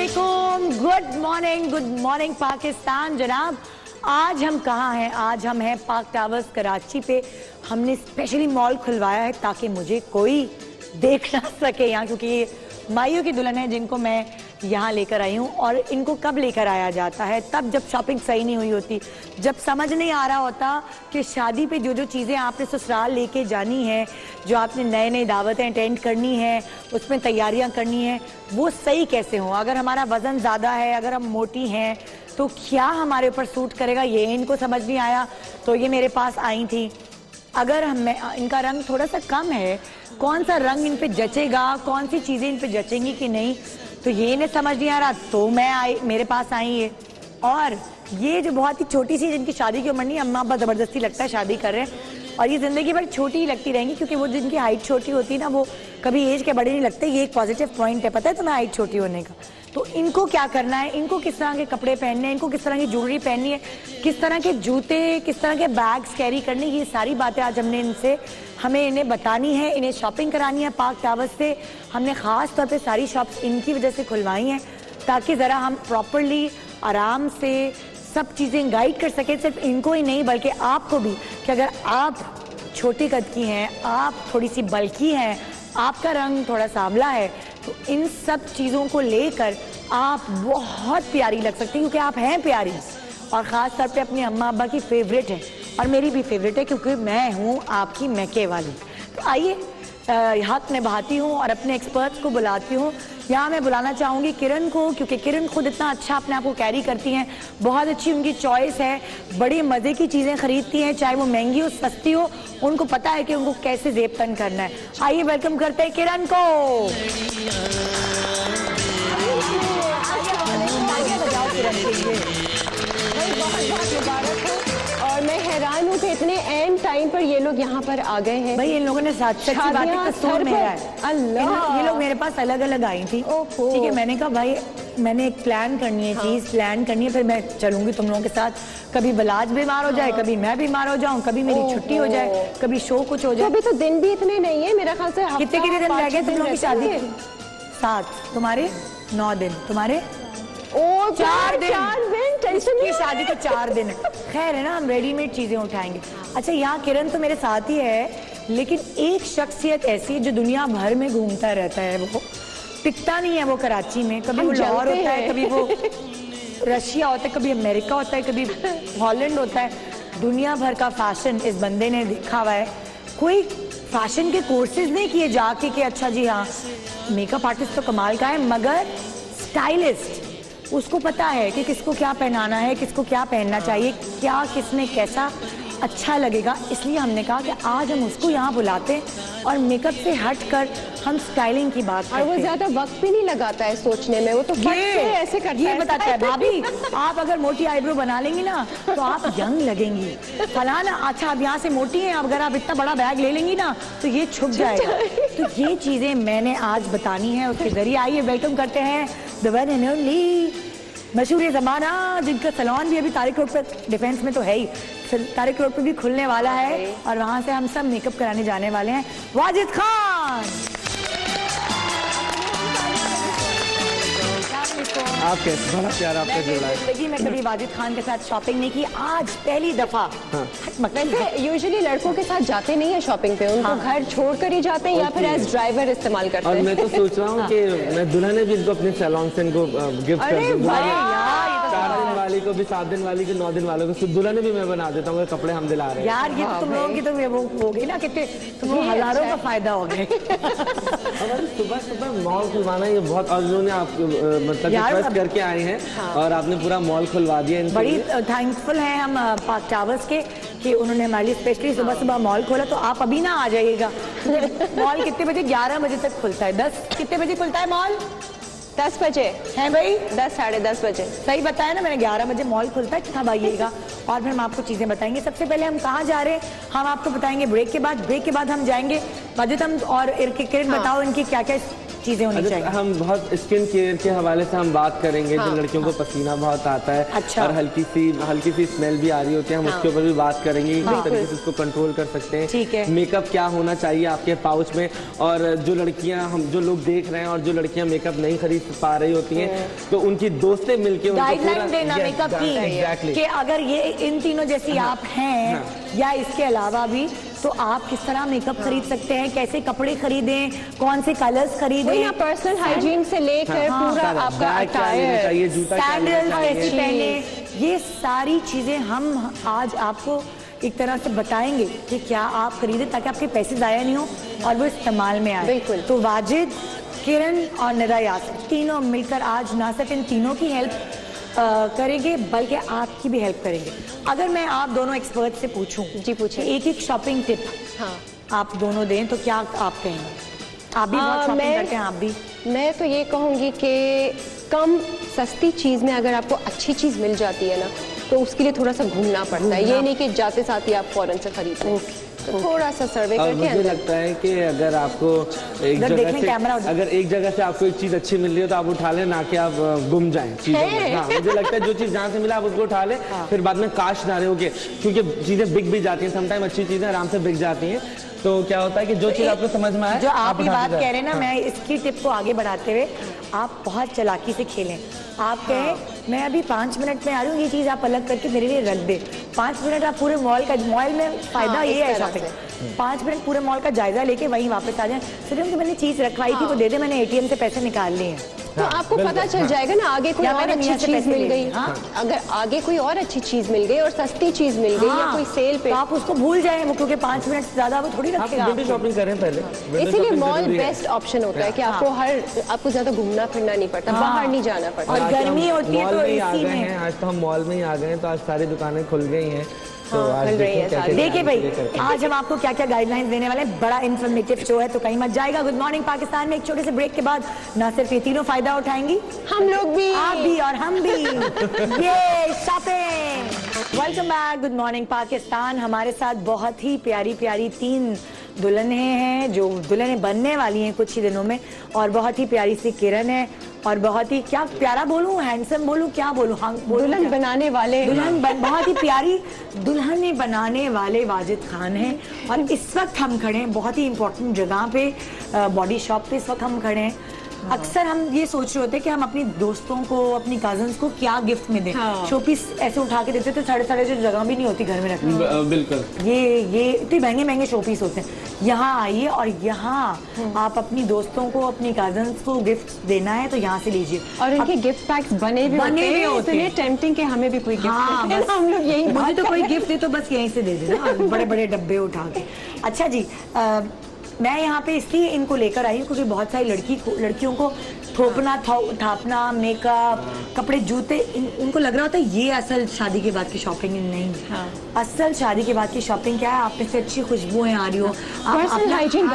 वालेकुम, good morning Pakistan. जनाब आज हम कहाँ हैं? आज हम हैं पाक टावर्स कराची पे। हमने स्पेशली मॉल खुलवाया है ताकि मुझे कोई देख ना सके यहाँ, क्योंकि ये माइयों की दुल्हन है जिनको मैं यहाँ लेकर आई हूँ। और इनको कब लेकर आया जाता है? तब जब शॉपिंग सही नहीं हुई होती, जब समझ नहीं आ रहा होता कि शादी पे जो जो चीज़ें आपने ससुराल लेके जानी है, जो आपने नए नए दावतें अटेंड करनी है, उसमें तैयारियाँ करनी है, वो सही कैसे हों। अगर हमारा वज़न ज़्यादा है, अगर हम मोटी हैं, तो क्या हमारे ऊपर सूट करेगा, ये इनको समझ नहीं आया। तो ये मेरे पास आई थी। अगर इनका रंग थोड़ा सा कम है, कौन सा रंग इन पे जचेगा, कौन सी चीज़ें इन पे जचेंगी कि नहीं, तो ये इन्हें समझ नहीं आ रहा। तो मेरे पास आई ये। और ये जो बहुत ही छोटी सी, जिनकी शादी की उम्र नहीं, अम्मा अब्बा ज़बरदस्ती लगता है शादी कर रहे हैं, और ये ज़िंदगी भर छोटी ही लगती रहेंगी, क्योंकि वो जिनकी हाइट छोटी होती है ना, वो कभी एज के बड़े नहीं लगते। ये एक पॉजिटिव पॉइंट है, पता है तुम्हें, हाइट छोटी होने का। तो इनको क्या करना है, इनको किस तरह के कपड़े पहनने हैं, इनको किस तरह की ज्वेलरी पहननी है, किस तरह के जूते, किस तरह के बैग्स कैरी करने, ये सारी बातें आज हमें इन्हें बतानी है, इन्हें शॉपिंग करानी है पाक टावर्स से। हमने ख़ास तौर पे सारी शॉप्स इनकी वजह से खुलवाई हैं ताकि ज़रा हम प्रॉपरली आराम से सब चीज़ें गाइड कर सकें, सिर्फ इनको ही नहीं बल्कि आपको भी, कि अगर आप छोटे कद की हैं, आप थोड़ी सी बल्की हैं, आपका रंग थोड़ा सांवला है, तो इन सब चीज़ों को लेकर आप बहुत प्यारी लग सकती हैं, क्योंकि आप हैं प्यारी। और ख़ास तौर पे अपनी अम्मा अब्बा की फेवरेट है, और मेरी भी फेवरेट है, क्योंकि मैं हूँ आपकी मैके वाली। तो आइए हक निभाती हूँ और अपने एक्सपर्ट्स को बुलाती हूँ। यहाँ मैं बुलाना चाहूँगी किरण को, क्योंकि किरण खुद इतना अच्छा अपने आप को कैरी करती हैं, बहुत अच्छी उनकी चॉइस है, बड़ी मज़े की चीज़ें खरीदती हैं, चाहे वो महंगी हो सस्ती हो, उनको पता है कि उनको कैसे जेब तन करना है। आइए वेलकम करते हैं किरण को। और मैं हैरान हूँ कि इतने एंड टाइम पर ये लोग यहाँ पर आ गए हैं। भाई इन लोगों ने साथ अल्लाह, ये लोग मेरे पास अलग अलग आई थी, ठीक है। मैंने कहा भाई मैंने एक प्लान करनी है, चीज़ प्लान करनी है, फिर मैं चलूंगी तुम लोगों के साथ। कभी बलाज बीमार हो जाए, कभी मैं बीमार हो जाऊं, कभी मेरी छुट्टी हो जाए, कभी शो कुछ हो जाए। अभी तो दिन भी इतने नहीं है मेरा ख्याल से। कितने दिन रह गए तुम लोगों की शादी? 7, तुम्हारे 9 दिन, तुम्हारे 4 दिन की शादी के 4 दिन है। खैर है ना, हम रेडीमेड चीजें उठाएंगे। अच्छा, यहाँ किरण तो मेरे साथ ही है, लेकिन एक शख्सियत ऐसी है जो दुनिया भर में घूमता रहता है, वो टिकता नहीं है वो कराची में। कभी वो लाहौर होता है, कभी वो रशिया होता है, कभी अमेरिका होता है, कभी हॉलैंड होता है। दुनिया भर का फैशन इस बंदे ने देखा हुआ है। कोई फैशन के कोर्सेज नहीं किए जाके कि अच्छा जी हाँ मेकअप आर्टिस्ट तो कमाल का है, मगर स्टाइलिस्ट, उसको पता है कि किसको क्या पहनाना है, किसको क्या पहनना चाहिए, क्या किसमें कैसा अच्छा लगेगा। इसलिए हमने कहा कि आज हम उसको यहाँ बुलाते हैं और मेकअप से हटकर हम स्टाइलिंग की बात करते हैं। और वो ज्यादा वक्त भी नहीं लगाता है सोचने में, वो तो फट से ऐसे करता है। ये बताता है भाभी आप अगर मोटी आईब्रो बना लेंगी ना तो आप यंग लगेंगी, फलाना। अच्छा आप यहाँ से मोटी हैं, अगर आप इतना बड़ा बैग ले लेंगी ना तो ये छुप जाएगा। तो ये चीजें मैंने आज बतानी है उसके जरिए। आइए वेलकम करते हैं द वन एंड ओनली मशहूर ज़माना, जिनका सैलून भी अभी तारिक रोड पर, डिफेंस में तो है ही, तारिक रोड पर भी खुलने वाला है, और वहाँ से हम सब मेकअप कराने जाने वाले हैं। वाजिद खान, आप कैसे? बड़ा प्यार आपका जोड़ा है। जिंदगी में कभी वाजिद खान के साथ शॉपिंग नहीं की, आज पहली दफा। वैसे यूजुअली लड़कों के साथ जाते नहीं है शॉपिंग पे, उनको घर छोड़ कर ही जाते हैं या फिर एज ड्राइवर इस्तेमाल करते हैं। और मैं तो सोच रहा हूँ कि मैं दुल्हन ने भी इनको अपने सैलून से इनको गिफ्ट कर दूंगा। 4 दिन वाली को भी, 7 दिन वाली को, 9 दिन वालों को दुल्हन भी मैं बना देता हूँ, कपड़े हम दिला रहे हैं। यार ये तुम लोगों की तो वो होगी ना, कितने तुम लोग हजारों का फायदा हो गए। सुबह सुबह मॉल खुलवाना ये बहुत, और उन्होंने आप मतलब करके आए हैं और आपने पूरा मॉल खुलवा दिया। बड़ी थैंकफुल हैं हम पाक टावर्स के कि उन्होंने हमारे लिए स्पेशली सुबह सुबह मॉल खोला। तो आप अभी ना आ जाइएगा। मॉल कितने बजे? 11 बजे तक खुलता है। 10 कितने बजे खुलता है मॉल? 10 बजे है भाई, 10 साढ़े 10 बजे। सही बताया ना मैंने, 11 बजे मॉल खुलता है। तब आइएगा और फिर हम आपको चीजें बताएंगे। सबसे पहले हम कहाँ जा रहे हैं हम आपको बताएंगे ब्रेक के बाद। ब्रेक के बाद हम जाएंगे वाजिद, हम और किरण बताओ इनकी क्या क्या चीजें होनी चाहिए? हम बहुत स्किन केयर के हवाले से हम बात करेंगे। जो लड़कियों को पसीना बहुत आता है और हल्की सी स्मेल भी आ रही होती है, हम उसके ऊपर भी बात करेंगे किस तरीके से उसको कंट्रोल कर सकते हैं। ठीक है। मेकअप क्या होना चाहिए आपके पाउच में, और जो लड़कियां जो लोग देख रहे हैं और जो लड़कियां मेकअप नहीं खरीद पा रही होती हैं, तो उनकी दोस्तें मिलके गाइडलाइन देना मेकअप की, कि अगर ये इन तीनों जैसी आप हैं या इसके अलावा भी, तो आप किस तरह मेकअप खरीद सकते हैं, कैसे कपड़े खरीदें, कौन से कलर्स खरीदें, पर्सनल हाइजीन से लेकर पूरा आपका अटायर, सैंडल कैसे पहने, ये सारी चीजें हम आज आपको एक तरह से बताएंगे कि क्या आप खरीदें ताकि आपके पैसे जाया नहीं हो और वो इस्तेमाल में आए। बिल्कुल। तो वाजिद, किरण और निदा यासिर तीनों मिलकर आज ना सिर्फ इन तीनों की हेल्प करेंगे बल्कि आपकी भी हेल्प करेंगे। अगर मैं आप दोनों एक्सपर्ट से पूछूं, जी पूछिए, एक शॉपिंग टिप आप दोनों दें तो क्या आप कहेंगे? आप भी बहुत शॉपिंग करते हैं, आप भी। मैं तो ये कहूँगी कि कम सस्ती चीज़ में अगर आपको अच्छी चीज़ मिल जाती है ना, तो उसके लिए थोड़ा सा घूमना पड़ता है। ये नहीं कि जाते साथ ही आप फौरन से खरीद लें, तो थोड़ा सा सर्वे करके। मुझे लगता है कि अगर आपको एक जगह से आपको एक चीज अच्छी मिल रही है तो आप उठा लें, ना कि आप गुम जाएं चीजों में। हाँ, मुझे लगता है जो चीज जहाँ से मिला आप उसको उठा लें, फिर बाद में काश ना रहे हो, क्योंकि चीजें बिक भी जाती हैं, समटाइम अच्छी चीजें आराम से बिक जाती हैं। तो क्या होता है कि जो चीज आपको समझ में आए, जो आप ये बात कह रहे हैं ना, मैं इसकी टिप को आगे बढ़ाते हुए, आप बहुत चालाकी से खेलें। आप कहें मैं अभी 5 मिनट में आ रही हूँ, ये चीज आप अलग करके मेरे लिए रख दे। 5 मिनट आप पूरे मॉल में फायदा ये है शॉपिंग, 5 मिनट पूरे मॉल का जायजा लेके वहीं वापस आ जाए। सोचो कि मैंने चीज रखवाई थी वो दे दे, मैंने ATM से पैसे निकाल लिए हैं, तो आपको पता चल जाएगा ना आगे कोई और अच्छी चीज मिल गई। अगर आगे कोई और अच्छी चीज मिल गई और सस्ती चीज मिल गई या कोई सेल पे, तो आप उसको भूल जाए, क्योंकि 5 मिनट से ज्यादा वो थोड़ी रखेगा। विंडो शॉपिंग करें पहले, इसीलिए मॉल बेस्ट ऑप्शन होता है कि आपको ज्यादा घूमना फिरना नहीं पड़ता, बाहर नहीं जाना पड़ता। और गर्मी होती है तो इसी में आज तो हम मॉल में ही आ गए हैं, तो आज सारी दुकानें खुल गई हैं। तो आज देखिए भाई, आज हम आपको क्या क्या गाइडलाइंस देने वाले हैं। बड़ा इन्फॉर्मेटिव शो है, तो कहीं मत जाएगा। गुड मॉर्निंग पाकिस्तान में एक छोटे से ब्रेक के बाद ना सिर्फ ये तीनों फायदा उठाएंगी, हम लोग भी, आप भी और हम भी। ये shopping. Welcome back, good morning Pakistan. हमारे साथ बहुत ही प्यारी प्यारी 3 दुल्हनें हैं जो दुल्हनें बनने वाली हैं कुछ ही दिनों में, और बहुत ही प्यारी सी किरण है, और बहुत ही, क्या प्यारा बोलूं, हैंडसम बोलूं, क्या बोलूं, हाँ दुल्हन बनाने वाले, बहुत ही प्यारी दुल्हन बनाने वाले वाजिद खान हैं। और इस वक्त हम खड़े हैं बहुत ही इंपॉर्टेंट जगह पे, बॉडी शॉप पे इस वक्त हम खड़े हैं। अक्सर हम ये सोच रहे होते हैं कि हम अपनी दोस्तों को, अपनी कजन्स को क्या गिफ्ट में दें। शोपीस ऐसे उठा के देते तो साढ़े जो जगह भी नहीं होती घर में रखने की। बिल्कुल, ये इतने महंगे शोपीस होते हैं। यहाँ आइए और यहाँ आप अपनी दोस्तों को, अपनी कजन्स को गिफ्ट देना है तो यहाँ से लीजिए। और इनके गिफ्ट पैक्स बने भी होते हैं, टेम्पटिंग के हमें भी कोई गिफ्ट, हम लोग यही, मुझे तो कोई गिफ्ट दे तो बस यहीं से दे देना, बड़े बड़े डब्बे उठा के। अच्छा जी, मैं यहाँ पे इसलिए इनको लेकर आई हूँ क्योंकि बहुत सारी लड़कियों को थोपना, थापना, मेकअप, कपड़े, जूते, उनको लग रहा होता है ये असल शादी के बाद की शॉपिंग नहीं। असल शादी के बाद की शॉपिंग क्या है? आप में से अच्छी खुशबुएं आ रही हो, आप अपना हाइजीन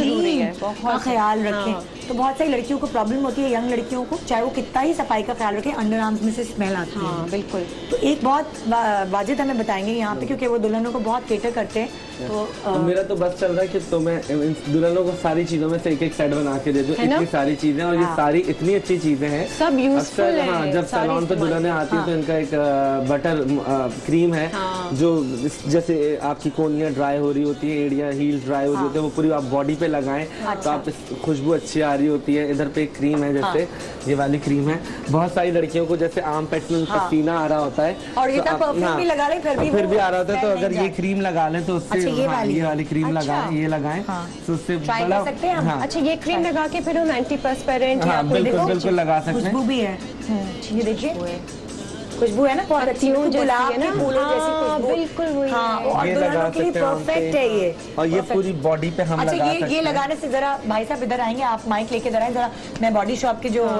का ख्याल रखें। तो बहुत सारी लड़कियों को प्रॉब्लम होती है, यंग लड़कियों को, चाहे वो कितना ही सफाई का ख्याल रखें, अंडर आर्म्स में से स्मेल आती है। बिल्कुल। तो एक बहुत वाजिद हमें बताएंगे यहाँ पे, क्योंकि वो दुल्हनों को बहुत केटर करते हैं। तो मेरा तो बस चल रहा है कि तो मैं दुल्हनों को सारी चीजों में से एक सेट बना के दे दूं। इतनी सारी चीजें, और ये सारी इतनी अच्छी चीजें हैं, सब यूजफुल है। हाँ, जब सैलून पे दुल्हनें आती हैं तो इनका एक बटर क्रीम है, जो जैसे आपकी कोहनियाँ ड्राई हो रही होती है, एड़ियाँ, हील्स ड्राई हो रही होती है, वो पूरी आप बॉडी पे लगाएं तो आप खुशबू अच्छी आ रही होती है। इधर पे एक क्रीम है, जैसे ये वाली क्रीम है। बहुत सारी लड़कियों को जैसे आर्म पैट्स में पसीना आ रहा होता है, और ये परफ्यूम भी लगा लें फिर भी आ रहा होता है, तो अगर ये क्रीम लगा लें तो उससे ये वाली क्रीम लगाएं, ये लगाएं तो उससे बड़ा। अच्छा, ये क्रीम लगा के फिर हम एंटीपर्सपेरेंट, बिल्कुल लगा सकते हैं। खुशबू भी है, ये देखिए खुशबू है ना, बहुत अच्छी, गुलाब के फूलों जैसी खुशबू, बिल्कुल वही। हाँ, और दुल्हनों के लिए परफेक्ट है ये, और ये पूरी बॉडी पे हम लगा सकते हैं। ये लगाने से जरा भाई साहब इधर आएंगे, आप माइक लेके इधर आए जरा, मैं बॉडी शॉप के जो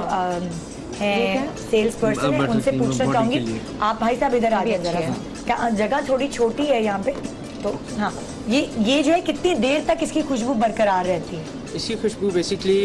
सेल्स पर्सन है उनसे पूछना चाहूंगी। आप भाई साहब इधर आ गए जरा, जगह थोड़ी छोटी है यहाँ पे, तो हाँ, ये जो है कितनी देर तक इसकी खुशबू बरकरार रहती है? इसकी खुशबू बेसिकली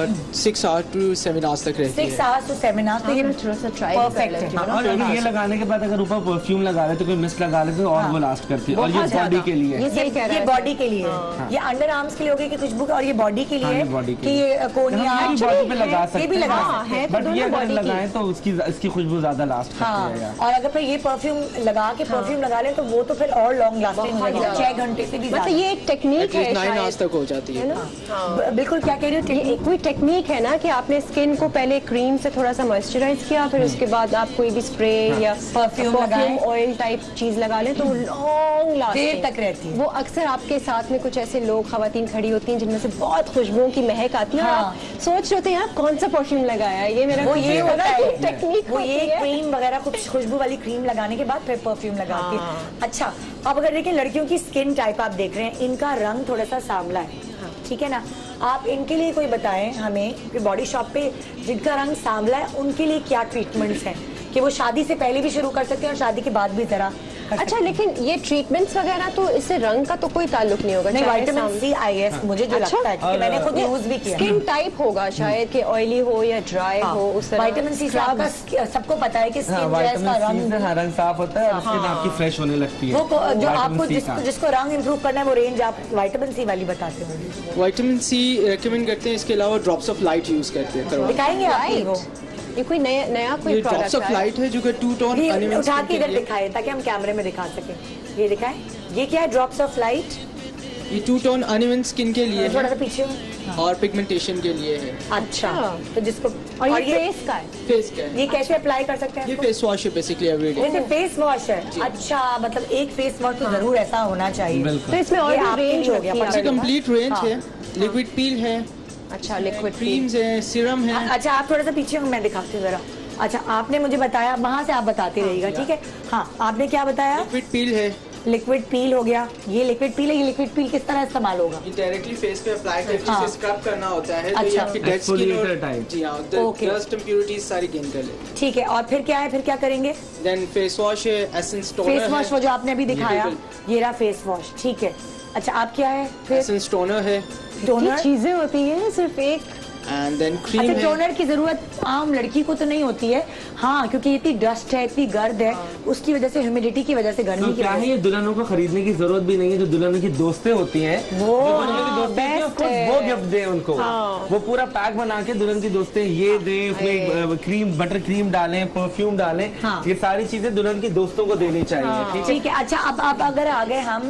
6 आवर्स टू 7 आवर्स तक रहती 6 है। hours to 7 hours, तो ये थोड़ा सा ट्राई perfect है। और अगर ये लगाने के बाद अगर ऊपर परफ्यूम लगा ले तो कोई मिस्ट लगा ले तो और वो लास्ट करती है। और ये बॉडी के लिए ये सही कह रहा ये है। बॉडी के लिए है। ये अंडर आर्म्स के लिए होगी कि खुशबू, और ये बॉडी के लिए हाँ, ये है body के कि लिए। ये कोनिया हम बॉडी पे लगा सकते ये भी लगा हैं, सकते हैं। तो बट दोनों ये अगर body की। लगाएं तो इसकी खुशबू ज्यादा लास्ट करती हाँ, है यार। और अगर फिर ये परफ्यूम लगा के परफ्यूम लगा ले तो वो तो फिर और लॉन्ग लास्टिंग बहुत लगेगा, ज्यादा। 6 घंटे से भी मतलब ज्यादा। ये एक टेक्निक है 9 आवर्स शायद, तक हो जाती है। है ना? बिल्कुल, क्या कह रही हो? ये कोई टेक्निक है ना कि आपने स्किन को पहले क्रीम से थोड़ा सा मॉइस्चराइज किया, फिर उसके बाद आप कोई भी स्प्रे या परफ्यूम लगाएं। ऑयल टाइप चीज लगा लें तो लॉन्ग देर लास्टिंग तक रहती है। वो अक्सर आपके साथ में कुछ ऐसे लोग खवातीन खड़ी होती हैं जिनमें से बहुत खुशबुओं की महक आती है और हाँ। आप सोच रहे होते हैं यार कौन सा परफ्यूम लगाया है, ये मेरा वो ये होता है टेक्निक वो ये क्रीम वगैरह कुछ खुशबू वाली क्रीम लगाने के बाद फिर परफ्यूम लगा के। अच्छा, अब अगर देखिए लड़कियों की स्किन टाइप आप देख रहे हैं, इनका रंग थोड़ा सा सांवला है, ठीक है ना? आप इनके लिए कोई बताएं हमें कि बॉडी शॉप पे जिनका रंग सांवला है उनके लिए क्या ट्रीटमेंट्स हैं कि वो शादी से पहले भी शुरू कर सकते हैं और शादी के बाद भी जरा कर सकते अच्छा, हैं? लेकिन ये ट्रीटमेंट्स वगैरह तो इससे रंग का तो कोई ताल्लुक नहीं होगा। नहीं, चाहे विटामिन सी आई एस मुझे जो अच्छा, लगता है कि मैंने खुद यूज भी किया। स्किन टाइप होगा शायद कि ऑयली हो या ड्राई हो, उस तरह विटामिन सी से आपका सबको पता है कि हाँ, स्किन जो है इसका विटामिन सी रंग से रंग साफ होता है और स्किन आपकी फ्रेश होने लगती है। वो जो विटामिन आपको सी का। जिसको रंग इम्प्रूव करना है वो रेंज आप विटामिन सी वाली बताते हो। विटामिन सी रेकमेंड करते हैं, इसके अलावा ड्रॉप्स ऑफ लाइट यूज करते हैं करवाते दिखाएंगे आप Right. वो? ये कोई नया हैं। कोई ये ड्रॉप्स प्रोडक्ट ऑफ लाइट है जो कि 2 टोन ये एनिमल उठा के स्किन इधर के लिए। दिखाएं ताकि हम कैमरे में दिखा सकें। ये दिखाएं, ये क्या है? Drops of light. ये 2 टोन एनिमल स्किन के लिए थोड़ा है सा पीछे हो। और पिगमेंटेशन के लिए है। अच्छा, तो जिसको और ये फेस का है। फेस का है, ये कैसे अप्लाई कर सकते हैं ये इसको? फेस वॉश है बेसिकली एवरीडे। जैसे फेस वॉश है। अच्छा, मतलब एक फेस वॉश तो जरूर ऐसा होना चाहिए। बिल्कुल। तो इसमें और ये भी आपके रेंज लिए हो होगी गया, इससे कंप्लीट रेंज हाँ। है। लिक्विड पील है, अच्छा, लिक्विड क्रीम्स है, सीरम है। अच्छा, आप थोड़ा सा पीछे हो, मैं दिखाती हूँ जरा। अच्छा, आपने मुझे बताया, वहाँ से आप बताते रहिएगा, ठीक है? हाँ, आपने क्या बताया? लिक्विड पील है, लिक्विड पील हो गया। ये लिक्विड पील है। ये लिक्विड पील किस तरह इस्तेमाल होगा? ये डायरेक्टली फेस पे अप्लाई करके हाँ। इसे स्क्रब करना होता है तो ये अच्छा। आपकी डेड स्किन Exfoliator और type। जी हाँ, Okay। डस्ट इंप्योरिटीज सारी गेन कर लेते हैं। ठीक है, और फिर क्या है? फिर क्या करेंगे? देन फेस वॉश है, एसेंस टोनर फेस वॉश वो जो आपने अभी दिखाया, बिल्कुल। ये रहा फेस वॉश, ठीक है। अच्छा, आप क्या है फिर? एसेंस टोनर है टोनर। चीजें होती हैं सिर्फ एक। एंड देन क्रीम अच्छा, है। टोनर की जरूरत आम लड़की को तो नहीं होती है, हाँ, क्योंकि इतनी डस्ट है, इतनी गर्द है, उसकी वजह से, ह्यूमिडिटी की वजह से, गर्मी तो की क्या वजह है, से। ये दुल्हनों को खरीदने की जरूरत भी नहीं है। जो दुल्हनों की दोस्तें होती हैं, वो जो बच्चों की दोस्तें होती हैं, best उसको है। वो गिफ्ट दे उनको। वो पूरा पैक बना के दुल्हन की दोस्तें ये दे, उसमें क्रीम, बटर क्रीम डालें, परफ्यूम डालें, हाँ। ये सारी चीजें दुल्हन की दोस्तों को देनी चाहिए। ठीक है। ठीक है। अच्छा, अब अगर आ गए हम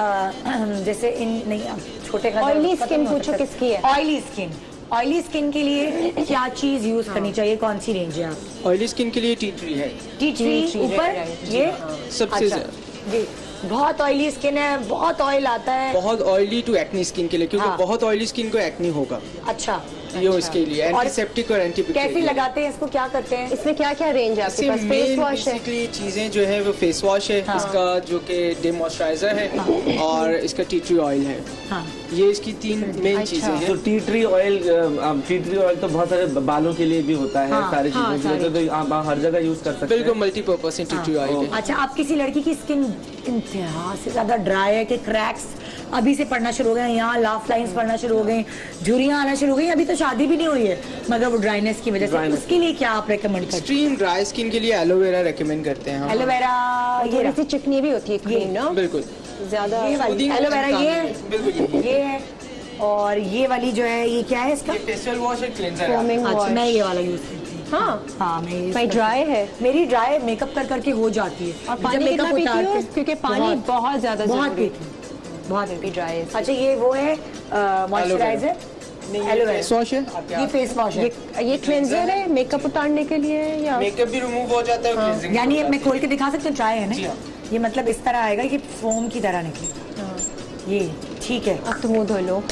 जैसे इन नहीं, छोटे Oily skin पूछो किसकी है? Oily skin. ऑयली स्किन के लिए क्या चीज यूज करनी चाहिए? कौन सी रेंज है आप? ऑयली स्किन के लिए टी ट्री है टी ट्री टी ट्री, ऊपर right, ये सबसे अच्छा, ज्यादा। जी, बहुत ऑयली स्किन है, बहुत ऑयल आता है। बहुत ऑयली टू एक्नी स्किन के लिए, क्योंकि हाँ। बहुत ऑयली स्किन को एक्नी होगा। अच्छा, ये इसके लिए और एंटीसेप्टिक और कैसे एंटीबैक्टीरियल। लगाते हैं इसको? क्या करते हैं? इसमें क्या क्या रेंज है आपके इससे पास? फेस मेन वॉश है, बेसिकली चीजें जो है वो फेस वॉश है, हाँ। इसका जो कि डे मॉइस्चराइजर है और इसका टी ट्री ऑयल है। हाँ, ये इसकी 3 मेन अच्छा। चीजें तो हैं। Tea tree oil, tea tree oil तो बहुत सारे बालों के लिए भी होता है, हाँ, सारी चीजों के लिए, तो आप हर जगह यूज कर सकते बिल्कुल हैं। मल्टीपर्पज टी ट्री ऑयल है। अच्छा, आप किसी लड़की की स्किन इंतहा से ज्यादा ड्राई है कि क्रैक्स अभी से पड़ना शुरू हो गए, यहाँ लाफ लाइंस पड़ना शुरू हो गई, झुर्रियाँ आना शुरू हो गई, अभी तो शादी भी नहीं हुई है, मगर वो ड्राइनेस की वजह से, Dryness। उसके लिए क्या आप रेकमेंड करते एक्सट्रीम ड्राई स्किन के लिए एलोवेरा रेकमेंड करते हैं हैं? हम। एलोवेरा, ये थोड़ी रहा, सी चिकनी भी होती है क्रीम ना, बिल्कुल ज्यादा। ये वाली Soothing एलोवेरा, काम ये है, बिल्कुल यही। ये है, और ये वाली जो है, ये क्या है इसका? ये फेशियल वॉश है, क्लेंजर है। फोमिंग अच्छा, वॉश। मैं ये वाला यूज करती हूँ। हाँ, हाँ, मैं use भाई करती ड्राई है। हूँ। मेरी ड्राई मेकअप कर करके हो जाती है, और जब पानी makeup कितना पीती उतारते हो? हैं, क्योंकि पानी बहुत ज्यादा बहुत जरूरी है। पीती हूँ, बहुत भी ड्राई है। अच्छा, ये वो है मॉइस्चराइजर, एलोवेरा, फेस वॉश है। ये फेस वॉश है। ये क्लेंजर है मेकअप उतारने के लिए या मेकअप भी रिमूव हो जाता है और cleansing यानी भी हो मैं खोल के दिखा सकती हूँ? ट्राई है जी ना? हाँ। ये मतलब इस तरह आएगा कि फोम की तरह निकले, ये ठीक है। अब तो मुंह धो लो।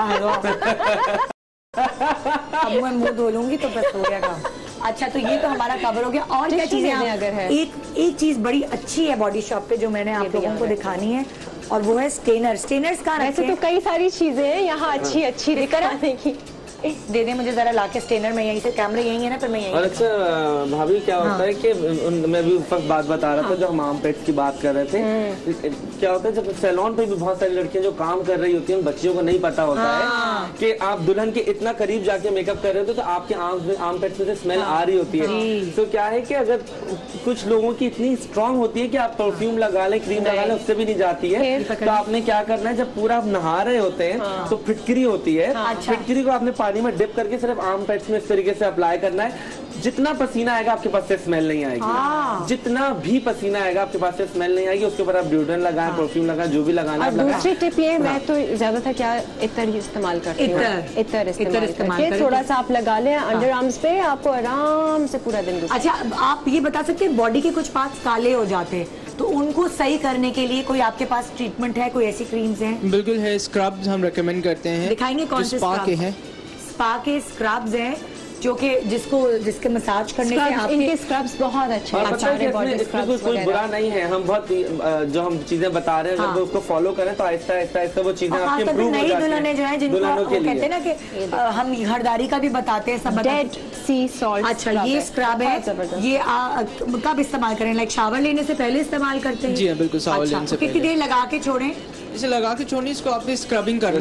अब मैं मुंह धो लूंगी तो बस हो गया काम। अच्छा, तो ये तो हमारा कवर हो गया। और क्या Tissue चीजें देने आप- अगर है। एक चीज बड़ी अच्छी है बॉडी शॉप पे जो मैंने आप भी लोगों याद को रखना। दिखानी है, और वो है स्टेनर। स्टेनर्स कहाँ वैसे रखे तो हैं? कई सारी चीजें हैं यहाँ अच्छी अच्छी दिखाने की। दे दे मुझे जरा लाके स्टेनर में, यहीं से कैमरे यहीं है ना, पर मैं यहीं। और अच्छा भाभी क्या होता है कि मैं भी फर्स्ट बात बता रहा था जो हम आर्म पेट्स की बात कर रहे थे, क्या होता है जब सैलून पे भी बहुत सारी लड़कियां जो काम कर रही होती हैं, बच्चियों को नहीं पता होता है कि आप दुल्हन के इतना करीब जाके मेकअप कर रहे हो तो आपके आर्म पेट्स में से स्मेल आ रही होती है। तो क्या है कि अगर कुछ लोगों की इतनी स्ट्रांग होती है कि आप परफ्यूम लगा लें, क्रीम लगा लें, उससे भी नहीं जाती है। तो आपने क्या करना है, जब पूरा आप नहा रहे होते हैं तो फिटकरी होती है, फिटकरी को आपने पानी में डिप करके सिर्फ आर्म पेट्स में इस तरीके से अप्लाई करना है। जितना पसीना आएगा आपके पास से स्मेल नहीं आएगी, जितना भी पसीना आएगा आपके पास से स्मेल नहीं आएगी। उसके ऊपर आप डिओड्रेंट लगाएं, परफ्यूम लगाएं, जो भी लगाना है। दूसरी टिप ये, मैं तो ज्यादातर क्या इत्र ही इस्तेमाल करती हूँ। इत्र इस्तेमाल करके थोड़ा सा आप लगा लें अंडर आर्म्स पे, आपको आराम से पूरा दिन। अच्छा, आप ये बता सकते हैं बॉडी के कुछ पार्ट्स काले हो जाते हैं तो उनको सही करने के लिए कोई आपके पास ट्रीटमेंट है, कोई ऐसी क्रीम्स हैं? बिल्कुल है, स्क्रब्स हम रेकमेंड करते हैं। दिखाएंगे कौन से स्पा के हैं? स्पा के स्क्रब्स हैं जो कि जिसके मसाज करने के आपके इनके स्क्रब्स बहुत अच्छे हैं। इसमें कोई बुरा नहीं है, हम बहुत जो हम चीजें बता रहे हैं अगर उसको फॉलो करें तो आहिस्ता आहिस्ता वो चीजें आपकी इंप्रूव हो जाती हैं। दुल्हनें जो है जिनको कहते हैं ना कि हम घरदारी का भी बताते हैं, सब डेड सी सॉल्ट। अच्छा, ये स्क्रब है, ये कब इस्तेमाल करें? लाइक शावर लेने से पहले इस्तेमाल करते हैं? जी हाँ, बिल्कुल शावर लेने से पहले। कितनी देर लगा के छोड़ें? इसे लगा के छोड़नी, इसको आपने स्क्रबिंग करना।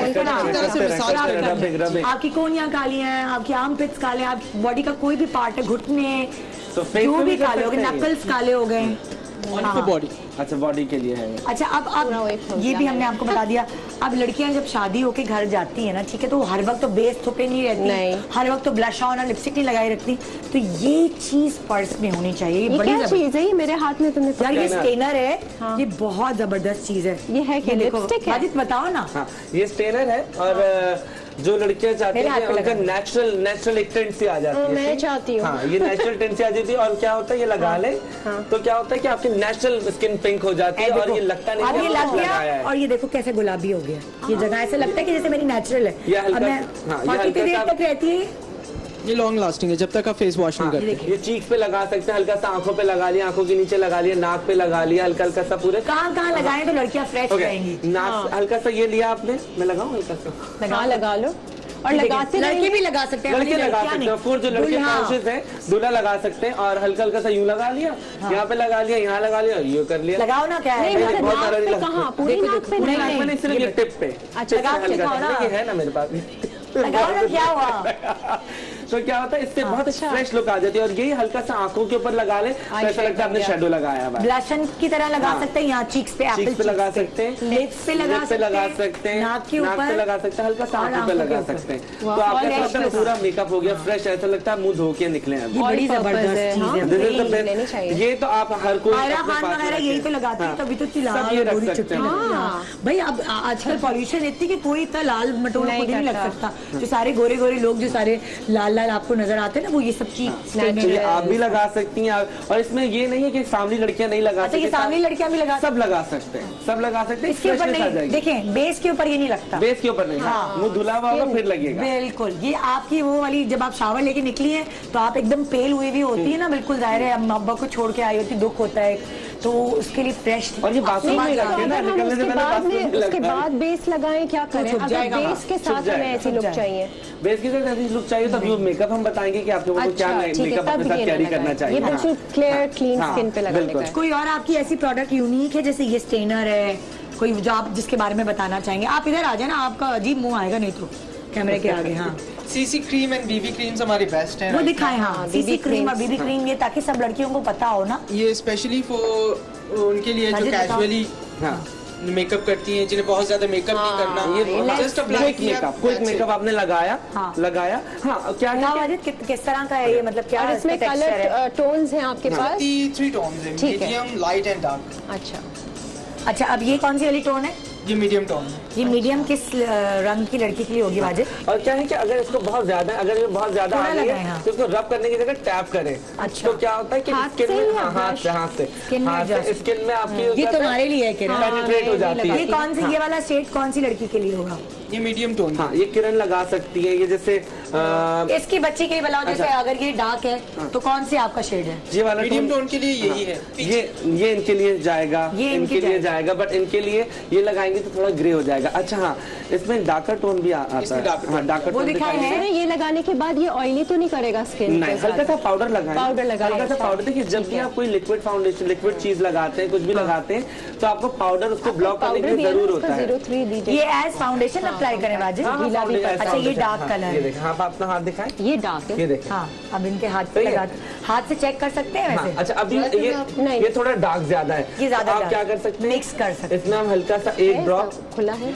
आपकी कोनियां काली हैं, आपकी आर्म पिट्स काले, आप बॉडी का कोई भी पार्ट है, घुटने जो भी काले हो गए, नकल्स काले हो गए, बॉडी। अच्छा, बॉडी के लिए है। अच्छा, अब ये भी हमने आपको बता दिया। अब लड़कियां जब शादी होके घर जाती है ना, ठीक है, तो हर वक्त तो बेस थोपे नहीं रहती, हर वक्त तो ब्लश ऑन और लिपस्टिक नहीं लगाई रखती, तो ये चीज पर्स में होनी चाहिए। ये बड़ी चीज है, ये मेरे हाथ में तुमने यार ये स्टेनर है, ये बहुत जबरदस्त चीज है। ये है क्या? लिपस्टिक है? बताओ ना। ये स्टेनर है और जो लड़कियां चाहती हैं उनका नेचुरल एक टेंट से आ जाती है। मैं चाहती हूँ। हाँ, ये नेचुरल टेंट से आ जाती है और क्या होता है ये लगा ले तो क्या होता है कि आपकी नेचुरल स्किन पिंक हो जाती है और ये लगता नहीं है ये लग गया। और ये देखो कैसे गुलाबी हो गया, ये जगह ऐसे लगता है कि जैसे मेरी नेचुरल है। कितनी देर तक रहती है ये? लॉन्ग लास्टिंग है, जब तक आप फेस वॉश नहीं करते। ये चीक पे लगा सकते हैं, हल्का सा आंखों पे लगा लिया, आंखों के नीचे लगा लिया, नाक पे लगा लिया, हल्का हल्का सा पूरे। कहाँ लगाएं तो लड़कियां फ्रेश रहेंगी? नाक हल्का सा ये लिया आपने, मैं लगाऊं हल्का सा? लगा लो। और लगाते लड़के भी लगा सकते हैं, लड़के लगा सकते हैं। जो लड़के कॉन्शियस है दूल्हा लगा सकते हैं और हल्का हल्का सा यूं लगा लिया, यहाँ पे लगा लिया, यहाँ लगा लिया, ये कर लिया। लगाओ ना, क्या है बहुत सारा पूरी नाक पे नहीं, सिर्फ ये टिप पे। अच्छा, है ना मेरे पास, लगाओ ना, क्या हुआ? तो क्या होता है इससे बहुत फ्रेश लुक आ जाती है। और यही हल्का सा आंखों के ऊपर लगा ले तो ऐसा लगता है आपने शैडो लगाया है। ब्लशन की तरह लगा सकते हैं, यहाँ चीक्स पे, चीक्स पे लगा सकते हैं, लिप्स पे लगा सकते हैं, नाक के ऊपर लगा सकते हैं, हल्का सा आंखों पे लगा सकते हैं। तो आपका पूरा मेकअप हो गया फ्रेश, ऐसा लगता है मुंह धो के निकले हैं। बड़ी जबरदस्त चीज है ये। तो आप हर कोई यही तो लगाते हैं, तभी तो भाई। अब आजकल पॉल्यूशन इतनी कि कोई इतना लाल मटोला नहीं लग सकता। जो सारे गोरे गोरे लोग जो सारे लाल आपको नजर आते हैं ना, वो ये सब चीज आप भी लगा सकती हैं। और इसमें ये नहीं है कि सामने लड़कियां नहीं लगा सकती, सामने लड़कियां भी लगा, सब लगा सकते हैं, सब लगा सकते हैं। इसके ऊपर नहीं, देखें बेस के ऊपर ये नहीं लगता, बेस के ऊपर नहीं, मुंह धुला हुआ होगा फिर लगेगा। बिल्कुल, ये आपकी वो वाली जब आप शावर लेके निकली है तो आप एकदम पेल हुई भी होती है ना, बिल्कुल जाहिर है अब्बा को छोड़ के आई होती, दुख होता है, तो उसके लिए फ्रेश। और ये बाथरूम में लगाते हैं ना, निकलने से पहले उसके बाद बेस लगाएं, क्या करें? अगर बेस के साथ हमें ऐसी लुक चाहिए, बेस के साथ ऐसी लुक चाहिए, तभी वो मेकअप हम बताएंगे कि आपको क्या मेकअप अपने साथ कैरी करना चाहिए। ये बिल्कुल क्लियर क्लीन स्किन पे लगाने का। कोई और आपकी ऐसी प्रोडक्ट यूनिक है, जैसे ये स्टेनर है, कोई जो आप जिसके बारे में बताना चाहेंगे? आप इधर आ जाए ना, आपका अजीब मुंह आएगा नहीं तो कैमरे के आगे। हाँ, CC cream and BB creams हमारी बेस्ट हैं। वो दिखाएं। हाँ, सीसी क्रीम और बीबी क्रीम, ये ताकि सब लड़कियों को पता हो ना। ये स्पेशली फॉर उनके लिए जो कैजुअली मेकअप करती हैं, जिन्हें बहुत ज्यादा मेकअप नहीं करना। ये जस्ट अप्लाई क्विक मेकअप आपने लगाया। हाँ, क्या है किस तरह का है ये, मतलब क्या इसमें कलर टोन्स हैं आपके पास? 3 टोन्स हैं, मीडियम, लाइट एंड डार्क। अच्छा, अब ये कौन सी वाली टोन है? ये मीडियम टोन है। ये मीडियम किस रंग की लड़की के लिए होगी वाजिब? और क्या है कि अगर इसको बहुत ज्यादा आ रही है तो इसको रब करने की जगह टैप करें। अच्छा, तो क्या होता है कि स्किन में हाथ से स्किन में आपकी ये तुम्हारे लिए पेनिट्रेट हो जाती है। ये कौन सी, ये वाला शेड कौन सी लड़की के लिए होगा? ये मीडियम टोन। हाँ, ये किरण लगा सकती है, ये जैसे इसकी बच्ची के लिए बताओ, जैसे अगर ये डार्क है तो कौन सी आपका शेड है? ये वाला मीडियम टोन के लिए यही है। ये इनके लिए जाएगा, ये इनके लिए जाएगा, बट इनके लिए ये लगाएंगे तो थोड़ा ग्रे हो जाएगा। अच्छा हाँ, इसमें डार्कर टोन भी आता है। हाँ, डार्कर टोन दिखाए हैं। ये लगाने के बाद ये ऑयली तो नहीं करेगा स्किन? नहीं, हल्का सा पाउडर लगाएं। पाउडर लगाएं। हल्का सा पाउडर। देखिए, जब भी आप कोई लिक्विड फाउंडेशन, लिक्विड चीज लगाते हैं, कुछ भी लगाते हैं, तो आपको पाउडर उसको ब्लॉक करने के लिए जरूर होता है। 03 दीजिए। ये एज फाउंडेशन अप्लाई करें राजेश? गीला भी। अच्छा, ये डार्क कलर है। हाँ, आप अपना हाथ दिखाएं। ये डार्क है। ये देखिए। हाँ, अब इनके हाथ पे लगा, हाथ से चेक कर सकते हैं वैसे? अच्छा, अभी ये थोड़ा डार्क ज्यादा है, ये ज्यादा आप क्या कर सकते हैं, मिक्स कर सकते हैं। इसमें हम हल्का सा एक ड्रॉप खुला है,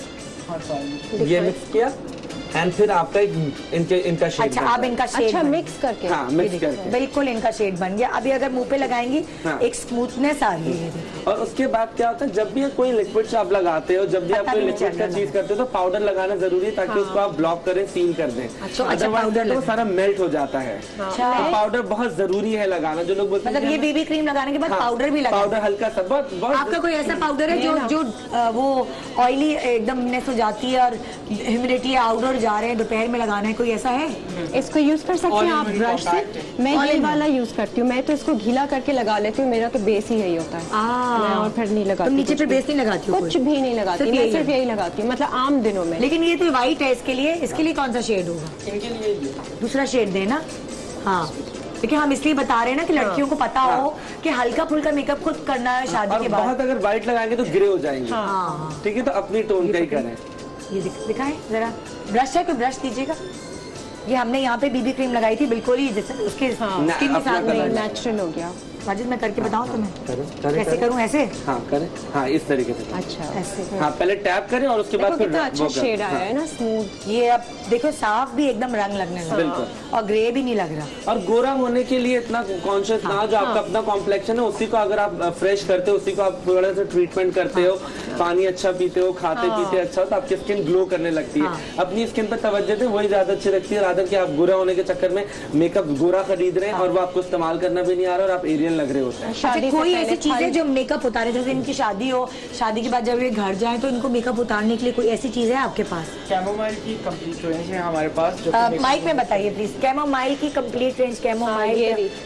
ये मिक्स किया, एंड फिर आपका इनका शेड। अच्छा, अब इनका शेड अच्छा मिक्स करके। हाँ, मिक्स करके बिल्कुल इनका शेड बन गया। अभी अगर मुंह पे लगाएंगी एक स्मूथनेस आ रही है। और उसके बाद क्या होता है, जब भी कोई लिक्विड आप लगाते हो, जब भी आप कोई लिक्विड का चीज करते हो, तो पाउडर लगाना जरूरी है, ताकि उसको आप ब्लॉक करें, सील कर दें। अच्छा, पाउडर तो सारा मेल्ट हो जाता है। तो पाउडर बहुत जरूरी है लगाना। जो लोग बोलते हैं मतलब ये बेबी क्रीम लगाने के बाद पाउडर भी लगा, पाउडर हल्का सा, बहुत। आपका कोई ऐसा पाउडर है जो वो ऑयली एकदम हो जाती है और ह्यूमिडिटी आउटडोर जा रहे हैं, दोपहर में लगाना है, कोई ऐसा है? इसको यूज कर सकते हैं आप ब्रश से। मैं ये वाला यूज करती हूँ। मैं तो इसको गीला करके लगा लेती हूँ, मेरा तो बेस ही यही होता है। मैं और फिर नहीं लगाती। तो नीचे पे बेस नहीं लगाती हो? कुछ भी नहीं लगाती, मैं सिर्फ यही लगाती हूँ, मतलब आम दिनों में। लेकिन ये तो व्हाइट है, इसके लिए कौन सा शेड होगा? इनके लिए दूसरा शेड देना। हाँ, देखिए हम इसलिए बता रहे हैं ना कि लड़कियों को पता हो कि हल्का फुल्का मेकअप खुद करना है शादी के बाद। बहुत अगर व्हाइट लगाएंगे तो ग्रे हो जाएंगे। ठीक है, तो अपनी टोन का ही करें। ये दिखाएं जरा, ब्रश है, कोई ब्रश दीजिएगा। ये हमने यहाँ पे बीबी क्रीम लगाई थी, बिल्कुल ही जैसे उसके स्किन के साथ में नेचुरल हो गया। वाजिद, मैं करके बताऊँ तुम्हें कैसे करूँ? ऐसे? हाँ करें, हाँ इस तरीके से। अच्छा, ऐसे। हाँ, पहले टैप करें और उसके बाद फिर अच्छा शेड आया है ना, स्मूथ। ये अब देखो साफ भी एकदम रंग लगने लगा। बिल्कुल। और ग्रे भी नहीं लग रहा। और गोरा होने के लिए इतना कॉन्शियस ना, जो आपका अपना कॉम्प्लेक्शन है उसी को अगर आप फ्रेश करते हो, उसी को आप थोड़ा सा ट्रीटमेंट करते हो, पानी अच्छा पीते हो, खाते पीते अच्छा हो, तो आपकी स्किन ग्लो करने लगती है। अपनी स्किन पर तवज्जो दें, वही ज्यादा अच्छी लगती है, रादर कि आप गोरा होने के चक्कर में मेकअप गोरा खरीद रहे हैं और वो आपको इस्तेमाल करना भी नहीं आ रहा और आप एरियन लग रहे होते हैं। कोई ऐसी चीजें जो मेकअप उतारे, जैसे इनकी शादी हो, शादी के बाद जब ये घर जाए तो इनको मेकअप उतारने के लिए कोई ऐसी चीज है आपके पास? कैमोमाइल की कंप्लीट रेंज है हमारे पास। माइक में बताइए प्लीज। कैमोमाइल की कंप्लीट रेंज। कैमोमाइल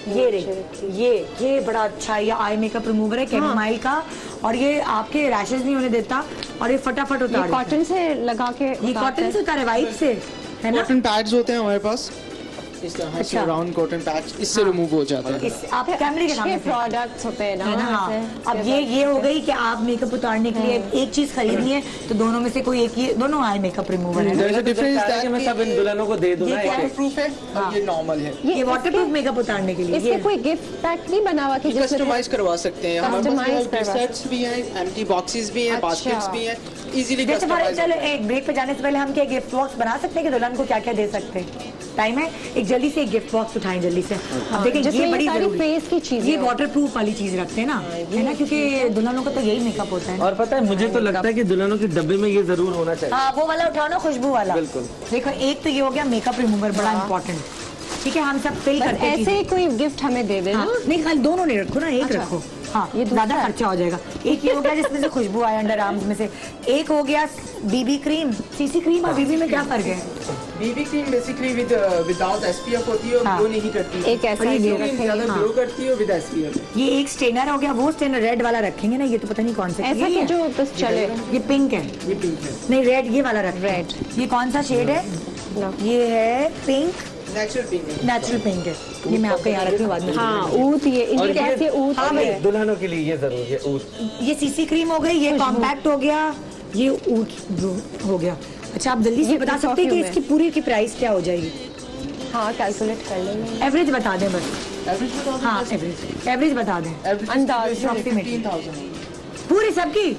ये बड़ा अच्छा है, ये आई मेकअप रिमूवर है कैमोमाइल का, और ये आपके रैशेस नहीं होने देता और ये फटाफट उतार। कॉटन से लगा के, ये कॉटन से उतारे, वाइप से है ना? कॉटन पैड्स होते हैं हमारे पास, इस तरह से राउंड कॉटन पैच, इससे रिमूव हो जाता है। आप कैमरे के सामने प्रोडक्ट्स होते हैं ना। हाँ, अब ये हो गई कि आप मेकअप उतारने के लिए एक चीज खरीदनी है तो दोनों में से कोई एक, ये दोनों आई मेकअप रिमूवर है। मैं सब इन दुल्हनों को दे दूंगा। ये वाटरप्रूफ है और ये नॉर्मल है। ये वाटरप्रूफ मेकअप उतारने के लिए। इसके कोई गिफ्ट पैक नहीं बना हुआ कि कस्टमाइज करवा सकते हैं? हमारे पास सेट्स भी हैं, एम्प्टी बॉक्सेस भी हैं, बास्केट्स भी हैं, इजीली कस्टमाइज। चलो एक ब्रेक पे जाने से पहले हम क्या गिफ्ट बॉक्स बना सकते हैं कि दुल्हन को क्या क्या दे सकते हैं? टाइम है, एक जल्दी से एक गिफ्ट बॉक्स उठाएं जल्दी से। अब देखें, ये बड़ी जरूरी फेस की चीज, ये वाटरप्रूफ वाली चीज रखते हैं ना, है ना, क्योंकि दुल्हनों का तो यही मेकअप होता है। और पता है, मुझे तो लगता है कि दुल्हनों के डब्बे में ये जरूर होना चाहिए। हाँ, वो वाला उठाओ ना, खुशबू वाला। बिल्कुल। देखो, एक तो ये हो गया मेकअप रिमूवर, बड़ा इंपॉर्टेंट। ठीक है, हम सब फिल करते हैं। ऐसे ही कोई गिफ्ट हमें दे देना। नहीं, खाली दोनों नहीं रखो ना, एक रखो। हाँ, ये ज्यादा खर्चा हो जाएगा। एक ये हो गया जिसमें से खुशबू आए अंडर आर्म्स में से, एक हो गया बीबी क्रीम। सीसी क्रीम और बीबी में क्या फर्क है? BB cream basically without SPF होती है और ग्लो नहीं करती। एक ऐसा ज्यादा ग्लो करती है विद एसपीएफ। ये एक स्टेनर हो गया, वो स्टेनर रेड वाला रखेंगे ना, ये तो पता नहीं कौन सा ऐसा कि जो बस चले। ये पिंक है। ये पिंक है। नहीं, रेड ये वाला रख। रेड। ये कौन सा शेड है? ये है पिंक, नेचुरल पिंक है। नेचुरल पिंक है। ये मैं आपको यहाँ रखती हूँ बाद में। हाँ, ऊत, ये इनके कैसे ऊत है। दुल्हनों के लिए ये जरूर है ऊत। ये सीसी क्रीम हो गई, ये कॉम्पैक्ट हो गया, ये ऊट हो गया। अच्छा, आप जल्दी से बता सकते हैं कि इसकी पूरी की प्राइस क्या हो जाएगी? हाँ, कैलकुलेट कर लेंगे। एवरेज बता दें बस। एवरेज बता दें? हाँ, एवरेज बता दें। अंदाज 15,000 पूरी सबकी।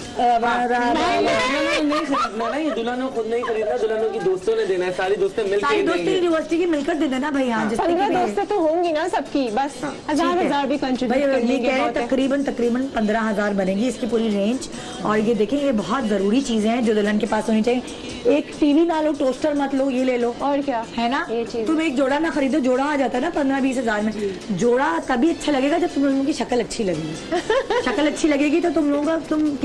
नहीं, दुल्हनों खुद नहीं खरीदना, दुल्हनों की दोस्तों ने देना है, सारी दोस्तें मिलकर सारी दोस्ती यूनिवर्सिटी की मिलकर दे देना भाई। हाँ, 15 दोस्तें तो होंगी ना सबकी, बस 1000 भी कंट्रीब्यूट कर ये कह रहे हैं तकरीबन 15,000 बनेगी इसकी पूरी रेंज। और ये देखें, ये बहुत जरूरी चीजें हैं जो दुल्हन के पास होनी चाहिए। एक टीवी ना लो, टोस्टर मत लो, ये ले लो। और क्या है ना, ये चीज। तुम एक जोड़ा ना खरीदो, जोड़ा आ जाता है ना 15-20 हजार में। जोड़ा तभी अच्छा लगेगा जब तुम लोगों की शक्ल अच्छी लगेगी। शक्ल अच्छी लगेगी तो तुम लोगों का, तुम किचन में जाके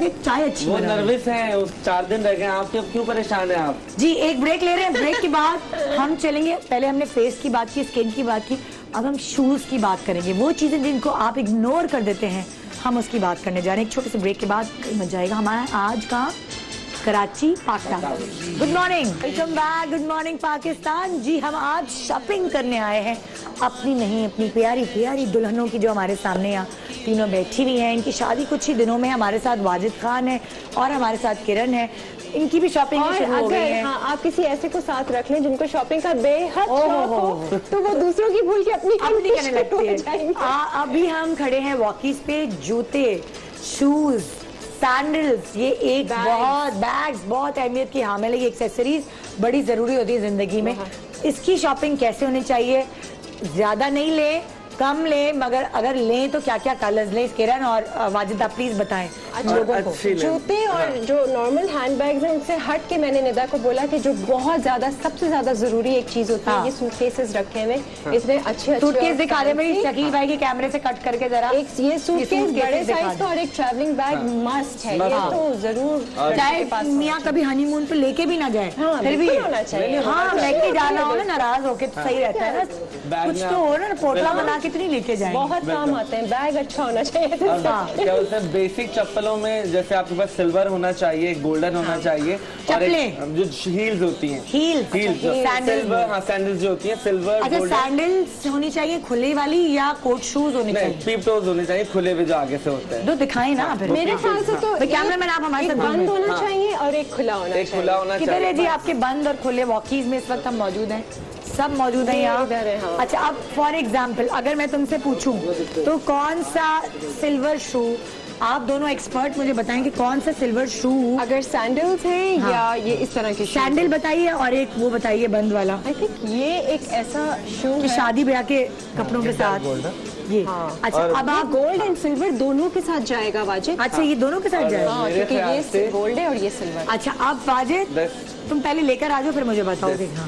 बताती चाय अच्छी वो बना। नर्वस है, 4 दिन रह गए आपके, अब क्यों परेशान है आप? जी एक ब्रेक ले रहे हैं, ब्रेक के बाद हम चलेंगे। पहले हमने फेस की बात की, स्किन की बात की, अब हम शूज की बात करेंगे। वो चीजें जिनको आप इग्नोर कर देते हैं, हम उसकी बात करने जा रहे हैं एक छोटे से ब्रेक के बाद। मजा आएगा। हमारा आज का Karachi Pak towers. Good morning, welcome back. Good morning Pakistan. जी हम आज शॉपिंग करने आए हैं, अपनी नहीं अपनी प्यारी प्यारी दुल्हनों की, जो हमारे सामने यहाँ तीनों बैठी हुई हैं। इनकी शादी कुछ ही दिनों में, हमारे साथ वाजिद खान है और हमारे साथ किरण है। इनकी भी शॉपिंग शुरू हो गई है। हाँ, आप किसी ऐसे को साथ रख लें जिनको शॉपिंग का बेहद शौक हो, तो वो दूसरों की भूल के अपनी करने लगती है। अभी हम खड़े हैं वॉकीज पे। जूते, शूज, सैंडल्स, ये एक बहुत बैग्स बहुत अहमियत की हामिल है। ये एक्सेसरीज बड़ी जरूरी होती है जिंदगी में। इसकी शॉपिंग कैसे होनी चाहिए? ज्यादा नहीं ले, कम ले, मगर अगर लें तो क्या क्या कलर्स लें? किरण और वाजिदा प्लीज बताएं लोगों को। जूते और जो नॉर्मल हैंडबैग्स हैं उनसे हट के मैंने निदा को बोला कि जो बहुत ज्यादा सबसे ज्यादा जरूरी एक चीज होती है, ये सूटकेसेस रखे हुए। इसमें अच्छे सूटकेस दिखा दे मेरी शकील भाई के कैमरे से कट करके जरा। एक ये सूटकेस बड़े साइज का और एक ट्रैवलिंग बैग मस्ट है, ये तो जरूर। चाहे मियाँ कभी हनीमून पे लेके भी ना जाए, फिर भी होना चाहिए। हाँ लेके जाना हो ना, नाराज होके तो सही रहता है ना। कुछ तो हो ना, पोटला बना के तो नहीं लेके जाए। बहुत काम आते हैं, बैग अच्छा होना चाहिए। क्या बोलते हैं, बेसिक चप्पलों में जैसे आपके पास सिल्वर होना चाहिए, गोल्डन होना चाहिए, और जो हील्स होती हैं, सैंडल्स जो होती हैं सिल्वर। अच्छा, सैंडल्स होनी चाहिए खुली वाली या कोट शूज होने चाहिए? पीप टोज होने चाहिए, खुले हुए जो आगे से होते हैं। दो दिखाई ना फिर। मेरे ख्याल से तो कैमरामैन आप हमारे साथ बंद होना चाहिए और एक खुला होना चाहिए। खुला होना चाहिए। किधर है जी आपके बंद और खुले वॉकीज में? इस वक्त हम मौजूद हैं, सब मौजूद हैं यहाँ। हाँ। अच्छा, अब फॉर एग्जाम्पल अगर मैं तुमसे पूछूं तो कौन सा सिल्वर शू, आप दोनों एक्सपर्ट मुझे बताएं कि कौन सा सिल्वर शू, अगर सैंडल्स हैं या ये इस तरह के सैंडल बताइए और एक वो बताइए बंद वाला। आई थिंक ये एक ऐसा शू कि शादी ब्याह के कपड़ों के साथ ये। अच्छा, अब आप गोल्ड एंड सिल्वर दोनों के साथ जाएगा वाजिद? अच्छा, ये दोनों के साथ जाएगा? हाँ, क्योंकि ये गोल्ड है और ये सिल्वर। अच्छा, अब वाजिद तुम पहले लेकर आ जाओ, फिर मुझे बताओगे। हाँ,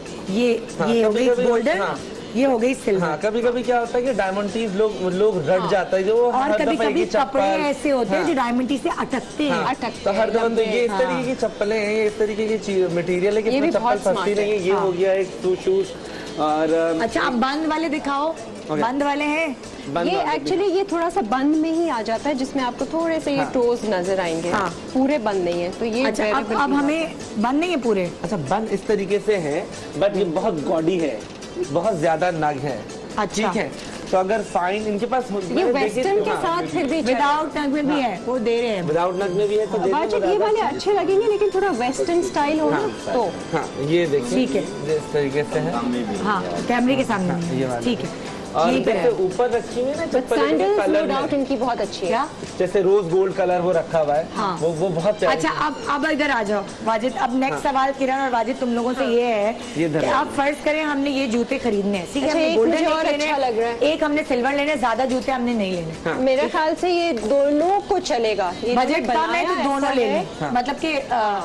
ये हो गई गोल्डन, ये हो गई सिल्वर। हाँ, कभी कभी क्या होता है कि डायमंडीज लोग रट जाता है, जो और कभी कभी कपड़े ऐसे होते हैं जो डायमंडी से अटकते हैं। तो हर दम तो ये इस तरीके की चप्पलें हैं, ये इस तरीके की मटेरियल है कि इसमें चप्पल फंसती नहीं है। ये हो गया एक शूज। और अच्छा, आप बंद वाले दिखाओ। बंद वाले हैं ये, एक्चुअली ये थोड़ा सा बंद में ही आ जाता है, जिसमें आपको थोड़े से ये टोज नजर आएंगे। पूरे बंद नहीं है, तो ये अच्छा, अब हमें बंद नहीं है पूरे। अच्छा, बंद इस तरीके से है, बट ये बहुत गॉडी है, बहुत ज्यादा नग है। ठीक है, तो अगर फाइन इनके पास ये वेस्टर्न के साथ फिर भी विदाउट नग में भी है, वो दे रहे हैं। विदाउट नग में भी है तो ये वाले अच्छे लगेंगे, लेकिन थोड़ा वेस्टर्न स्टाइल हो ना तो। हाँ, ये देखिए, ठीक है, इस तरीके से है। हाँ, कैमरे के सामने। ठीक है, और जैसे ऊपर रखी हुई है ना चप्पल के कलर में, इनकी बहुत अच्छी है। जैसे रोज गोल्ड कलर वो रखा हुआ है। हाँ। वो बहुत प्यारी। अच्छा, अब इधर आ जाओ वाजिद। अब नेक्स्ट सवाल किरण और वाजिद तुम लोगों से ये है कि आप फर्ज करें हमने ये जूते खरीदने हैं, ठीक है, हमने गोल्डन और अच्छा लग रहा है, एक हमने सिल्वर लेने, ज्यादा जूते हमने नहीं लेने। मेरे ख्याल से ये दोनों को चलेगा। बजट कम है तो दोनों ले लें, मतलब कि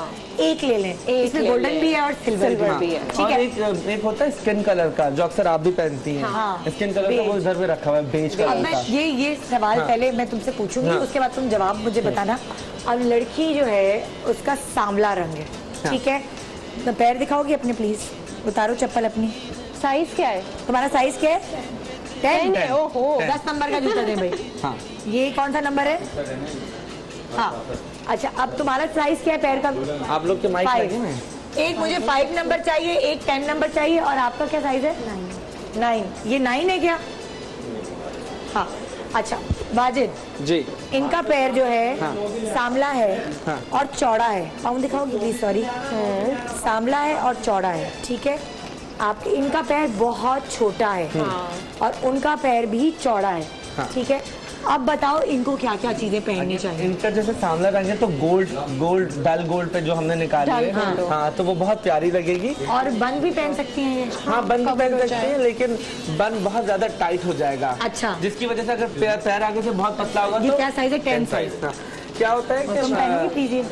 एक ले लें, इसमें गोल्डन भी है और सिल्वर भी है। ठीक है, एक होता है स्किन कलर का, जो अक्सर आप भी पहनती हैं। स्किन कलर का वो इधर पे रखा हुआ है, बेज कलर का। ये सवाल पहले मैं तुमसे पूछूंगी, उसके बाद तुम जवाब मुझे बताना। अब लड़की जो है उसका सांवला रंग है, ठीक है, तो पैर दिखाओगी अपने प्लीज, उतारो चप्पल अपनी। साइज क्या है तुम्हारा? साइज क्या है? 10। ओहो, 10 नंबर का जूता दे भाई। हाँ, ये कौन सा नंबर है? हाँ, अच्छा, अब तुम्हारा साइज क्या है पैर का? आप लोग के माइक लगे हैं? एक मुझे 5 नंबर चाहिए, एक 10 नंबर चाहिए, और आपका क्या साइज है? 9। ये 9 है क्या? हाँ, अच्छा वाजिद जी, इनका पैर जो है सांवला है और चौड़ा है। पाँव दिखाओगी प्लीज? सॉरी, सांवला है और चौड़ा है, ठीक है। आप इनका पैर बहुत छोटा है और उनका पैर भी चौड़ा है, ठीक है। अब बताओ इनको क्या क्या चीजें पहननी चाहिए? इनका जैसे सांवला रंग है तो गोल्ड डल गोल्ड पे जो हमने निकाली है, हाँ, तो वो बहुत प्यारी लगेगी। और बंद भी पहन सकती हैं ये? हाँ, बंद भी पहन सकती हैं, लेकिन बंद बहुत ज्यादा टाइट हो जाएगा। अच्छा, जिसकी वजह से अगर पैर आगे से बहुत पतला होगा ये तो क्या साइज है? 10 साइज। क्या होता है कि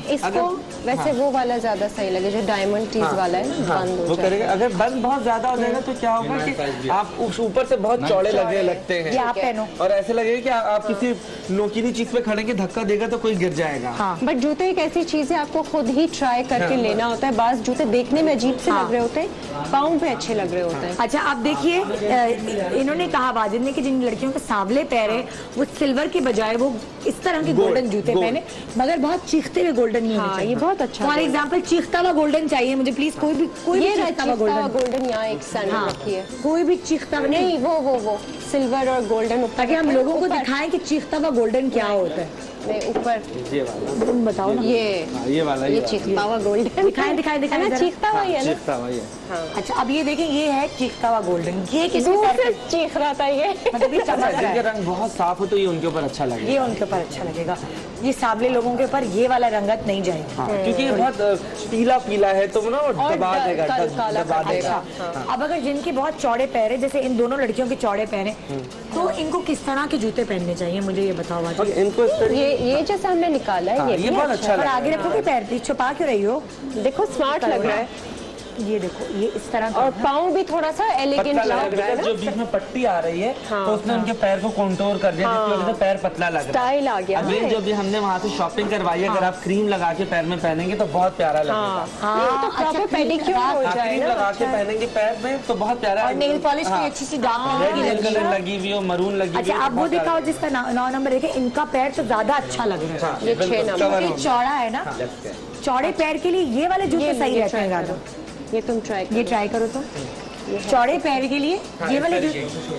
इसको वैसे वो वाला ज्यादा सही लगे जो डायमंड टीज वाला है ना, बंद हो वो जाए। करेगा। अगर बंद बहुत ज्यादा हो जाएगा तो क्या होगा कि आप उस ऊपर से बहुत चौड़े लगने लगते ये हैं आप पहनो। और ऐसे लगेगा कि आप किसी नोकीली चीज पे खड़े के धक्का देगा तो कोई गिर जाएगा। हाँ। बट जूते एक ऐसी चीज है आपको खुद ही ट्राई करके लेना होता है। बाज जूते देखने में अजीब से लग रहे होते हैं, पाँव पे अच्छे लग रहे होते हैं। अच्छा आप देखिए, इन्होंने कहा वाजिद ने कि जिन लड़कियों के सांवले पैर है वो सिल्वर के बजाय वो इस तरह के गोल्डन जूते पहने, मगर बहुत चीखते हुए गोल्डन नहीं होने हाँ, चाहिए। ये बहुत अच्छा फॉर एग्जाम्पल चीखता हुआ गोल्डन चाहिए मुझे प्लीज, कोई भी ये चीखता हुआ गोल्डन, गोल्डन यहाँ एक सैंडल रखी है। कोई भी चीखता हुआ नहीं, वो सिल्वर और गोल्डन ऊपर, ताकि हम लोगों को ऊपर। दिखाएं कि चीखता हुआ गोल्डन क्या होता है। नहीं, ऊपर ये वाला, तुम बताओ ना। ये वाला, ये चीखता हुआ गोल्डन दिखाएं दिखाएं दिखाएं ना, जरा। चीखता हुआ ही है ना। चीखता हुआ ये। अच्छा अब ये देखें, ये है चीखता हुआ गोल्डन, ये किस दूर से चीख रहा था ये। मतलब ये चमक रहा जिनके है, रंग बहुत साफ हो तो ये उनके ऊपर अच्छा लगेगा। ये उनके ऊपर अच्छा लगेगा। ये सांवले लोगों के ऊपर ये वाला रंगत नहीं जाएगा। हाँ, क्योंकि ये बहुत पीला पीला है तो वो ना वो और दबा देगा, काला दबा कर देगा। अच्छा अब अगर जिनके बहुत चौड़े पैर है, जैसे इन दोनों लड़कियों के चौड़े पैर हैं, तो इनको किस तरह के जूते पहनने चाहिए मुझे ये बताओ आज। और इनको इस तरह ये जैसा हमने निकाला है, हाँ, ये ये भी बहुत अच्छा और लग आगे रहा है। रखो कि पैर प्लीज छुपा क्यों रही हो। देखो स्मार्ट लग रहा है। ये देखो ये इस तरह का और पाँव भी थोड़ा सा एलिगेंट पतला लग रहा है ना। जो बीच में पट्टी आ रही है हाँ, तो उसने उनके पैर को कंटूर कर दिया, जिसकी वजह से पैर पतला लग रहा है। स्टाइल आ गया अभी ना। जो भी हमने वहाँ से शॉपिंग करवाई है, अगर आप क्रीम लगा के पैर में पहनेंगे तो बहुत प्यारा लगेगा। हाँ, तो प्रॉपर पेडिक्योर हो हाँ, जाए क्रीम ना। लगा के पहनेंगे पैर में तो बहुत प्यारा। और नेल पॉलिश भी अच्छी सी डार्क रेड की नेल लगी कलर है। लगी हुई हो, मरून लगी हुई अच्छा हो, आप वो बहुत दिखाओ प्यारा। जिसका 9 नंबर है, इनका पैर तो ज्यादा अच्छा लग रहा है। ये बिल्कुल, 6 नंबर। cover ये हो गया। चौड़ा है ना, चौड़े पैर के लिए ये वाले जूते सही रहते हैं ज्यादा। ये तुम ट्राई ये ट्राई करो तो, चौड़े पैर के लिए ये वाले जूते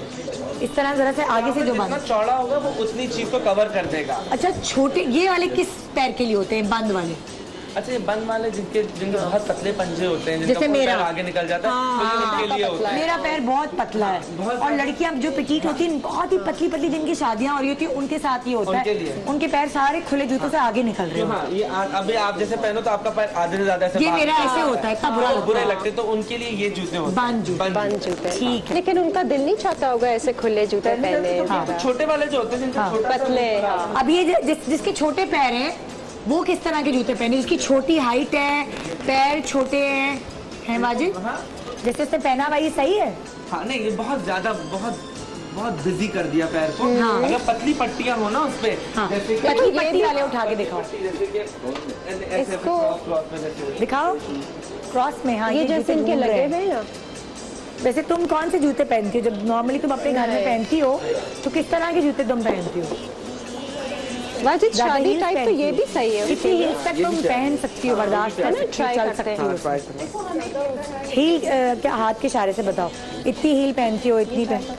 इस तरह जरा से आगे से जो जितना बांध। चौड़ा होगा वो उतनी चीज को कवर कर देगा। अच्छा छोटे ये वाले किस पैर के लिए होते हैं, बंद वाले? अच्छा ये बंद वाले जिनके बहुत पतले पंजे होते हैं, जिनका जैसे पूरा मेरा। पैर आगे निकल जाता है, तो ये उनके लिए होता है। मेरा पैर बहुत पतला है और लड़कियां जो पिटीट होती हैं बहुत ही पतली पतली, जिनकी शादियां हो रही होती है उनके साथ ये होता उनके है, लिए। उनके पैर सारे खुले जूतों से आगे निकल रहे तो हो। हाँ, ये अभी आप जैसे पहनो तो आपका पैर आधे से ज्यादा ऐसे ये बाहर- मेरा ऐसे होता है, इतना बुरा लगता बुरे है। लगते तो उनके लिए ये जूते होते हैं। बंद जूते। बंद जूते। ठीक है। लेकिन उनका दिल नहीं चाहता होगा ऐसे खुले जूते पहने। तो छोटे वाले जो होते हैं जिनका छोटा सा- पतले, हाँ। अब ये जिसके छोटे पैर हैं वो किस तरह के जूते पहने, जिसकी छोटी हाइट है, पैर छोटे हैं वाजिद, जैसे उसने पहना हुआ ये सही है? हाँ नहीं, ये बहुत ज्यादा बहुत बिजी कर दिया पैर को। हाँ। अगर पतली पट्टियां हो ना उसपे, हाँ। जैसे कि पतली ये पट्टी भी- वाले उठा के दिखाओ, जैसे कि ऐसे इसको- क्रॉस में जैसे दिखाओ क्रॉस में। हाँ ये जूते जैसे इनके घूम रहे लगे हैं। हुए हैं ना। वैसे तुम कौन से जूते पहनती हो जब नॉर्मली तुम अपने घर में पहनती हो, तो किस तरह के जूते तुम पहनती हो? वाजिद ज्यादा शादी heels टाइप तो पहनती ये हो? भी सही है। इतनी हील्स तक तुम पहन सकती हो, बर्दाश्त कर ना, सकती हो, try चल करते सकती हैं। हो। ट्राई करो। हील क्या हाथ के इशारे से बताओ, इतनी हील पहनती हो, इतनी पहन।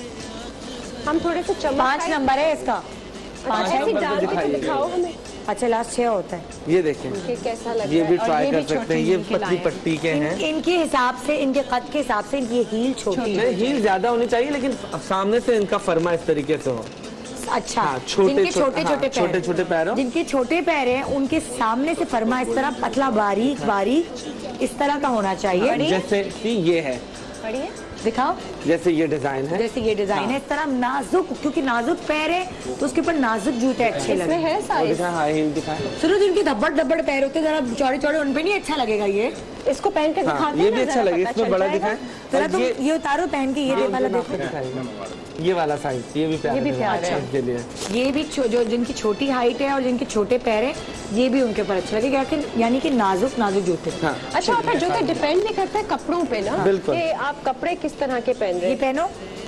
हम थोड़े से चमक 5 नंबर है इसका, 5 ऐसी नंबर डाल तो के तो दिखाइए। दिखाओ हमें अच्छा लास्ट 6 होता है। ये देखें, कि कैसा लग ये रहा भी है। और ट्राई ये कर भी सकते हैं। छोटी ये हील के पतली लाए हैं। पट्टी के हैं। इनके हिसाब से, इनके कद के हिसाब से ये हील छोटी है। हील ज्यादा होनी चाहिए लेकिन सामने से इनका फरमा इस तरीके से हो। अच्छा हाँ, छोटे- जिनके छोटे- छोटे हाँ, छोटे-छोटे पैर हो। जिनके छोटे पैर हैं उनके सामने से फरमा इस तरह पतला बारीक बारीक इस तरह का होना चाहिए। जैसे कि ये है, बढ़िया। दिखाओ जैसे ये डिजाइन है। जैसे ये डिजाइन है, इस तरह नाजुक, क्योंकि नाजुक पैर है तो उसके ऊपर नाजुक जूते अच्छे इसमें लगे। है और साइज। दिखाएं, हाई हील दिखाएं। सुनो जिनके धब्बड़ धब्बड़ पैर होते हैं जरा चौड़े चौड़े, उन पे नहीं अच्छा लगेगा ये। इसको पहन के हाँ, दिखाते ये हैं भी ना, अच्छा जरा लगे, पता इसमें चल बड़ा जाएगा। दिखाएं। जरा और तुम ये उतारो पहन के, ये वाला देखो, ये वाला साइज, ये भी प्यारा ये भी डिजाइन प्यारा है। इसके लिए। ये भी जो जिनकी छोटी हाइट है और जिनके छोटे पैर है ये भी उनके ऊपर अच्छा लगेगा, यानी कि नाजुक नाजुक जूते। हाँ, अच्छा, आपका जूता डिपेंड भी करता है कपड़ों पे ना, बिल्कुल। कि आप कपड़े किस तरह के पहन रहे ये हैं। पहनो,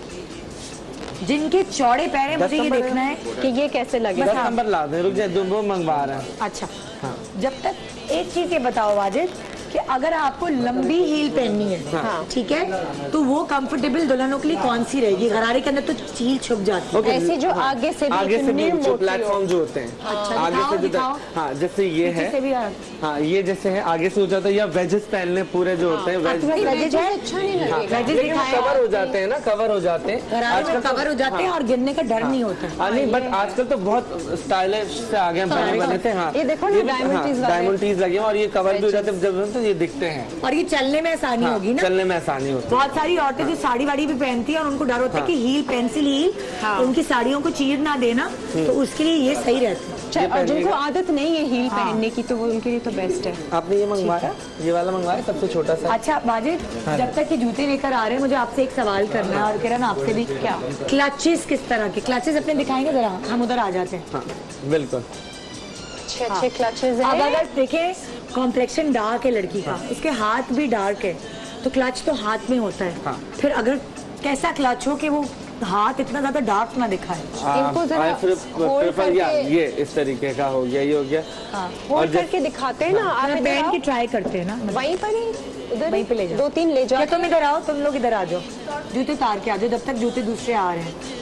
जिनके चौड़े पैर है मुझे ये नंबर देखना है। कि ये कैसे लगेगा। 10 नंबर ला दें, रुक जाए, दो मंगवा रहे हैं। अच्छा जब तक एक चीज ये बताओ वाजिद कि अगर आपको लंबी हील पहननी है, हाँ। ठीक है, तो वो कंफर्टेबल दुल्हनों के लिए कौन सी रहेगी? गरारे के अंदर तो हील छुप जाती है। ओके, ऐसी जो आगे से भी आगे से इतनी भी मोटी हो। प्लेटफॉर्म जो होते हैं, अच्छा, आगे दिखाओ, से जो दिखाओ। हाँ, जैसे ये पीछे से है, भी हाँ ये जैसे है आगे से हो जाता है, या वेजेस पहन ले पूरे जो होते हैं वेज, नहीं, वेजेस वेजेस है? अच्छा नहीं लगेगा। वेजेस लेकिन दिखाएं। कवर हो जाते हैं ना, कवर हो जाते हैं गरारे में कवर हो जाते हैं और गिरने का डर नहीं होता। हाँ नहीं, बट आजकल तो बहुत स्टाइलिश से आगे हम बने बने थे। हाँ, ये देखो ना, diamond tees वाले। डायमंड टीज लगे हैं और ये कवर भी हो जाते हैं, जब तो ये दिखते हैं। और ये चलने में आसानी हाँ, होगी ना। चलने में आसानी होती है। बहुत सारी औरतें जो साड़ी वाड़ी भी पहनती है और उनको डर होता है कि हील, पेंसिल हील उनकी साड़ियों को चीर ना देना, तो उसके लिए ये सही रहता है। और जिनको आदत नहीं है हील पहनने की तो वो उनके लिए तो बेस्ट है। आपने ये मंगवाया, ये वाला मंगवाया सबसे छोटा सा। अच्छा माजिद, जब तक ये जूते लेकर आ रहे हैं मुझे आपसे एक सवाल करना है और किरण आपसे भी। क्या क्लचेस किस तरह के क्लचेस अपने दिखाएंगे जरा, हम उधर आ जाते हैं। हाँ बिल्कुल अच्छे क्लचेस हैं। अब अगर देखें कॉम्प्लेक्शन डार्क है लड़की का, उसके हाथ भी डार्क है, तो क्लच तो हाथ में होता है। फिर अगर कैसा क्लच हो कि वो हाथ इतना ज्यादा डार्क ना दिखाए। इनको जरा होल्ड करके ये इस तरीके का हो गया, ये हो गया। होल्ड करके दिखाते हैं ना, आप पहन के ट्राई करते हैं ना, वहीं पर ही उधर वहीं पे ले जाओ। 2-3 ले जाओ। तुम इधर आओ, तुम लोग इधर आ जाओ, जूते उतार के आ जाओ जब तक जूते दूसरे आ रहे हैं।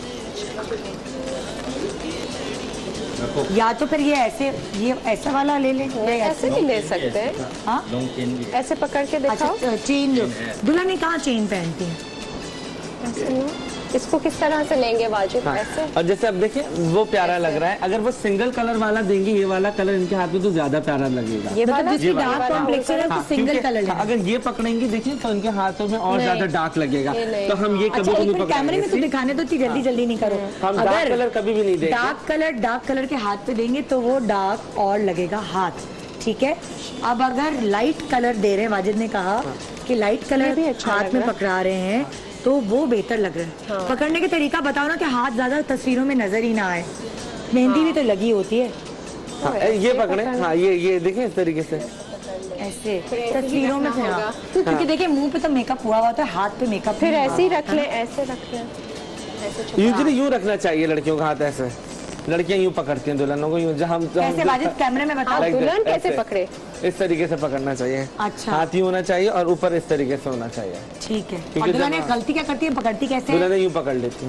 या तो फिर ये ऐसा वाला ले ले, ऐसे भी ले सकते हैं। हाँ ऐसे पकड़ के दिखाओ। अच्छा चेन लो, दुल्हन कहाँ चेन पहनती है? ऐसे ना, इसको किस तरह से लेंगे वाजिब? हाँ। ऐसे। और जैसे अब देखिए वो प्यारा लग रहा है, अगर वो सिंगल कलर वाला देंगे, ये वाला कलर इनके हाथ में तो ज्यादा प्यारा लगेगा। ये वाला जिसकी डार्क कॉम्प्लेक्शन है तो सिंगल कलर है। अगर ये पकड़ेंगे देखिए तो उनके हाथों में और ज्यादा डार्क लगेगा, तो हम ये कभी अच्छा, नहीं एक मिनट कैमरे में तो पकड़ेंगे। दिखाने तो जल्दी नहीं करो। हम डार्क कलर कभी भी नहीं देंगे। डार्क कलर के हाथ पे देंगे तो वो डार्क और लगेगा हाथ, ठीक है। अब अगर लाइट कलर दे रहे हैं, वाजिद ने कहा कि लाइट कलर भी अच्छा हाथ में पकड़ा रहे हैं तो वो बेहतर लग रहा है। पकड़ने के तरीका बताओ ना कि हाथ ज्यादा तस्वीरों में नजर ही ना आए। मेहंदी भी तो लगी होती है। हाँ, ये पकड़े। हाँ ये देखें इस तरीके से ऐसे तस्वीरों में फिर क्योंकि देखिए मुंह पे तो मेकअप हुआ हुआ, तो हाथ पे मेकअप फिर ऐसे ही रख लें, ऐसे रख लें। यूजुअली यूँ रखना चाहिए लड़कियों का हाथ, ऐसे लड़कियां यूँ पकड़ती हैं दुल्हनों को, यूँ जहाँ कैसे वाजिद कैमरे में बताओ। दुल्हन कैसे पकड़े? इस तरीके से पकड़ना चाहिए। अच्छा। हाथ यूँ होना चाहिए और ऊपर इस तरीके से होना चाहिए। ठीक है। क्योंकि और दुल्हन गलती क्या करती है, पकड़ती कैसे? दुल्हन यूँ पकड़ लेती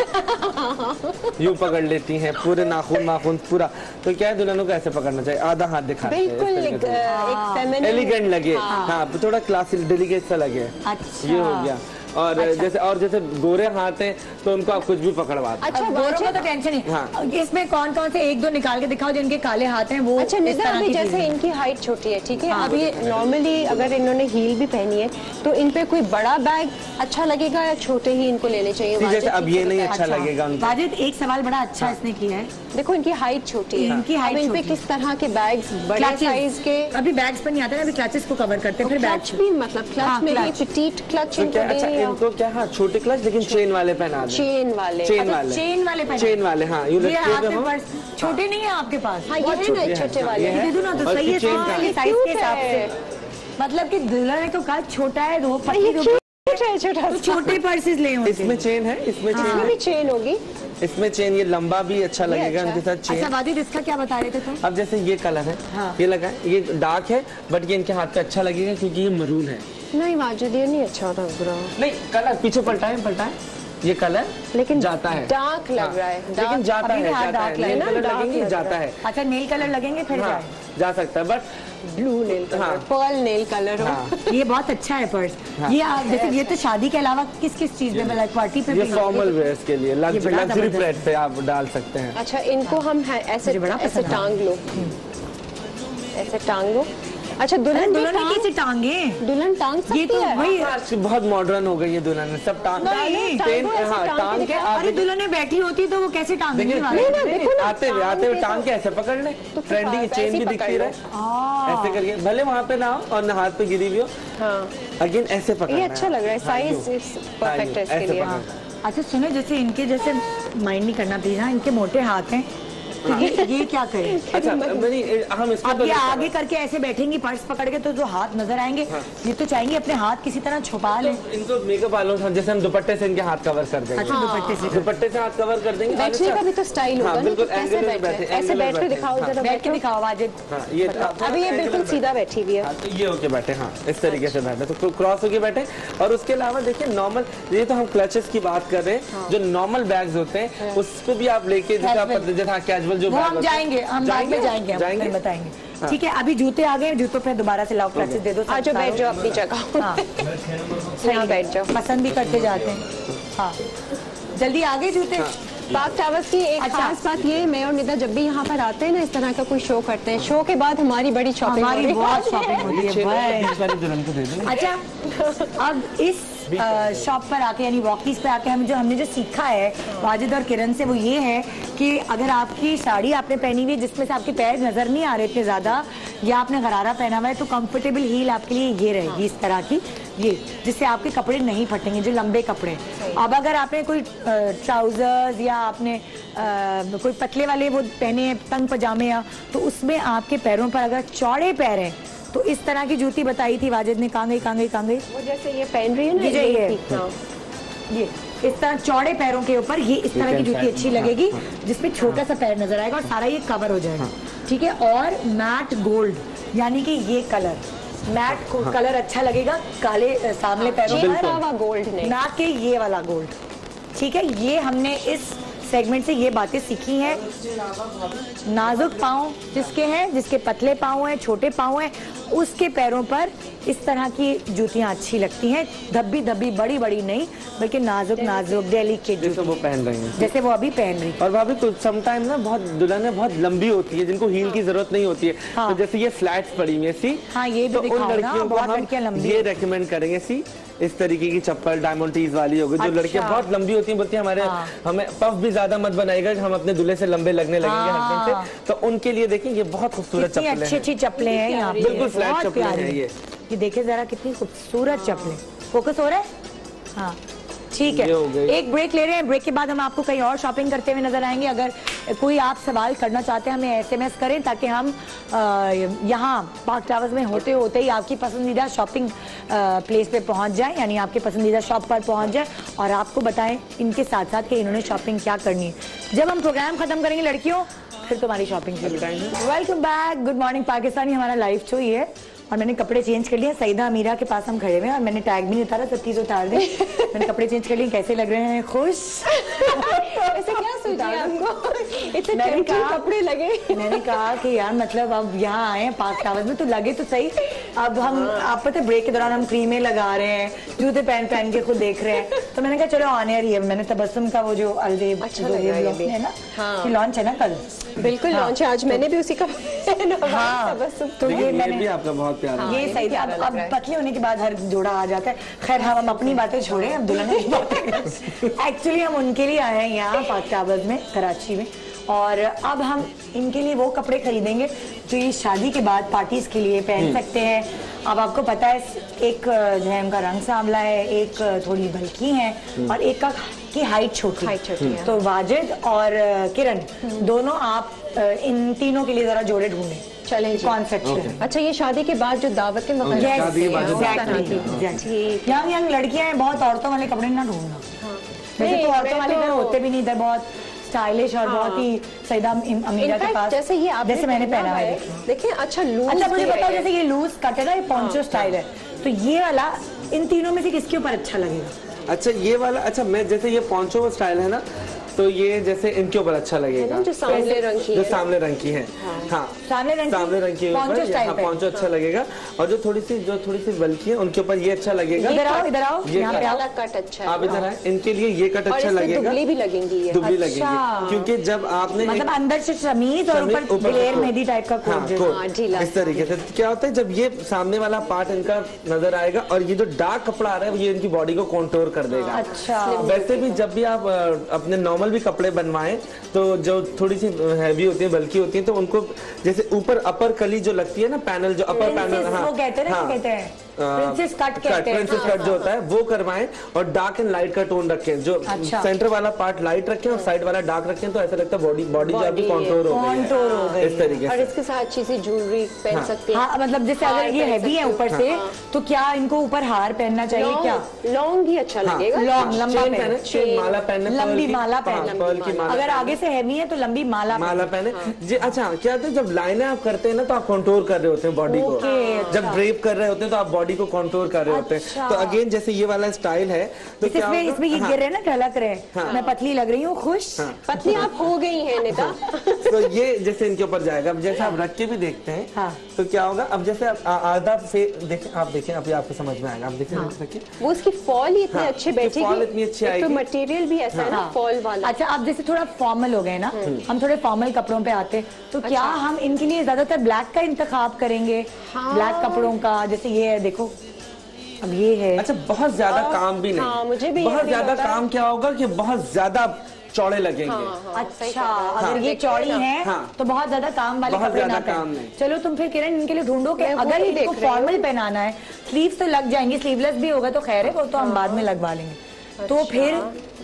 हैं, यूँ पकड़ लेती हैं पूरे नाखून पूरा। तो क्या है, दुल्हनों को ऐसे पकड़ना चाहिए, आधा हाथ दिखाते हैं बिल्कुल एक फेमिनिन एलिगेंट लगे। हाँ थोड़ा क्लासिक डेलिकेट सा लगे। अच्छा ये हो गया। और जैसे गोरे हाथ हैं तो उनको आप कुछ भी पकड़वाते। अच्छा गोरों का तो टेंशन नहीं। हाँ। इसमें कौन से 1-2 निकाल के दिखाओ जिनके काले हाथ हैं वो। अच्छा निदा, अभी जैसे इनकी हाइट छोटी है, ठीक है। अब ये नॉर्मली अगर इन्होंने हील भी पहनी है तो इन पे कोई बड़ा बैग अच्छा लगेगा या छोटे ही इनको लेने चाहिए? जैसे अब ये नहीं अच्छा लगेगा उनको। वाजिद एक सवाल बड़ा अच्छा इसने किया है। देखो इनकी हाइट छोटी है, इनकी हाइट इन पे किस तरह के बैग्स, बड़े साइज के। अभी बैग्स पर नहीं आते ना, अभी क्लचेस को कवर करते हैं, फिर बैग क्लच भी मतलब क्लच में ही पिटीट क्लच इनको अच्छा दे। इनको क्या, हाँ छोटे क्लच लेकिन चेन वाले पहना दें। चेन वाले चेन वाले हाँ यूँ लटके हुए। छोटे नहीं है आपके पास? हाँ ये है ना छोटे वाले। दे दो ना तो और सही है, चेन का- साइज के हिसाब से। मतलब कि दुल्हन ने तो कहा छोटा है, वो छोटा तो छोटे पर्सेस ले उनसे। इसमें चेन है, इसमें चेन भी चेन होगी। इसमें चेन, ये लंबा भी अच्छा लगेगा इनके साथ चेन। अच्छा वाजिद इसका क्या बता रहे थे तुम? अब जैसे ये कलर है, हाँ। ये लगा है, ये डार्क है बट ये इनके हाथ पे अच्छा लगेगा क्योंकि ये मरून है। नहीं वाजिद ये नहीं अच्छा लग रहा, नहीं कलर पीछे पलटाएं, ये कलर लेकिन जाता है, डार्क लग रहा है। लेकिन जाता है, नेल कलर लगेंगे जाता है। अच्छा नेल कलर लगेंगे फिर हाँ, जा सकता है बट ब्लू नेल कलर, हाँ। पर्ल नेल कलर हो। हाँ। ये बहुत अच्छा है पर्स। ये आप जैसे ये तो शादी के अलावा किस किस चीज में, लाइक पार्टी पे ये भी फॉर्मल वेयर्स के लिए बड़ा लग्जरी जबरदस्त। प्लेट पे आप डाल सकते हैं। अच्छा इनको हम ऐसे बड़ा ऐसे पसंद टांग लो, ऐसे टांग लो। अच्छा दुल्हन कैसे टांगे? दुल्हन टांग सकती ये तो है? वही आज बहुत मॉडर्न हो गई है दुल्हन, सब टांग नहीं, पेन, ऐसे हाँ टांग टांग के के दिखाओ। अरे दुल्हन बैठी होती तो वो कैसे टांगने देखिए वाली? आते हुए टांग के ऐसे पकड़ ले, ट्रेंडिंग चेन भी दिखती रहे ऐसे करके, भले वहाँ पे ना हो और हाथ पे गिरी भी हो। हाँ अगेन ऐसे पकड़ना ये अच्छा लग रहा है, साइज परफेक्ट है इसके लिए। अच्छा सुनो, जैसे इनके जैसे माइंड नहीं करना प्लीज, हाँ इनके मोटे हाथ हैं तो ये क्या करें? अच्छा हम इसको अब ये आगे करके ऐसे बैठेंगी पर्स पकड़ के तो जो हाथ नजर आएंगे, ये तो चाहेंगे अपने हाथ किसी तरह छुपा लें। इनको मेकअप वालों जैसे हम दुपट्टे से इनके हाथ कवर कर देंगे। अच्छा दुपट्टे से हाथ कवर कर देंगे। बैठने का भी तो स्टाइल होगा ना, बिल्कुल कैसे बैठे, ऐसे बैठ के दिखाओ जरा, बैठ के दिखाओ वाजिद। ये अभी ये बिल्कुल सीधा बैठी हुई है। तो ये होके बैठे, हाँ इस तरीके से बैठे तो क्रॉस होके बैठे। और उसके अलावा देखिए नॉर्मल, ये तो हम क्लचेस की बात कर रहे हैं, जो नॉर्मल बैग्स होते हैं उसको भी आप लेके जैसे कैजुअल जो हम जाएंगे, हम बाद में जाएंगे, हम फिर बताएंगे। ठीक है अभी जूते आ गए, जूतों पे दोबारा से लाओ क्लचेस दे दो। आ जाओ बैठ जाओ अपनी जगह, यहाँ बैठ जाओ। पसंद भी करते जाते हैं। हाँ जल्दी आ गए जूते। पाक टावर्स की एक खास बात ये, मैं और निदा जब भी यहाँ पर आते हैं ना, इस तरह का कोई शो करते हैं, शो के बाद हमारी बड़ी शॉपिंग हमारी बहुत शॉपिंग होती है भाई। दुल्हन को दे दो। अच्छा, अब इस शॉप पर आके यानी वॉकीज पे आके हमने जो सीखा है वाजिद और किरण से, वो ये है कि अगर आपकी साड़ी आपने पहनी हुई है जिसमें से आपके पैर नजर नहीं आ रहे इतने ज्यादा, या आपने गरारा पहना हुआ है, तो कंफर्टेबल हील आपके लिए ये रहेगी इस तरह की, ये जिससे आपके कपड़े नहीं फटेंगे, जो लंबे कपड़े। अब अगर आपने कोई ट्राउजर्स या आपने कोई पतले वाले वो पहने हैं तंग पजामे, या तो उसमें आपके पैरों पर अगर चौड़े पैर हैं तो इस तरह की जूती बताई थी वाजिद ने, कहाँ गई वो जैसे ये पहन रही है ना, ये इस तरह चौड़े पैरों के ऊपर ये इस तरह की जूती अच्छी लगेगी, जिसमें छोटा सा पैर नजर आएगा और सारा ये कवर हो जाएगा, ठीक है। और मैट गोल्ड यानी कि ये कलर मैट कलर अच्छा लगेगा काले सामने पैरों पर, गोल्ड नहीं, ना कि ये वाला गोल्ड, ठीक है। ये हमने इस सेगमेंट से ये बातें सीखी हैं। नाजुक पाँव जिसके हैं, जिसके पतले पाँव हैं, छोटे पाँव हैं, उसके पैरों पर इस तरह की जूतियां अच्छी लगती हैं, धब्बी धब्बी बड़ी बड़ी नहीं, बल्कि नाजुक नाजुक डेलिकेट जैसे वो पहन रही हैं, जैसे वो अभी पहन रही। और भाभी कुछ समटाइम ना बहुत दुल्हनें बहुत लंबी होती है जिनको हील की जरूरत नहीं होती है, हाँ। तो जैसे ये फ्लैट्स पड़ी हुई सी, हाँ, ये भी तो उन लड़कियों को हम ये रेकमेंड करेंगे सी, इस तरीके की चप्पल डायमंड टीज वाली होगी, जो लड़कियां बहुत लंबी होती हैं, बोलती हैं हमारे हमें पफ भी ज्यादा मत बनाएगा कि हम अपने दूल्हे से लंबे लगने लगेंगे हस्बैंड से, तो उनके लिए देखिए ये बहुत खूबसूरत चप्पलें हैं, अच्छी अच्छी चप्पलें हैं यहाँ पे, बिल्कुल फ्लैट चप्पलें हैं ये देखिए जरा कितनी खूबसूरत चप्पलें। फोकस हो रहा है, हाँ ठीक है। एक ब्रेक ले रहे हैं, ब्रेक के बाद हम आपको कहीं और शॉपिंग करते हुए नजर आएंगे। अगर कोई आप सवाल करना चाहते हैं हमें SMS करें, ताकि हम यहाँ पार्क टावर्स में होते होते ही आपकी पसंदीदा शॉपिंग प्लेस पे पहुँच जाए, यानी आपके पसंदीदा शॉप पर पहुँच जाए और आपको बताएं इनके साथ साथ कि इन्होंने शॉपिंग क्या करनी है। जब हम प्रोग्राम खत्म करेंगे लड़कियों, फिर तुम्हारी शॉपिंग शुरू करेंगे। Welcome back, good morning Pakistani, हमारा लाइव शो ही है और मैंने कपड़े चेंज कर लिए। सईदा अमीरा के पास हम खड़े हुए हैं और मैंने टैग भी नहीं उतारा, सब चीज उतार दी। मैंने कपड़े चेंज कर लिए, कैसे लग रहे हैं? खुश? ऐसे क्या सोचा आपको? इतने कपड़े लगे। मैंने कहा कि यार मतलब अब यहाँ आए हैं पार्क टावर्स में तो लगे तो सही। अब हम आप पता है ब्रेक के दौरान हम क्रीमें लगा रहे हैं, जूते पहन पहन के खुद देख रहे हैं, तो मैंने कहा चलो ऑन एयर ही है। मैंने तबस्सुम का वो जो अलदेब है ना, लॉन्च है ना कल, बिल्कुल लॉन्च है आज, मैंने भी उसी का तो ये मैंने भी आपका बहुत प्यारा, ये सही था। अब पतले होने के बाद हर जोड़ा आ जाता है। खैर हम अपनी बातें छोड़े, अब दुल्हन की बातें। एक्चुअली हम उनके लिए आए हैं यहाँ पार्क टावर्स में कराची में, और अब हम इनके लिए वो कपड़े खरीदेंगे जो ये शादी के बाद पार्टीज के लिए पहन सकते हैं। अब आपको पता है एक जो है उनका रंग सांवला है, एक थोड़ी बल्की है और एक का की हाइट छोटी है। तो वाजिद और किरण दोनों आप इन तीनों के लिए जरा जोड़े ढूंढे, चले कौन सा अच्छा। अच्छा, ये शादी के बाद जो दावतें यंग यंग लड़कियां हैं, बहुत औरतों वाले कपड़े ना ढूंढना। वैसे तो औरतों वाले इधर होते भी नहीं, इधर बहुत स्टाइलिश और बहुत ही सईदा अमीरा के पास जैसे ये आप जैसे मैंने पहना है, देखिए अच्छा लूज। अच्छा मुझे बताओ, जैसे ये लूज कट है ना, ये पोंचो स्टाइल है, तो ये वाला इन तीनों में से किसके ऊपर अच्छा लगेगा? अच्छा ये वाला, अच्छा मैं जैसे ये पोंचो स्टाइल है ना, तो ये जैसे इनके ऊपर अच्छा लगेगा, जो सामने रंग की, जो सामने रंग की है, हाँ सामने रंग की ऊपर पोंचो अच्छा लगेगा, और जो थोड़ी सी बल्कि है उनके ऊपर ये अच्छा लगेगा। इधर आओ, यहाँ पे वाला कट अच्छा है, आप इधर आए, इनके लिए ये कट अच्छा लगेगा। दुबली भी लगेंगी, दुबली लगेगी, क्योंकि जब आपने मतलब अंदर से शमीज और ऊपर ग्लेयर मेहंदी टाइप का कोट, इस तरीके से क्या होता है, जब ये सामने वाला पार्ट इनका नजर आएगा और ये जो डार्क कपड़ा आ रहा है ये इनकी बॉडी को कॉन्टोर कर देगा। अच्छा, वैसे भी जब भी आप अपने नॉर्मल भी कपड़े बनवाएं तो जो थोड़ी सी हैवी होती है, बल्कि होती है, तो उनको जैसे ऊपर अपर कली जो लगती है ना, पैनल जो अपर पैनल, वो कहते हैं ना, कहते हैं प्रिंसेस कट कहते हैं, प्रिंसेस कट जो होता है वो करवाएं, और डार्क एंड लाइट का टोन रखें, जो सेंटर वाला पार्ट लाइट रखें और साइड वाला डार्क रखें, तो ऐसा लगता है बॉडी जो आपकी कॉन्टोर हो गई है इस तरीके से। और इसके साथ अच्छी सी ज्वेलरी पहन सकते हैं। हाँ, मतलब जैसे अगर ये हैवी है ऊपर से, तो क्या इनको ऊपर हार पहनना चाहिए? क्या लॉन्ग ही अच्छा लगेगा, लॉन्ग लंबा पहने, माला पहने, लंबी माला पहने, अगर आगे से हैवी है तो लंबी माला पहने जी। अच्छा क्या होता है, जब लाइनें आप करते हैं ना तो आप कंट्रोल कर रहे होते हैं बॉडी को, जब ड्रेप कर रहे होते हैं तो आप बॉडी को कंट्रोल कर रहे होते हैं। तो अगेन जैसे ये वाला स्टाइल है तो क्या होगा, इसमें ये गिर रहे ना, ढलक रहे, मैं पतली लग रही हूँ, खुश। पतली आप हो गई हैं निता। तो ये जैसे इनके ऊपर जाएगा। अब जैसे आप रख के भी देखते हैं तो क्या होगा, अब जैसे आधा देखें, आप देखें, अभी आपको समझ में आएगा। आप देखें रखिए, वो उसकी फॉल ही इतने अच्छे बैठेगी, फॉल इतनी अच्छी आएगी, तो मटेरियल भी ऐसा है ना फॉल वाला। अच्छा, अब जैसे थोड़ा फॉर्मल हो गए ना, हम थोड़े फॉर्मल कपड़ों पे आते हैं, तो क्या हम इनके लिए ज्यादातर ब्लैक का इंतखाब करेंगे? ब्लैक कपड़ों का, जैसे ये है देखो, अब ये है। अच्छा, बहुत ज्यादा काम भी नहीं, मुझे भी बहुत ज्यादा काम क्या होगा कि बहुत ज्यादा चौड़े लगेंगे। अच्छा, अगर ये चौड़ी है तो बहुत ज्यादा काम वाले कपड़े ना पहने। चलो तुम फिर किरण इनके लिए ढूंढो कि अगर इनको फॉर्मल पहनाना है, स्लीव्स तो लग जाएंगी, स्लीवलेस भी होगा तो खैर है, वो तो हम बाद में लगवा लेंगे। तो फिर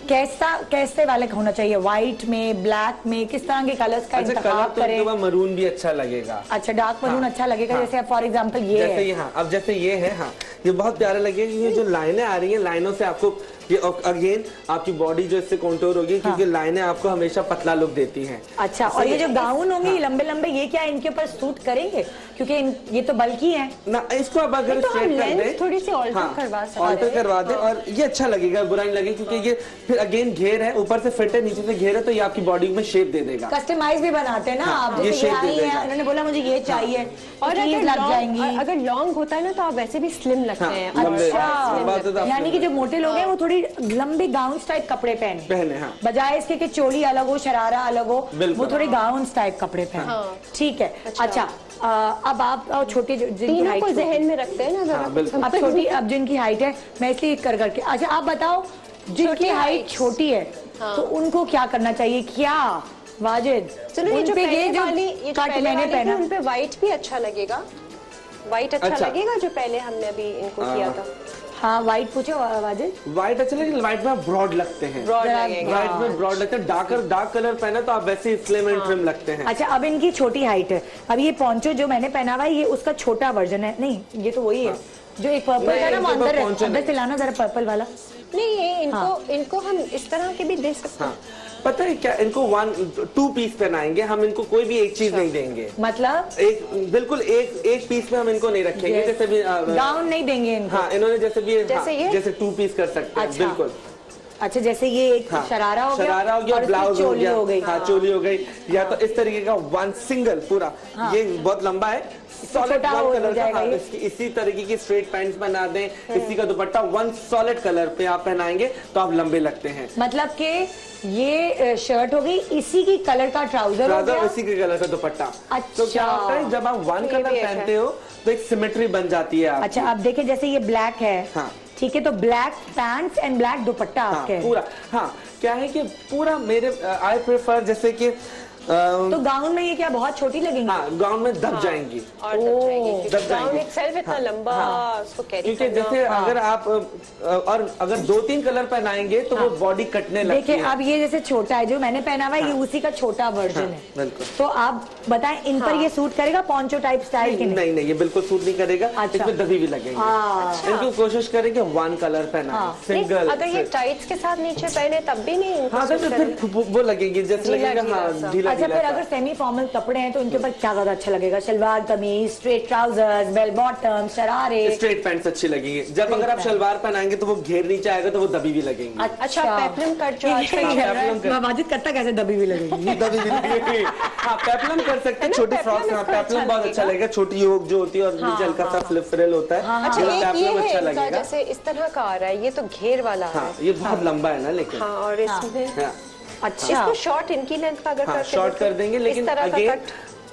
कैसे वाले होना चाहिए? व्हाइट में, ब्लैक में, किस तरह के कलर्स का इंतखाब करें? मरून भी अच्छा लगेगा। अच्छा, डार्क मरून अच्छा लगेगा। जैसे फॉर एग्जांपल ये जैसे है, अब जैसे ये है, ये बहुत प्यारा लगेगा। ये जो लाइनें आ रही हैं, लाइनों से आपको ये अगेन आपकी बॉडी जो इससे कंटूर होगी, क्योंकि लाइनें आपको हमेशा पतला लुक देती हैं। अच्छा, और ये जो गाउन होंगे लंबे लंबे, ये क्या इनके ऊपर सूट करेंगे? क्योंकि ये तो बल्कि है ना, इसको अब अगर स्ट्रेट कर दें, थोड़ी सी ऑल्टर करवा दें और ये अच्छा लगेगा, बुरा नहीं लगेगा, क्योंकि ये फिर अगेन घेर है, ऊपर से फिट है, नीचे से घेर है, तो ये आपकी बॉडी में शेप दे देगा। कस्टमाइज भी बनाते हैं ना आप, जैसे ये आई है, उन्होंने बोला मुझे ये चाहिए, और लग जाएंगी। अगर लॉन्ग होता है ना तो आप वैसे भी स्लिम लगते हैं। अच्छा, यानी कि जो मोटे लोग हैं वो थोड़ी लंबे गाउन टाइप कपड़े पहने, बजाय इसके कि चोली अलग हो, शरारा अलग हो, वो थोड़े गाउन टाइप कपड़े पहने। ठीक है। अच्छा, अब आप छोटी जिनकी हाइट को जहन में रखते हैं ना, अब छोटी, अब जिनकी हाइट है, मैं इसलिए करके। अच्छा, आप बताओ जिनकी हाइट छोटी है तो उनको क्या करना चाहिए? क्या वाजिद, चलो ये जो कट मैंने पहना, उन पे व्हाइट भी अच्छा लगेगा, व्हाइट अच्छा लगेगा जो पहले हमने अभी इनको किया था। हाँ, व्हाइट पूछो वाजिद। व्हाइट अच्छा लगेगा, व्हाइट में ब्रॉड लगते हैं, व्हाइट में ब्रॉड लगते हैं। डार्क कलर पहना तो आप वैसे स्लिम एंड ट्रिम लगते हैं। अच्छा, अब इनकी छोटी हाइट है, अब ये पोंचो जो मैंने पहना हुआ है ये उसका छोटा वर्जन है। नहीं, ये तो वही है जो एक पर्पल है ना, वो अंदर से लाना जरा पर्पल वाला। नहीं, ये इनको हम इस तरह के भी दे सकते हैं। पता है क्या, इनको 2 पीस पहनाएंगे हम, इनको कोई भी एक चीज नहीं देंगे। मतलब बिल्कुल एक पीस में हम इनको नहीं रखेंगे। जैसे भी गाउन नहीं देंगे इनको। हाँ, इन्होंने जैसे भी जैसे 2 पीस कर सकते हैं। बिल्कुल। अच्छा, जैसे ये एक शरारा हो गया और ब्लाउज हो गया, चोली हो गई, या तो इस तरीके का 1 सिंगल पूरा। ये बहुत लंबा है, सॉलिड 1 कलर का, इसी तरीके की स्ट्रेट पैंट्स बना दें, इसी का दुपट्टा 1 सॉलिड कलर पे आप पहनाएंगे तो आप लंबे लगते हैं। मतलब कि ये शर्ट हो गई, इसी की कलर का ट्राउजर हो गया, इसी के कलर का दुपट्टा। अच्छा, तो क्या होता है जब आप 1 कलर पहनते हो तो एक सिमेट्री बन जाती है आपकी। अच्छा, अब देखिए जैसे ये ब्लैक है, ठीक है, तो black pants and black dupatta आपके पूरा। क्या है कि पूरा मेरे आई प्रेफर जैसे कि तो गाउन में ये क्या बहुत छोटी लगेंगी? गाउन में दब जाएंगी, और दब जाएंगी। इतना लंबा उसको कैरी क्योंकि जैसे अगर आप और अगर 2-3 कलर पहनाएंगे तो वो बॉडी कटने लगती है। देखिए, अब ये जैसे छोटा है जो मैंने पहना हुआ है, ये उसी का छोटा वर्जन है। बिल्कुल। तो आप बताएं इन पर ये सूट करेगा पोंचो टाइप स्टाइल के? नहीं, ये बिल्कुल सूट नहीं करेगा। इसमें दबी भी लगेंगे। इनको कोशिश करेंगे 1 कलर पहना, सिंगल। अगर ये टाइट्स के साथ नीचे पहने तब भी नहीं, तो फिर वो लगेगी जैसे लगेगा ढीला। अच्छा, फिर अगर सेमी फॉर्मल कपड़े हैं तो उनके ऊपर क्या ज्यादा अच्छा लगेगा? Shalwar kameez, straight trousers, bell bottom, शरारे, स्ट्रेट पैंट्स अच्छी लगेंगी। जब अगर आप शलवार पहनाएंगे तो वो घेर नीचे आएगा तो वो दबी भी लगेंगी। अच्छा, पेप्लम कट जो वाजिद करता कैसे दबी भी लगेगी? दबी भी लगेगी। हाँ, पेप्लम कर सकते हैं, छोटी फ्रॉक में पेप्लम बहुत अच्छा लगेगा। छोटी योक जो होती है और नीचे हल्का सा फ्लिप फ्रिल होता है, पेप्लम अच्छा लगेगा। जैसे इस तरह का आ रहा है, ये तो घेर वाला है, ये बहुत लंबा है ना, लेकिन और इसमें अच्छा, इसको शॉर्ट इनकी लेंथ का अगर शॉर्ट कर देंगे, लेकिन अगेन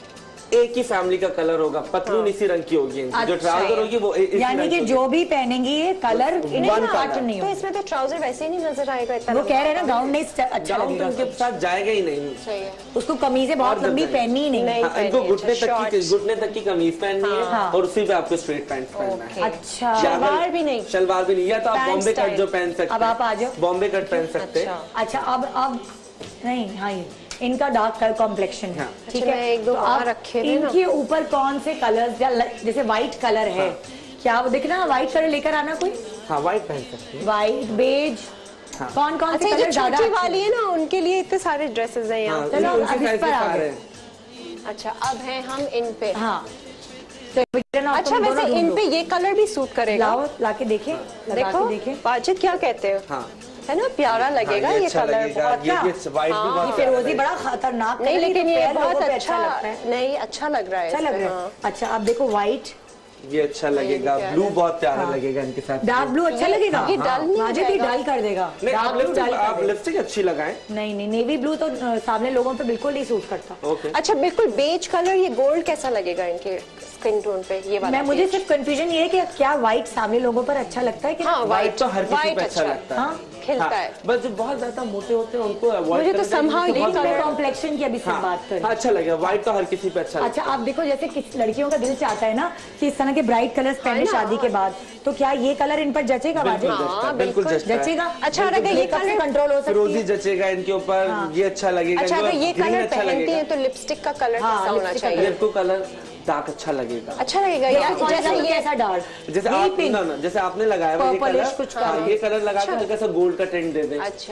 एक ही फैमिली का कलर होगा, पतलून इसी रंग की होगी। जो ट्राउजर होगी वो यानी कि जो भी पहनेंगे ये कलर नहीं, तो इसमें तो ट्राउजर वैसे ही नहीं नजर आएगा इतना। वो कह रहे हैं ना गाउन नहीं अच्छा लगेगा, उनके साथ जाएगा ही नहीं। सही है, उसको कमीजें बहुत लंबी पहननी ही नहीं। इनको घुटने तक की कमीज पहननी है और उसी पे आपको स्ट्रेट पैंट पहनना है। अच्छा, शलवार भी नहीं, शलवार भी नहीं, या तो आप बॉम्बे कट जो पहन सकते हैं। अब आप आ जाओ, बॉम्बे कट पहन सकते हैं। अच्छा, अब नहीं, हाँ, इनका डार्क कलर कॉम्प्लेक्शन है, ठीक है, एक दो रखे इनके ऊपर कौन से कलर्स, जैसे व्हाइट कलर है, क्या वो दिखना व्हाइट कलर लेकर आना कोई? हाँ, व्हाइट पहन सकते हैं, व्हाइट, बेज, कौन कौन से कलर ज्यादा वाली है ना, उनके लिए इतने सारे ड्रेसेस हैं यहाँ। चलो अब इस पर आ गए। अच्छा, अब हैं हम इन पे। हाँ, तो अच्छा वैसे इन पे ये कलर भी सूट करेगा। लाओ लाके देखें, लगा के देखें। वाजिद क्या कहते हो? हाँ है ना, प्यारा लगेगा ये अच्छा कलर। लगेगा, ये वाइट भी बहुत फिरोजी बड़ा खतरनाक नहीं, लेकिन ये बहुत अच्छा लगता है। नहीं, अच्छा लग रहा है। अच्छा लग रहा है। अच्छा अब देखो व्हाइट, ये अच्छा लगेगा, ब्लू बहुत प्यारा लगेगा इनके साथ। डार्क ब्लू अच्छा लगेगा। ये डल नहीं मुझे भी डल कर देगा। नहीं, डार्क ब्लू डल कर आप देगा। लिपस्टिक अच्छी लगाएं। नहीं नहीं, नेवी ब्लू तो सामने लोगों पे बिल्कुल नहीं सूट करता। ओके अच्छा बिल्कुल बेज कलर, ये गोल्ड कैसा लगेगा इनके स्किन टोन पे? ये वाला मुझे सिर्फ कंफ्यूजन ये है कि क्या व्हाइट सामने लोगों पर अच्छा लगता है कि हाँ, व्हाइट तो हर किसी पे अच्छा अच्छा लगता है। हाँ, खिलता है। बस जो बहुत ज्यादा मोटे होते हैं उनको अवॉइड मुझे तो somehow ये कलर कॉम्प्लेक्शन की अभी से बात करें। अच्छा लगेगा, व्हाइट तो हर किसी पे अच्छा अच्छा आप देखो, जैसे किस लड़कियों का दिल चाहता है ना कि इस तरह के ब्राइट कलर्स पहने ना। शादी के बाद, तो क्या ये कलर इन पर जचेगा? बिल्कुल वाजिब जचता है, बिल्कुल बिल्कुल जचता है। जचेगा। अच्छा, और अगर ये कलर कंट्रोल हो सकती फिरोजी है। जचेगा इनके ऊपर, ये अच्छा लगेगा। अच्छा अगर ये ग्रीन कलर अच्छा पहनती लगेगा। है तो लिपस्टिक का कलर हाँ, कैसा होना लिपस्टिक का चाहिए? ये को कलर डार्क अच्छा लगेगा। अच्छा लगेगा यार, जैसे ये ऐसा डार्क, जैसे यही आप पिंक। ना जैसे आपने लगाया हुआ ये Purplish कलर, कुछ हाँ, कलर। ये कलर लगा के हल्का सा गोल्ड का टिंट दे दें। अच्छा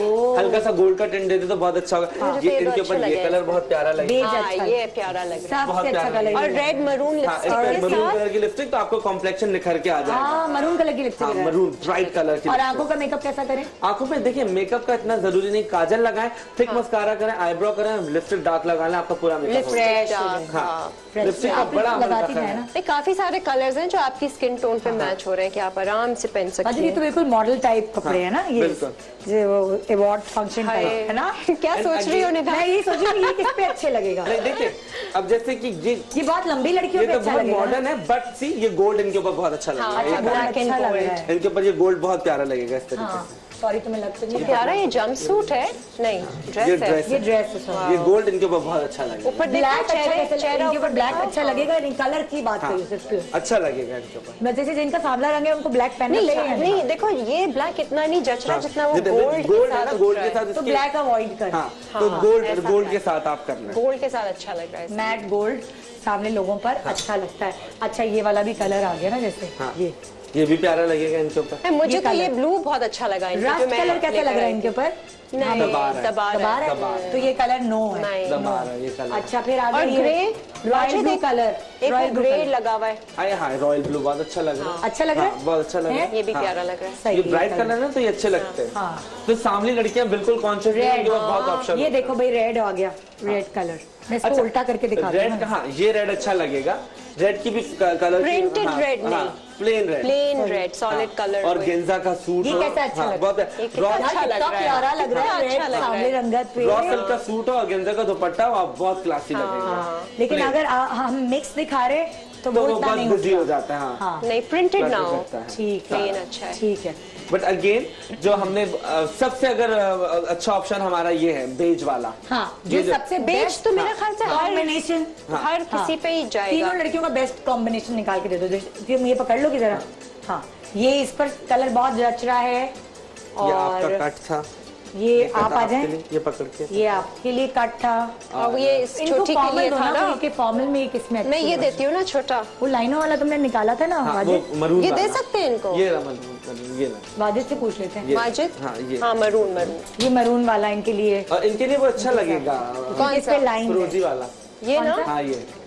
हल्का सा गोल्ड का टिंट दे दे तो बहुत अच्छा होगा। मुझे ये तो इनके अच्छा ऊपर ये लगेगा। कलर बहुत प्यारा लगेगा। बेज हाँ, अच्छा ये प्यारा लग रहा है। बहुत सबसे अच्छा प्यारा कलर और ये है। रेड मरून हाँ, इस लिपस्टिक पे के मरून साथ कलर की लिपस्टिक तो आपको कॉम्प्लेक्शन निखर के आ जाएगा। हाँ, मरून कलर की हाँ, लिपस्टिक। मरून ब्राइट कलर की और lipstick। आंखों का मेकअप कैसा करें? आंखों पे देखिए मेकअप का इतना जरूरी नहीं, काजल लगाएं, थिक मस्कारा करें, आईब्रो करें, लिपस्टिक डार्क लगा लें, आपका पूरा मेकअप हो फ्रेश जाएगा। हो जाएगा। हाँ, फ्रेश। लिपस्टिक का आप बड़ा लगाती अमल है ना? नहीं, काफी सारे कलर्स हैं जो आपकी स्किन टोन पे मैच हो रहे हैं कि आप आराम से पहन सकते ये तो हैं। बिल्कुल मॉडल टाइप कपड़े हैं ना ये, बिल्कुल। जो अवार्ड फंक्शन टाइप है ना। क्या सोच रही हो निभा? मैं ये सोच रही हूँ ये किस पे अच्छे लगेगा। नहीं देखिए, अब जैसे कि ये बहुत लंबी लड़कियों ये पे तो अच्छा बहुत लगेगा। मॉडर्न है, बट सी ये गोल्ड इनके ऊपर बहुत अच्छा लगेगा। अच्छा, ये ब्लैक अच्छा लग रहा है। इनके ऊपर ये गोल्ड बहुत प्यारा लगेगा इस तरीके से। सॉरी तुम्हें लगता नहीं प्यारा ये जंप सूट है? नहीं, ये ड्रेस है। ड्रेस ये ड्रेस है सॉरी। ये गोल्ड इनके ऊपर बहुत अच्छा लगेगा। ऊपर ब्लैक देखो अच्छा चेहरे कैसे चेहरा इनके ऊपर ब्लैक ऊपर अच्छा लगेगा, नहीं कलर की बात करी सिर्फ। अच्छा लगेगा इनके ऊपर। मैं जैसे जिनका सांवला रंग है उनको ब्लैक पहनना नहीं चाहिए। नहीं, देखो ये ब्लैक इतना नहीं जच रहा जितना वो ये देखो, गोल्ड गोल्ड के है ना, साथ गोल्ड उठ के रहा है। साथ तो इसके- ब्लैक अवॉइड कर। हाँ, तो हाँ, गोल्ड ऐसा गोल्ड है। के साथ आप करना है। गोल्ड के साथ अच्छा लग रहा है। मैट गोल्ड सामने लोगों पर अच्छा लगता है। अच्छा ये वाला भी कलर आ गया ना जैसे हाँ। ये भी प्यारा लगेगा इनके ऊपर। मुझे तो कलर। ये ब्लू बहुत अच्छा लगा इनका, जो रस्ट मैं कलर कैसा लेकर लग रहा है आई इनके थी। ऊपर? नहीं, दबार है। दबार दबार है। है तो ये कलर नो है। नहीं, दबा रहा है ये कलर। अच्छा फिर और आगे ग्रे रॉयल ब्लू कलर, एक रॉयल ब्लू ग्रे कलर लगा हुआ है, आए हाँ, रॉयल ब्लू बहुत अच्छा लग रहा है। अच्छा लग रहा हाँ, है। बहुत अच्छा लग रहा है। ये भी हाँ। प्यारा लग रहा है। सही ये ब्राइट कलर है तो ये अच्छे लगते हैं। हाँ। तो सामने लड़कियां बिल्कुल कॉन्शियस नहीं, उनके पास बहुत ऑप्शन ये देखो भाई रेड आ गया, रेड कलर। मैं इसको उल्टा करके दिखाती रेड हूँ। का, हाँ ये रेड अच्छा लगेगा। रेड की भी कलर Printed red नहीं। Plain red, plain red solid colour. और गेंजा का सूट ये हो। कैसा अच्छा हाँ, लग बहुत ये कितना रॉ अच्छा लग कितना रहा है। प्यारा लग रहा है, कितना अच्छा रेड लग रहा सामने है। रंगत पे। रॉ सिल्क का सूट हो और गेंजा का दुपट्टा हो, आप बहुत क्लासी लगेगा। लेकिन Plain। अगर हम मिक्स दिखा रहे तो तो वो वो इतना बहुत नहीं बिजी हो होता। जाता है। हाँ, हाँ नहीं, प्रिंटेड ना हो। करता है। ठीक है, प्लेन अच्छा है। ठीक है। बट अगेन जो हमने सबसे अगर अच्छा ऑप्शन हमारा ये है बेज वाला। हाँ जो सबसे बेज बेस्ट तो मेरे ख्याल से हर कॉम्बिनेशन हर किसी पे ही जाएगा। तीनों लड़कियों का बेस्ट कॉम्बिनेशन निकाल के दे दो। फिर ये पकड़ लो कि जरा। हाँ ये इस पर कलर बहुत जच रहा है। ये आपका और कट था, ये कट आप आ आपके जाए, लिए, ये पकड़ के। ये आपके लिए कट था। और ये इस इनको छोटी के फॉर्मल लिए दो था ना, कि फॉर्मल में किसमें मैं ये देती हूँ ना छोटा, वो लाइनों वाला तुमने निकाला था ना। हाँ, वाजिद वो मरून ये दे वाला। सकते हैं इनको? ये मरून, ये ना वाजिद से पूछ लेते हैं। ये। माजिद? हाँ, ये। हाँ मरून ये मरून वाला इनके लिए और इनके लिए वो अच्छा लगेगा, कौन इस सा? पे लाइन है। फिरोजी वाला। ये ना, हाँ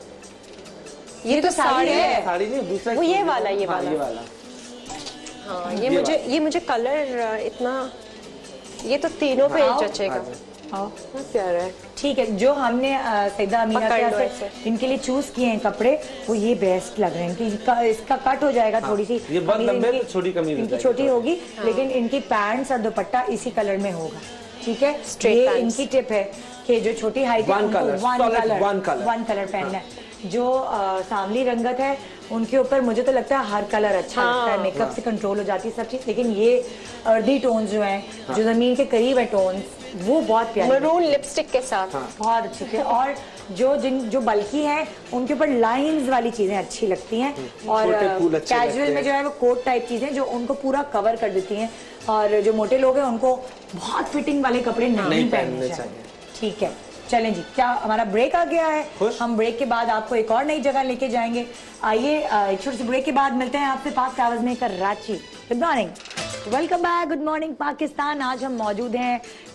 ये तो साड़ी है। साड़ी नहीं, दूसरा वो ये वाला, ये हाँ, वाला। ये वाला। हाँ ये मुझे कलर इतना, ये तो तीनों पे हाँ, जचेगा। आओ। बहुत प्यारा है। ठीक है, जो हमने सईदा अमीना पकड़ लो से ऐसे। इनके लिए चूज किए हैं कपड़े, वो ये बेस्ट लग रहे हैं। इनकी इसका कट हो जाएगा थोड़ी सी, ये बहुत कमीज लंबे इनकी- तो छोटी कमीज हो इनकी जाएगी छोटी थोड़ी। होगी, लेकिन इनकी पैंट्स और दुपट्टा इसी कलर में होगा। ठीक है, Straight ये pants। इनकी टिप है कि जो छोटी हाइट है One उनको color, solid one color। One colour पहनना है। जो सांवली रंगत है उनके ऊपर मुझे तो लगता है हर कलर अच्छा लगता है, मेकअप से कंट्रोल हो जाती है सब चीज। लेकिन ये अर्दी टोन्स जो हैं, जो जमीन के करीब है टोन्स, वो बहुत प्यारे मरून लिपस्टिक के साथ। बहुत अच्छी थी। और जो बल्कि हैं उनके ऊपर लाइंस वाली चीजें अच्छी लगती हैं, और छोटे फूल अच्छे कैजुअल लगते में जो है वो कोट टाइप चीजें जो उनको पूरा कवर कर देती हैं। और जो मोटे लोग हैं उनको बहुत फिटिंग वाले कपड़े नहीं पहनने चाहिए। ठीक है, चलें जी, क्या हमारा ब्रेक आ गया है? खुश? हम ब्रेक के बाद आपको एक और नई जगह लेके जाएंगे। आइए एक छोटे से ब्रेक के बाद मिलते हैं आपसे पाक ट्रैवल्स में Karachi. Good morning, welcome back, good morning Pakistan. आज हम मौजूद हैं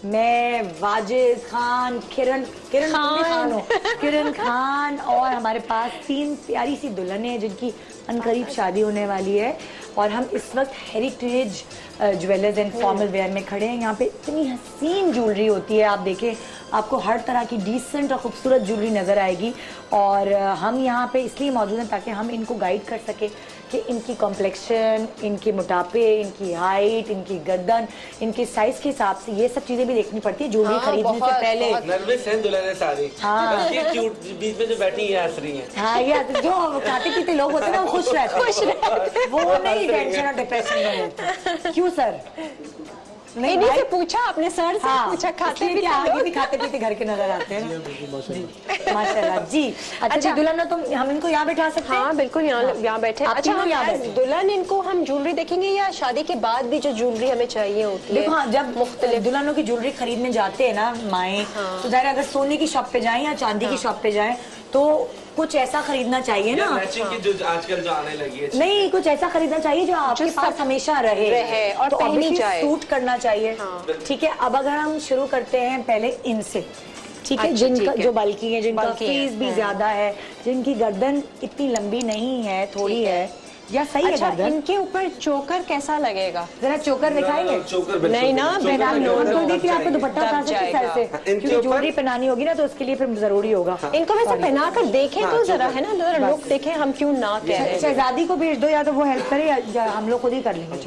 मैं, वाजिद खान, किरण खान हो, किरण खान, और हमारे पास 3 प्यारी सी दुल्हन है जिनकी अनकरीब शादी होने वाली है। और हम इस वक्त heritage jewellers and formal wear में खड़े हैं। यहाँ पे इतनी हसीन ज्वेलरी होती है, आप देखें आपको हर तरह की डिसेंट और खूबसूरत ज्वेलरी नज़र आएगी। और हम यहाँ पे इसलिए मौजूद हैं ताकि हम इनको गाइड कर सके कि इनकी कॉम्प्लेक्शन, इनके मोटापे, इनकी हाइट, इनकी गर्दन, इनके साइज के हिसाब से ये सब चीजें भी देखनी पड़ती है ज्वेलरी खरीदने से पहले। नर्वस हैं दुल्हन सारी। हाँ, बीच में जो बैठी है हंस रही हैं। हाँ, ये जो खाते पीते लोग होते हैं ना वो खुश रहते हैं, वो नहीं टेंशन और डिप्रेशन में रहते। क्यों सर? नहीं से पूछा, अपने सर से पूछा, खाते पीते घर के नजर आते हैं माशाल्लाह जी। अच्छा दुल्हन, तो हम इनको यहाँ बैठा सकते हैं? हाँ बिल्कुल, यहाँ बैठे। अच्छा, हम दुल्हन इनको हम ज्वेलरी देखेंगे या शादी के बाद भी जो ज्वेलरी हमें चाहिए होती है? देखो हाँ, जब मुख्तलिफ दुल्हनों की ज्वेलरी खरीदने जाते हैं ना माएँ, तो ज़ाहिर अगर सोने की शॉप पे जाएं या चांदी की शॉप पे जाएं तो कुछ ऐसा खरीदना चाहिए ना, मैचिंग की जो आजकल जो आने लगी है। नहीं, कुछ ऐसा खरीदना चाहिए जो आपके पास हमेशा रहे और तो पहनी जाए, सूट करना चाहिए। ठीक है, अब अगर हम शुरू करते हैं पहले इनसे, ठीक है, जिनका जो बल्कि है, जिनका फीस भी ज्यादा है, जिनकी गर्दन इतनी लंबी नहीं है, थोड़ी है या सही है गर्दन। इनके ऊपर चोकर कैसा लगेगा? जरा चोकर दिखाएंगे? नहीं ना, देखिए आपको दुपट्टा उतार सकते हैं सर से, क्योंकि ज्वेलरी पहनानी होगी ना तो उसके लिए फिर जरूरी होगा। इनको वैसे पहना कर देखें तो जरा, है ना, जरा लुक देखें, हम क्यों ना कह रहे हैं। शहजादी को भेज दो, या तो वो हेल्प करे या हम लोग खुद ही कर लेंगे।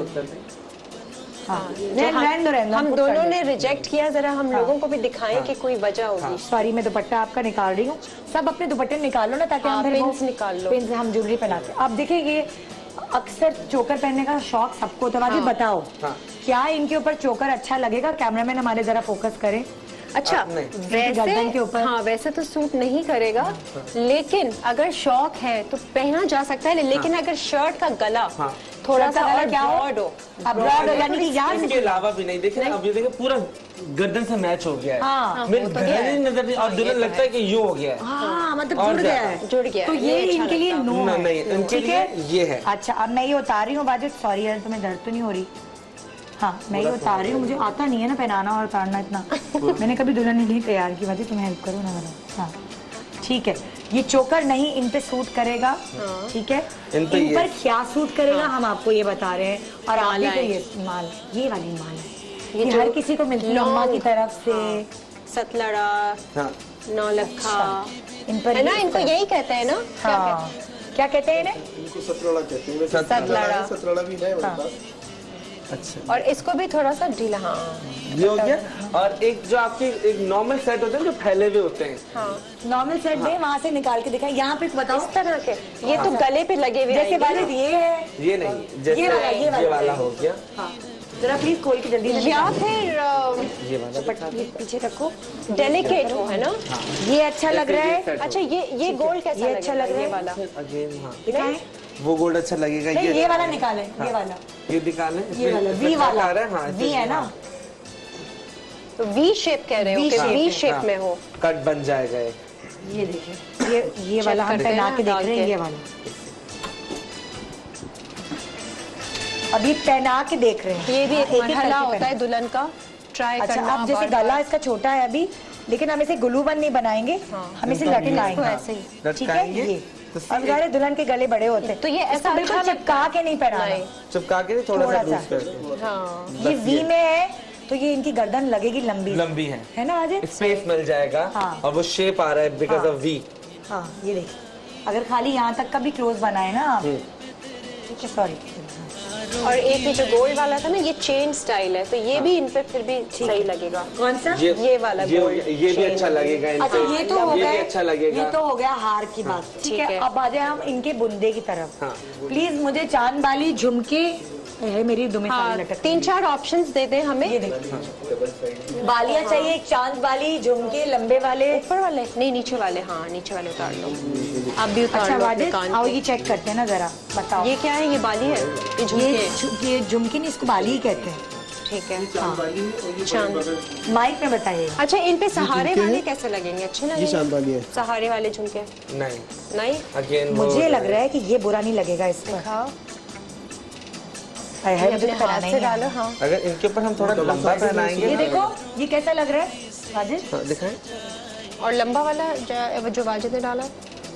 हम दोनों ने रिजेक्ट किया, जरा हम लोगों को भी दिखाएं कि कोई वजह होगी। सॉरी, मैं दुपट्टा आपका निकाल रही हूँ। सब अपने दुपट्टे निकालो ना, ताकि हम पिन्स निकाल लो, पिन से हम ज्वेलरी पहनाते हैं। अब देखिए, ये अक्सर चोकर पहनने का शौक सबको होता है। बताओ क्या इनके ऊपर चोकर अच्छा लगेगा? कैमरामैन हमारे जरा फोकस करें। अच्छा, वैसे के ऊपर हाँ, वैसे तो सूट नहीं करेगा, लेकिन अगर शौक है तो पहना जा सकता है। लेकिन अगर शर्ट का गला थोड़ा सा और ब्रॉड हो, ब्रॉड यानी कि यार इसके अलावा भी नहीं, देखिए अब ये देखिए पूरा गर्दन से मैच हो गया है, नजर नहीं, और दुल्हन लगता है कि ये हो गया है। हाँ, मतलब जुड़ गया। तो ये इनके लिए नो है, ठीक है, ये है। अच्छा, अब मैं ये उतार रही हूँ बाजिद। सॉरी यार, तुम्हें दर्द तो नहीं हो रही? हाँ, मैं ये उतार रही हूँ, मुझे आता नहीं है ना पहनाना और उतारना इतना। मैंने कभी दुल्हन नहीं तैयार की, बाजी तुम्हें हेल्प करो ना मेरा। हाँ ठीक है, ये चोकर नहीं इन पे सूट करेगा, ठीक है, इन पर क्या सूट करेगा हम आपको ये बता रहे हैं। और आगे तो ये माल, ये वाली माल है, ये हर किसी को मिलती है अम्मा की तरफ से। सतलड़ा, नौलखा, इन पर है ना, इनको यही कहते हैं ना। क्या कहते हैं इन्हें? इनको सतलड़ा कहते हैं। सतलड़ा भी है मेरे पास। अच्छा, और इसको भी थोड़ा सा ढीला। हाँ, ये हो गया। और एक जो आपकी एक नॉर्मल सेट होते हैं जो फैले हुए होते हैं, हाँ, नॉर्मल सेट में वहाँ से निकाल के दिखाएं। यहाँ पे बताओ इस तरह के, ये तो गले पे लगे हुए जैसे वाले ये है, ये नहीं, जैसे ये वाला हो गया। जरा प्लीज खोल के जल्दी से, या फिर ये वाला पीछे रखो, डेलिकेट हो, है ना। ये अच्छा लग रहा है। अच्छा, ये गोल्ड कैसा अच्छा लग रहा है? ये वाला अगेन, हाँ दिखाएं, वो गोल्ड अच्छा लगेगा। ये वाला निकालें, ये वाला, ये दिखाने, ये वाला वी वाला, हाँ वी है ना, तो वी शेप कह रहे हो कि वी शेप में हो, कट बन जाएगा। ये देखिए, ये वाला हम पहना के देख रहे हैं, ये वाला अभी पहना के देख रहे हैं। ये भी एक मरहला होता है दुल्हन का, ट्राई करना। अब जैसे गला इसका छोटा है अभी, लेकिन हम इसे ग्लू बन नहीं बनाएंगे, हम इसे लटकाएंगे ऐसे ही, ठीक है। ये अब सारे दुल्हन के गले बड़े होते हैं, तो ये ऐसा बिल्कुल चिपका के नहीं पहनाना, चिपका के थोड़ा सा लूज करके। हाँ, ये वी में है तो ये इनकी गर्दन लगेगी लंबी है ना, आज स्पेस मिल जाएगा। और वो शेप आ रहा है बिकॉज ऑफ वी। हाँ, ये देखिए, अगर खाली यहाँ तक का भी क्लोज बनाए ना आप, ठीक है, सॉरी। और एक ये जो गोल्ड वाला था ना, ये चेन स्टाइल है, तो ये भी इन पे फिर भी सही लगेगा। कौन सा? ये वाला गोल्ड, ये भी अच्छा लगेगा। अच्छा, ये तो हो गया, अच्छा लगेगा। ये तो हो गया हार की बात, ठीक है। अब आ जाए हम इनके बुंदे की तरफ। प्लीज मुझे चांद वाली झुमके है मेरी दुमे सारी लटक, 3-4 ऑप्शंस दे दें हमें। ये देखिए, बालियां चाहिए, चांद वाली, झुमके लंबे वाले, ऊपर वाले नहीं, नीचे वाले। हाँ, नीचे वाले उतार लो, आप भी उतार अच्छा, लो। वाजिद आओ, ये चेक करते हैं ना जरा, बताओ ये क्या है? ये बाली है, ये झुमके? ये झुमके नहीं, इसको बाली ही कहते हैं, ठीक है। चांद माइक में बताइए। अच्छा, इन पे सहारे वाले कैसे लगेंगे? अच्छे लगेंगे? चांद वाली है, सहारे वाले झुमके नहीं नहीं। अगेन मुझे लग रहा है कि ये बुरा नहीं लगेगा इस पर। है मुझे अपने तो हाथ पहनाना से ही है। डालो। हाँ, अगर इनके ऊपर हम थोड़ा लंबा पहनाएंगे, ये देखो ये कैसा लग रहा है वाजिद? हाँ, दिखाएं। और लंबा वाला जो वाजिद ने डाला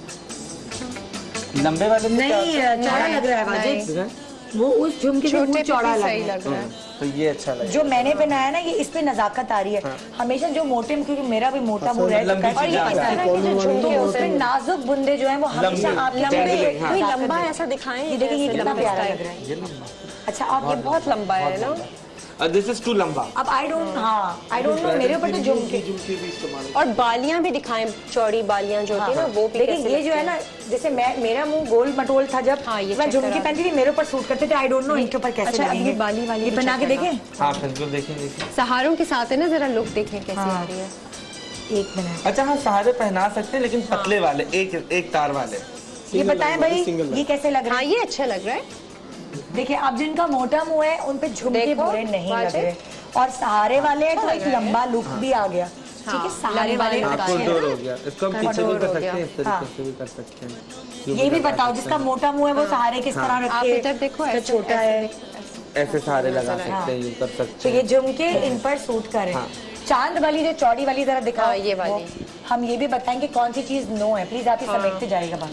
लंबे वाले में क्या नहीं चौड़ा लग रहा है वाजिद, दिखाएं? वो उस झुमके से छोटे वो चौड़ा पे लग सही रहा है। लग रहा है। तो ये अच्छा लगेगा। जो मैंने पहनाया ना ये इस पे नजाकत आ रही है। हमेशा जो मोटे, क्योंकि मेरा भी मोटा मुंह है, लंबी और ये चीज़ें इस तरह के जो झुमके होते हैं नाजुक बुंदे जो हैं वो हमेशा आपके लंबे, हाँ। कोई लंबा ऐसा दिखाएं। ये देखिए ये जैसे कितना लंबा प्यारा style। लग रहा है। ये लंबा। अच्छा आप ये बहुत लंबा है ना। दिस इज टू लंबा। अब आई डोंट नो मेरे ऊपर तो झुमके। झुमके भी इस्तेमाल और बालियां भी दिखाएं, चौड़ी बालियां जो होती है ना वो भी। लेकिन ये जो है ना, जैसे मेरा मुंह गोल मटोल था जब हाँ, ये मैं check झुमके करा। पहनती थी, मेरे ऊपर सूट करते थे। आई डोंट नो इनके ऊपर कैसे अच्छा, अब ये लगेंगे। बाली वाली ये भी पहना के check करना। देखें। हाँ बिल्कुल, देखेंगे। सहारों के साथ है ना, जरा लुक देखें कैसी हाँ। आ रही है। एक मिनट अच्छा हाँ, सहारे पहना सकते हैं लेकिन पतले वाले, एक तार वाले। ये बताएं भाई single ये कैसे लग रहा हाँ, है? ये अच्छा लग रहा है। देखिए अब जिनका मोटा मुंह है उन पे झुमके देखो, बुरे नहीं लग वाजिद। रहे, और सहारे वाले हैं तो अच्छा एक लग रहा है। लंबा लुक भी आ गया। ठीक है, सहारे लंबा वाले लुक अच्छे आ फुल हैं। डोर हो गया। इसको हम पीछे भी डोर कर हो सकते गया। हैं, इस हाँ। तरीके से भी कर सकते हैं। ये भी बताओ जिसका मोटा मुंह है वो सहारे किस तरह आप रखे, इधर देखो, जिसका ऐसे- छोटा है ऐसे सहारे लगा सकते हैं, ये कर तो सकते ये हैं। झुमके इन पर सूट करें। हाँ। चांद वाली जो चौड़ी वाली जरा दिखाओ। हाँ, ये वाली। वो हम ये भी बताएंगे कौन सी चीज नो है, प्लीज आप ही समेटते जाइएगा बात।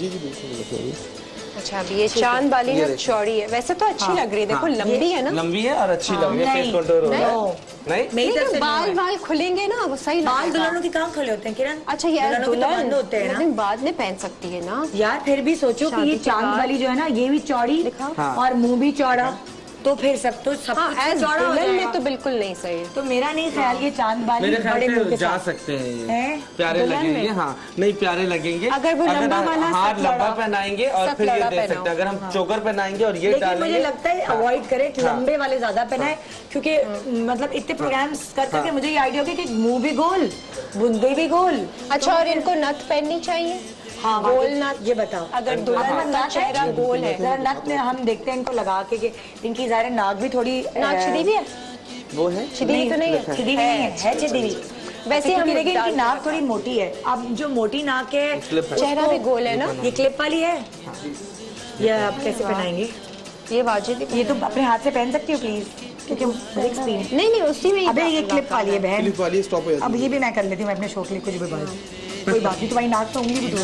अच्छा, अब ये चांद वाली ये ना देखिए। चौड़ी है, वैसे तो अच्छी लग रही है। देखो लंबी है ना। लंबी है और अच्छी लग रही है, नहीं, फेस कंटूर हो रहा नहीं। है। नहीं मेरी तरफ से बाल no है। बाल खुलेंगे ना, वो सही बाल लगेगा। दुल्हनों के कहाँ खुले होते हैं किरण? अच्छा यार, दुल्हनों के तो दुल्हन बंद होते हैं ना। लेकिन बाद में पहन सकती है ना। यार फिर भी सोचो कि शादी ये के चांद बाद। वाली जो है ना ये भी चौड़ी हाँ। और मुंह भी चौड़ा, तो फिर सब कुछ हाँ, एज चौड़ा हो दुल्हन में जाएगा। तो बिल्कुल नहीं सही है। तो मेरा नहीं ख्याल ये चांद वाली मेरे बड़े मुंह ख्याल के से जा साथ सकते हैं ये। हैं? प्यारे दुल्हन लगेंगे। में? हाँ नहीं, प्यारे लगेंगे अगर वो लंबा वाला हाथ सतलड़ा- लंबा पहनाएंगे और फिर ये सतलड़ा दे सकते पहनाओ। हैं। अगर हम चोकर पहनाएंगे और ये लेकिन डालेंगे, मुझे लगता है हाँ। अवॉइड करें कि हाँ। लंबे वाले ज्यादा पहनाए, क्योंकि मतलब इतने प्रोग्राम्स कर करके मुझे ये आइडिया हो गया कि मुंह भी गोल, बुंदे भी गोल। अच्छा, और इनको नथ पहननी चाहिए। हाँ गोल नथ। ये बताओ, अगर दुल्हन का चेहरा गोल है, जरा नथ में हम देखते हैं इनको लगा के कि इनकी ज़ाहिर नाक भी थोड़ी नाक छिदी भी है। वो है छिदी भी तो नहीं है। छिदी भी नहीं है छिदी भी। वैसे हम देखिए इनकी डाल- नाक थोड़ी मोटी है। अब जो मोटी नाक है क्लिप है। चेहरा भी गोल है ना। ये क्लिप वाली है, ये आप कैसे पहनाएंगे? ये वाजिद ये तो अपने हाथ से पहन सकती हो प्लीज, क्योंकि मुझे एक्सपीरियंस। नहीं नहीं, उसी में ही अबे ये डाल- क्लिप वाली है बहन। क्लिप वाली स्टॉप हो जाती अब ये भी मैं कर लेती हूँ, मैं अपने शौक के लिए कुछ भी बात, कोई बात नहीं। तुम्हारी नाक तो उंगली भी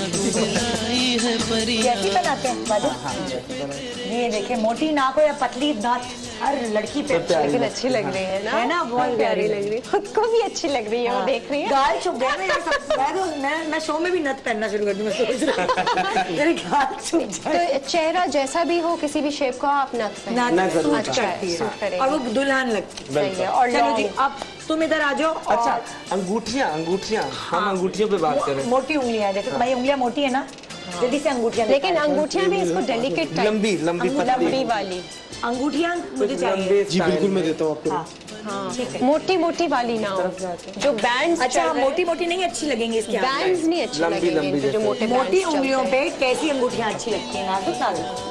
दूर कैसी बनाते हैं बाजू? ये देखिए, मोटी नाक हो या पतली नाक, हर लड़की पे अच्छी लेकिन अच्छी लग रही है ना। है ना, बहुत प्यारी लग रही है, खुद को भी अच्छी लग रही है। वो देख रही है। गाल छुप गए मेरे सब। मैं शो में भी नथ पहनना शुरू कर दूं, मैं सोच रही हूं। मेरे गाल छुप जाए। तो चेहरा जैसा भी हो, किसी भी शेप का, आप नथ पहनो। नथ जरूर सूट करती है सूट करेगी। और वो दुल्हन लगती है। सही है। और चलो जी, लॉन्ग। अब तुम इधर आ जाओ। और अच्छा, अंगूठियाँ हम अंगूठियों पे बात करें। मोटी उंगलियां हैं, जैसे तुम्हारी उंगलियां मोटी है ना, जल्दी से अंगूठियां लेकिन दिखाओ। अंगूठियां भी इसको डेलिकेट लंबी लंबी लंबी पतली वाली, अंगूठियां मुझे चाहिए। लंबे जी बिल्कुल, मैं देता हूँ आपको। हाँ ठीक है। मोटी मोटी वाली ना हो। जो बैंड्स अच्छा, मोटी मोटी नहीं अच्छी लगेंगी इसके हाथ में। बैंड्स नहीं अच्छे लंबी- लगेंगे लंबी इनके, जो जैसे। मोटे मोटी bands उंगलियों चलते हैं। पे कैसी अंगूठियां अच्छी लगती हैं? नाजुक नाजुक।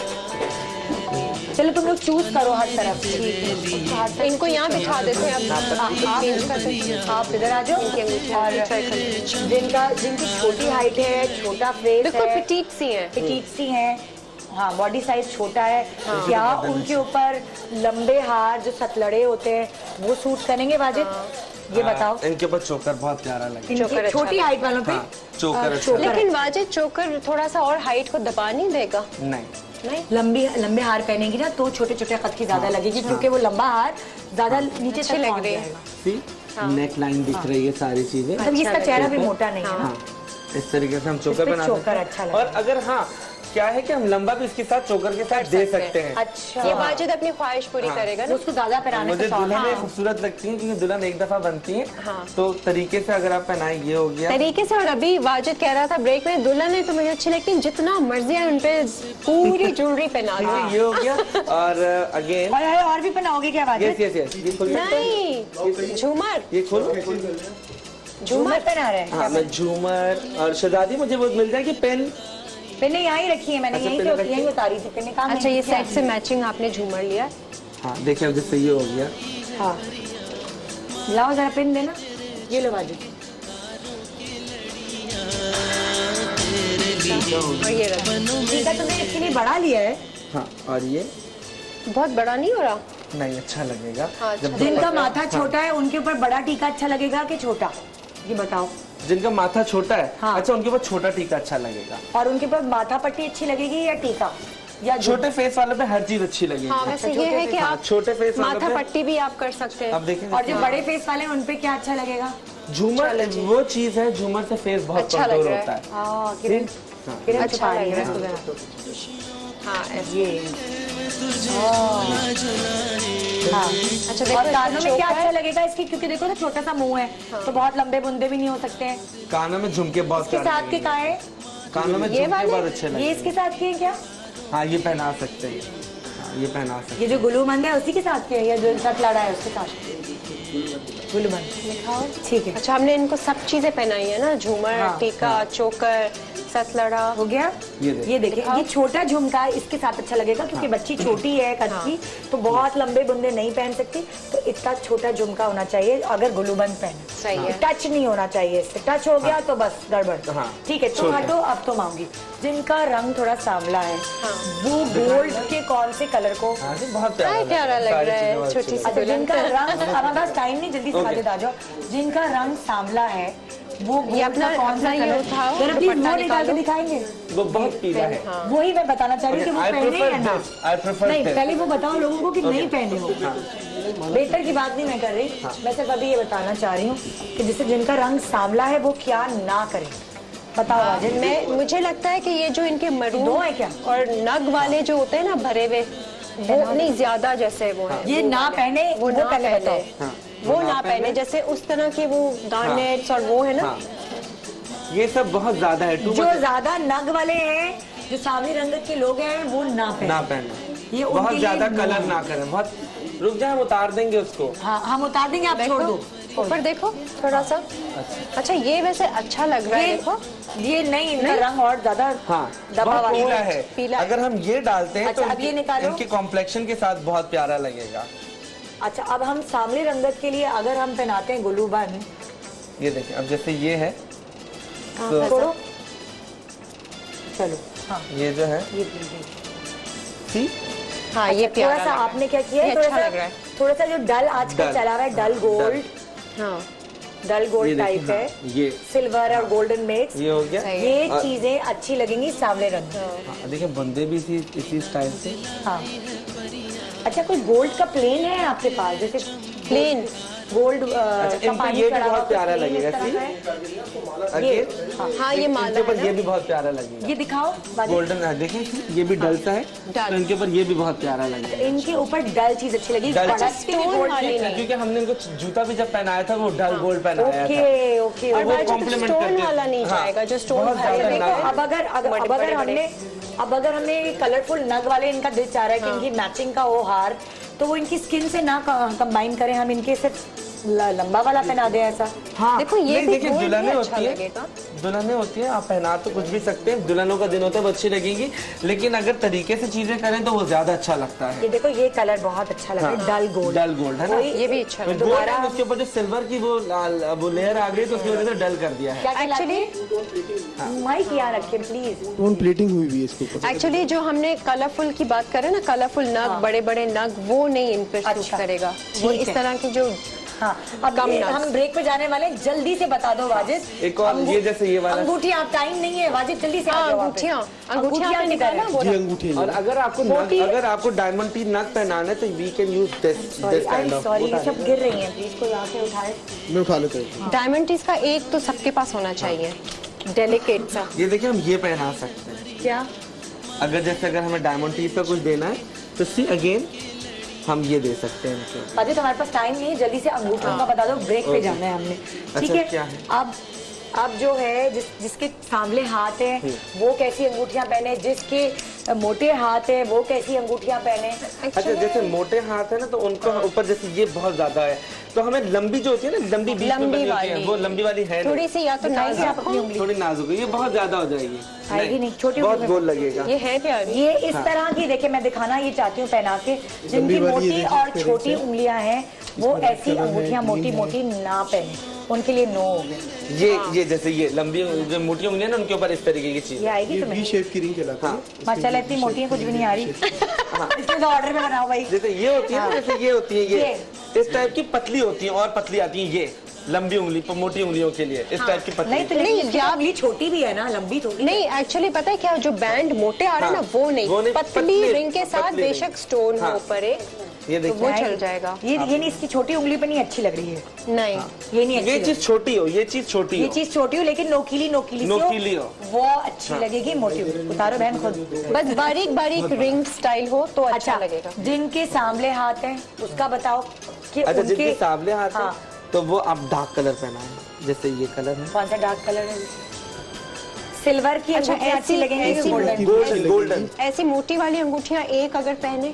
चलो तुम लोग चूज करो हर तरफ से। इनको यहाँ बिठा देते हैं। अब आप इधर आ जाओ। इनकी अंगूठियाँ और try कर जिनकी छोटी हाइट है, छोटा फेस बिल्कुल है, पिटीट सी है। पिटीट सी हैं, हाँ बॉडी साइज छोटा है, क्या उनके ऊपर लंबे हार जो सतलड़े होते हैं वो सूट करेंगे वाजिद? ये बताओ। इनके ऊपर चोकर बहुत प्यारा लगे। इनकी चोकर अच्छा छोटी लगे। हाइट वालों पे चोकर अच्छा चोकर लेकिन वाजिद चोकर थोड़ा सा और हाइट को दबा नहीं देगा। नहीं, नहीं, लंबे हार पहनेगी ना तो छोटे छोटे कद की ज्यादा लगेगी, क्योंकि वो लंबा हार ज्यादा नीचे अच्छी तक लग पहुंच रही है। जाएगा। नेक लाइन दिख रही है, सारी चीजें। मतलब इसका अच्छा चेहरा लगे। भी मोटा नहीं है ना। हाँ, इस तरीके से हम चोकर पे बना चोकर सकते हैं। अच्छा लगेगा। और अगर हाँ, क्या है कि हम लंबा भी इसके साथ चोकर के साथ दे सकते हैं। अच्छा, ये वाजिद अपनी ख्वाहिश पूरी करेगा वो ना। उसको ज्यादा पहनाने मुझे का शौक दुल्हन है। खूबसूरत लगती है, क्योंकि दुल्हन एक दफा बनती है। हाँ। तो तरीके से अगर आप पहनाए, ये हो गया तरीके से। और अभी वाजिद कह रहा था ब्रेक में, दुल्हन है तो मुझे अच्छी लगती है, जितना मर्जी है उन पे पूरी ज्वेलरी पहना दो। ये हो गया। और अगेन और भी पहनाओगे क्या वाजिद? यस यस यस, ये खोलो, नहीं, झूमर ये खोलो। झूमर पहना रहे हैं? हाँ, मैं झूमर और शहजादी मुझे वो मिल जाएगी पेन। पेने यहाँ ही रखी है मैंने, अच्छा, यहीं पेन से रखी यहीं उतारी थी पेने। कहाँ अच्छा, ये मैंने सेट से मैचिंग आपने झूमर लिया। हाँ देखिए, अब जिससे ये हो गया। हाँ लाओ जरा पेन देना, ये लो वाजिद। और ये रखो। ठीक है, तुमने इसके लिए बड़ा लिया है। हाँ, और ये बहुत बड़ा नहीं हो रहा? नहीं, अच्छा लगेगा। हाँ, अच्छा जिनका माथा छोटा है उनके ऊपर बड़ा टीका अच्छा लगेगा कि छोटा, ये बताओ। जिनका माथा छोटा है, हाँ। अच्छा, उनके ऊपर छोटा टीका अच्छा लगेगा। और उनके ऊपर माथा पट्टी अच्छी लगेगी या टीका या छोटे फेस वाले पे हर चीज अच्छी लगेगी। हाँ, वैसे ये है कि आप छोटे फेस माथा पट्टी भी आप कर सकते हैं। अब देखिए, और जो बड़े फेस वाले हैं उन पे क्या अच्छा लगेगा? झूमर वो चीज है, झूमर से फेस बहुत अच्छा कमजोर लग रहा है। होता है। हाँ, किरण किरण अच्छा छुपा रही लग है रहा है। इसको। हाँ, ऐसे। ये हाँ। अच्छा देखो, और कानों में क्या चौका है। अच्छा लगेगा इसकी, क्योंकि देखो ना छोटा सा मुंह है तो बहुत लंबे बुंदे भी नहीं हो सकते हैं। कानों में झुमके बहुत इसके प्यारे साथ के लगेंगे। का है? कानों में ये झुमके वाले? बहुत अच्छे ये लगेंगे। इसके साथ के हैं क्या? हाँ, ये पहना सकते हैं। हाँ, ये पहना सकते ये जो गुलूमंद है उसी के साथ के है या जो साथ लड़ा है उसके साथ? गुलूमंद दिखाओ। ठीक है। अच्छा, हमने इनको सब चीजें पहनाई है ना, झूमर, हाँ। टीका, चोकर, सतलड़ा। हो गया। ये ये देखिए, ये छोटा झुमका इसके साथ अच्छा लगेगा क्योंकि बच्ची छोटी है कद की, तो बहुत लंबे बुंदे नहीं पहन सकती, तो इतना छोटा झुमका होना चाहिए अगर गुलूबंद पहने। सही है। टच नहीं होना चाहिए इससे, टच हो गया तो बस गड़बड़। हाँ। ठीक है, तो हटो, अब तो मांगी। जिनका रंग थोड़ा सांवला है वो गोल्ड के कौन से कलर को? हाँ, ये बहुत क्या प्यारा लग सारी रहा है, चीजें बहुत छोटी सी अच्छा, जिनका दुल्हन। रंग, हमारे पास टाइम नहीं, जल्दी से खाते आ जाओ। जिनका रंग सांवला है वो ये गोल्ड अपना का कौन सा अपना ये कलर? उठाओ, जरा प्लीज दुपट्टा वो निकाल के निकालो। दिखाएंगे। वो बहुत पीला है। वही मैं बताना चाह रही हूँ कि वो I पहने prefer या ना। this. I prefer नहीं, this. पहले वो बताओ लोगों को कि नहीं पहने हो। बेहतर की बात नहीं मैं कर रही, मैं सिर्फ अभी ये बताना चाह रही हूँ कि जिससे जिनका रंग सांवला है वो क्या ना करे। बताओ राजन। मैं मुझे लगता है कि ये जो इनके मरून दो है क्या? और नग वाले जो होते हैं ना भरे हुए, वो नहीं ज्यादा जैसे वो है, ये ना पहने, वो ना पहले पहने, बताओ। वो ना पहने, जैसे उस तरह के वो गार्नेट्स और वो है ना। हाँ, ये सब बहुत ज्यादा है। जो ज्यादा नग वाले हैं, जो सांवली रंग के लोग हैं, वो ना पहने। ना पहने, ये उनके बहुत लिए ज्यादा no कलर है। ना करें। बहुत रुक जाए, हम उतार देंगे उसको। हाँ, हम उतार देंगे, आप छोड़ दो। ऊपर देखो थोड़ा सा। अच्छा, ये वैसे अच्छा लग रहा है, देखो। ये नहीं, इनका रंग और ज्यादा हाँ, दबा बहुत हुआ पीला है। है। पीला है। अगर हम ये डालते हैं अच्छा, तो अब ये निकालो। इनके कॉम्प्लेक्शन के साथ बहुत प्यारा लगेगा। अच्छा, अब हम सांवली रंगत के लिए अगर हम पहनाते हैं गुलूबंद, ये देखिए, अब जैसे ये है तो छोड़ो, चलो। हाँ, ये जो है, ये सी हाँ, ये थोड़ा प्यारा सा लग रहा है। आपने क्या किया है, ये थोड़ा अच्छा सा लग रहा है। थोड़ा सा जो डल आजकल डल। चला हुआ है, डल गोल्ड, हाँ, डल ये गोल्ड देखिए, टाइप है, हाँ, ये सिल्वर और गोल्डन मिक्स, ये हो गया। सही ये और- चीजें अच्छी लगेंगी सांवले रंग में। हाँ, देखिए बंदे भी इसी स्टाइल से। हाँ। अच्छा, कोई गोल्ड का प्लेन है आपके पास, जैसे प्लेन गोल्ड अच्छा, का इन पे पानी ये भी चढ़ा हुआ बहुत प्यारा कुछ plain इस लगेगा, तरह सी? का है? अगेन हाँ, ये माला इनके ऊपर है ये ना? भी बहुत प्यारा लगेगा। ये दिखाओ बाजू। गोल्डन, देखिए ये भी डल सा है, डल। तो इनके ऊपर ये भी बहुत प्यारा लगेगा। इनके ऊपर डल चीज अच्छी लगी, डल कड़क चीज। भी स्टोन गोल्ड वाली की। नहीं। क्योंकि हमने इनको जूता भी जब पहनाया था वो डल गोल्ड पहनाया ओके था। ओके। और वो बाजू तो compliment स्टोन करते हैं। वाला नहीं हाँ, जाएगा, जो स्टोन बहुत वाले ज्यादा देखो। नग है। अब अगर हमने कलरफुल नग वाले, इनका दिल चाह रहा है कि इनकी मैचिंग का हो हार, तो वो इनकी स्किन से ना कंबाइन करें, हम इनके सिर्फ लंबा वाला पहना दें ऐसा। हाँ, देखो, ये नहीं, भी देखिए गोल्ड दुल्हनें भी होती अच्छा है, लगेगा। दुल्हनें होती है, आप पहना तो कुछ भी सकते हैं, दुल्हनों का दिन होता है वो अच्छी लगेगी, लेकिन अगर तरीके से चीजें करें तो वो ज्यादा अच्छा लगता है। ये देखो, ये कलर बहुत अच्छा लग रहा है, डल गोल्ड। डल गोल्ड है ना, ये भी अच्छा तो लग गोल्ड दोबारा है, उसके ऊपर जो सिल्वर की वो लेयर आ गई तो उसकी वजह से डल कर दिया है। क्या Actually- माइक यहाँ रखे प्लीज। टोन प्लेटिंग हुई हुई है इसके ऊपर। एक्चुअली जो हमने कलरफुल की बात करें ना, कलरफुल नग, बड़े बड़े नग, वो नहीं इन पे सूट अच्छा, करेगा। वो ठीक इस है। तरह की जो हाँ, अब कम ये नग। हम ब्रेक पे जाने वाले हैं, जल्दी से बता दो वाजिद। एक और ये जैसे ये वाला, अंगूठी, आप टाइम नहीं है वाजिद, जल्दी से आ जाओ वहाँ पे। अंगूठियाँ पे निकालना जी, बोला। अंगूठी और अगर आपको अगर आपको डायमंड टी नग पहनाना है तो we can use this kind of. Sorry, ये सब गिर रही हैं, प्लीज कोई आके उठाए। मैं उठा लेता हूँ। डायमंड टीज का एक तो सबके पास होना चाहिए, डेलिकेट सा। ये देखिए, हम ये पहना सकते हैं। क्या? अगर जैसे अगर हमें डायमंड टी पे कुछ देना है तो सी अगेन हम ये दे सकते हैं इनको। वाजिद, हमारे पास टाइम नहीं है, जल्दी से अंगूठियों का बता दो, ब्रेक पे जाना है हमने। ठीक अच्छा, है, क्या है? अब जो है जिसके सांवले हाथ हैं वो कैसी अंगूठियां पहने, जिसके मोटे हाथ है वो कैसी अंगूठियां पहने। अच्छा, जैसे मोटे हाथ है ना तो उनका ऊपर जैसे ये बहुत ज्यादा है तो हमें लंबी जो होती है ना, लंबी बीच में लंबी बनी होती है, वाली। वो लंबी वाली है थोड़ी नहीं। सी या तो नाइस आप अपनी उंगली थोड़ी नाजुक है, ये बहुत ज्यादा हो जाएगी। आएगी नहीं, छोटी बहुत उंगली गोल लगेगा। ये है क्या? ये इस तरह की, देखिए मैं दिखाना ये चाहती हूँ पहना के, जिनकी लंबी वाली मोटी ये और देखिए, छोटी इसमें उंगलियां हैं वो इसमें ऐसी कलर है, अंगूठियां मोटी ग्रीन है। मोटी ना पहने, उनके लिए नो हो गया। ये जैसे ये लंबी जो मोटी उंगलियां ना उनके ऊपर इस तरीके की चीज। ये आएगी ये तुम्हें? वी शेप की रिंग कहलाती है। हाँ। माशाल्लाह इतनी मोटी है, कुछ भी नहीं आ रही। इसमें तो ऑर्डर में बनाओ भाई। जैसे ये होती है ना, जैसे ये होती है ये इस टाइप की पतली होती है, और पतली आती है ये लंबी उंगली पर, मोटी उंगलियों के लिए इस टाइप की पतली। नहीं तो नहीं, उंगली छोटी भी है ना, लंबी थोड़ी नहीं। एक्चुअली पता है क्या, जो बैंड मोटे आ रहे हैं ना वो नहीं, पतली रिंग के साथ बेशक स्टोन हो ऊपर एक, ये तो वो चल जाएगा। ये नहीं, इसकी छोटी उंगली पे नहीं अच्छी लग रही है। नहीं ये नहीं अच्छी, ये चीज छोटी हो, ये चीज छोटी हो, ये चीज छोटी हो लेकिन नोकीली नोकीली हो, वो अच्छी लगेगी। मोटी उतारो बहन खुद, बस बारीक बारीक रिंग स्टाइल हो तो अच्छा लगेगा। जिनके सांवले हाथ हैं उसका बताओ कि अच्छा उनके जिनके सांवले हाथ हैं तो वो आप डार्क कलर पहना है, जैसे ये कलर है। कौन सा डार्क कलर है? सिल्वर की अंगूठियां अच्छी लगेंगी कि गोल्डन? ऐसी मोटी वाली अंगूठियां एक अगर पहने,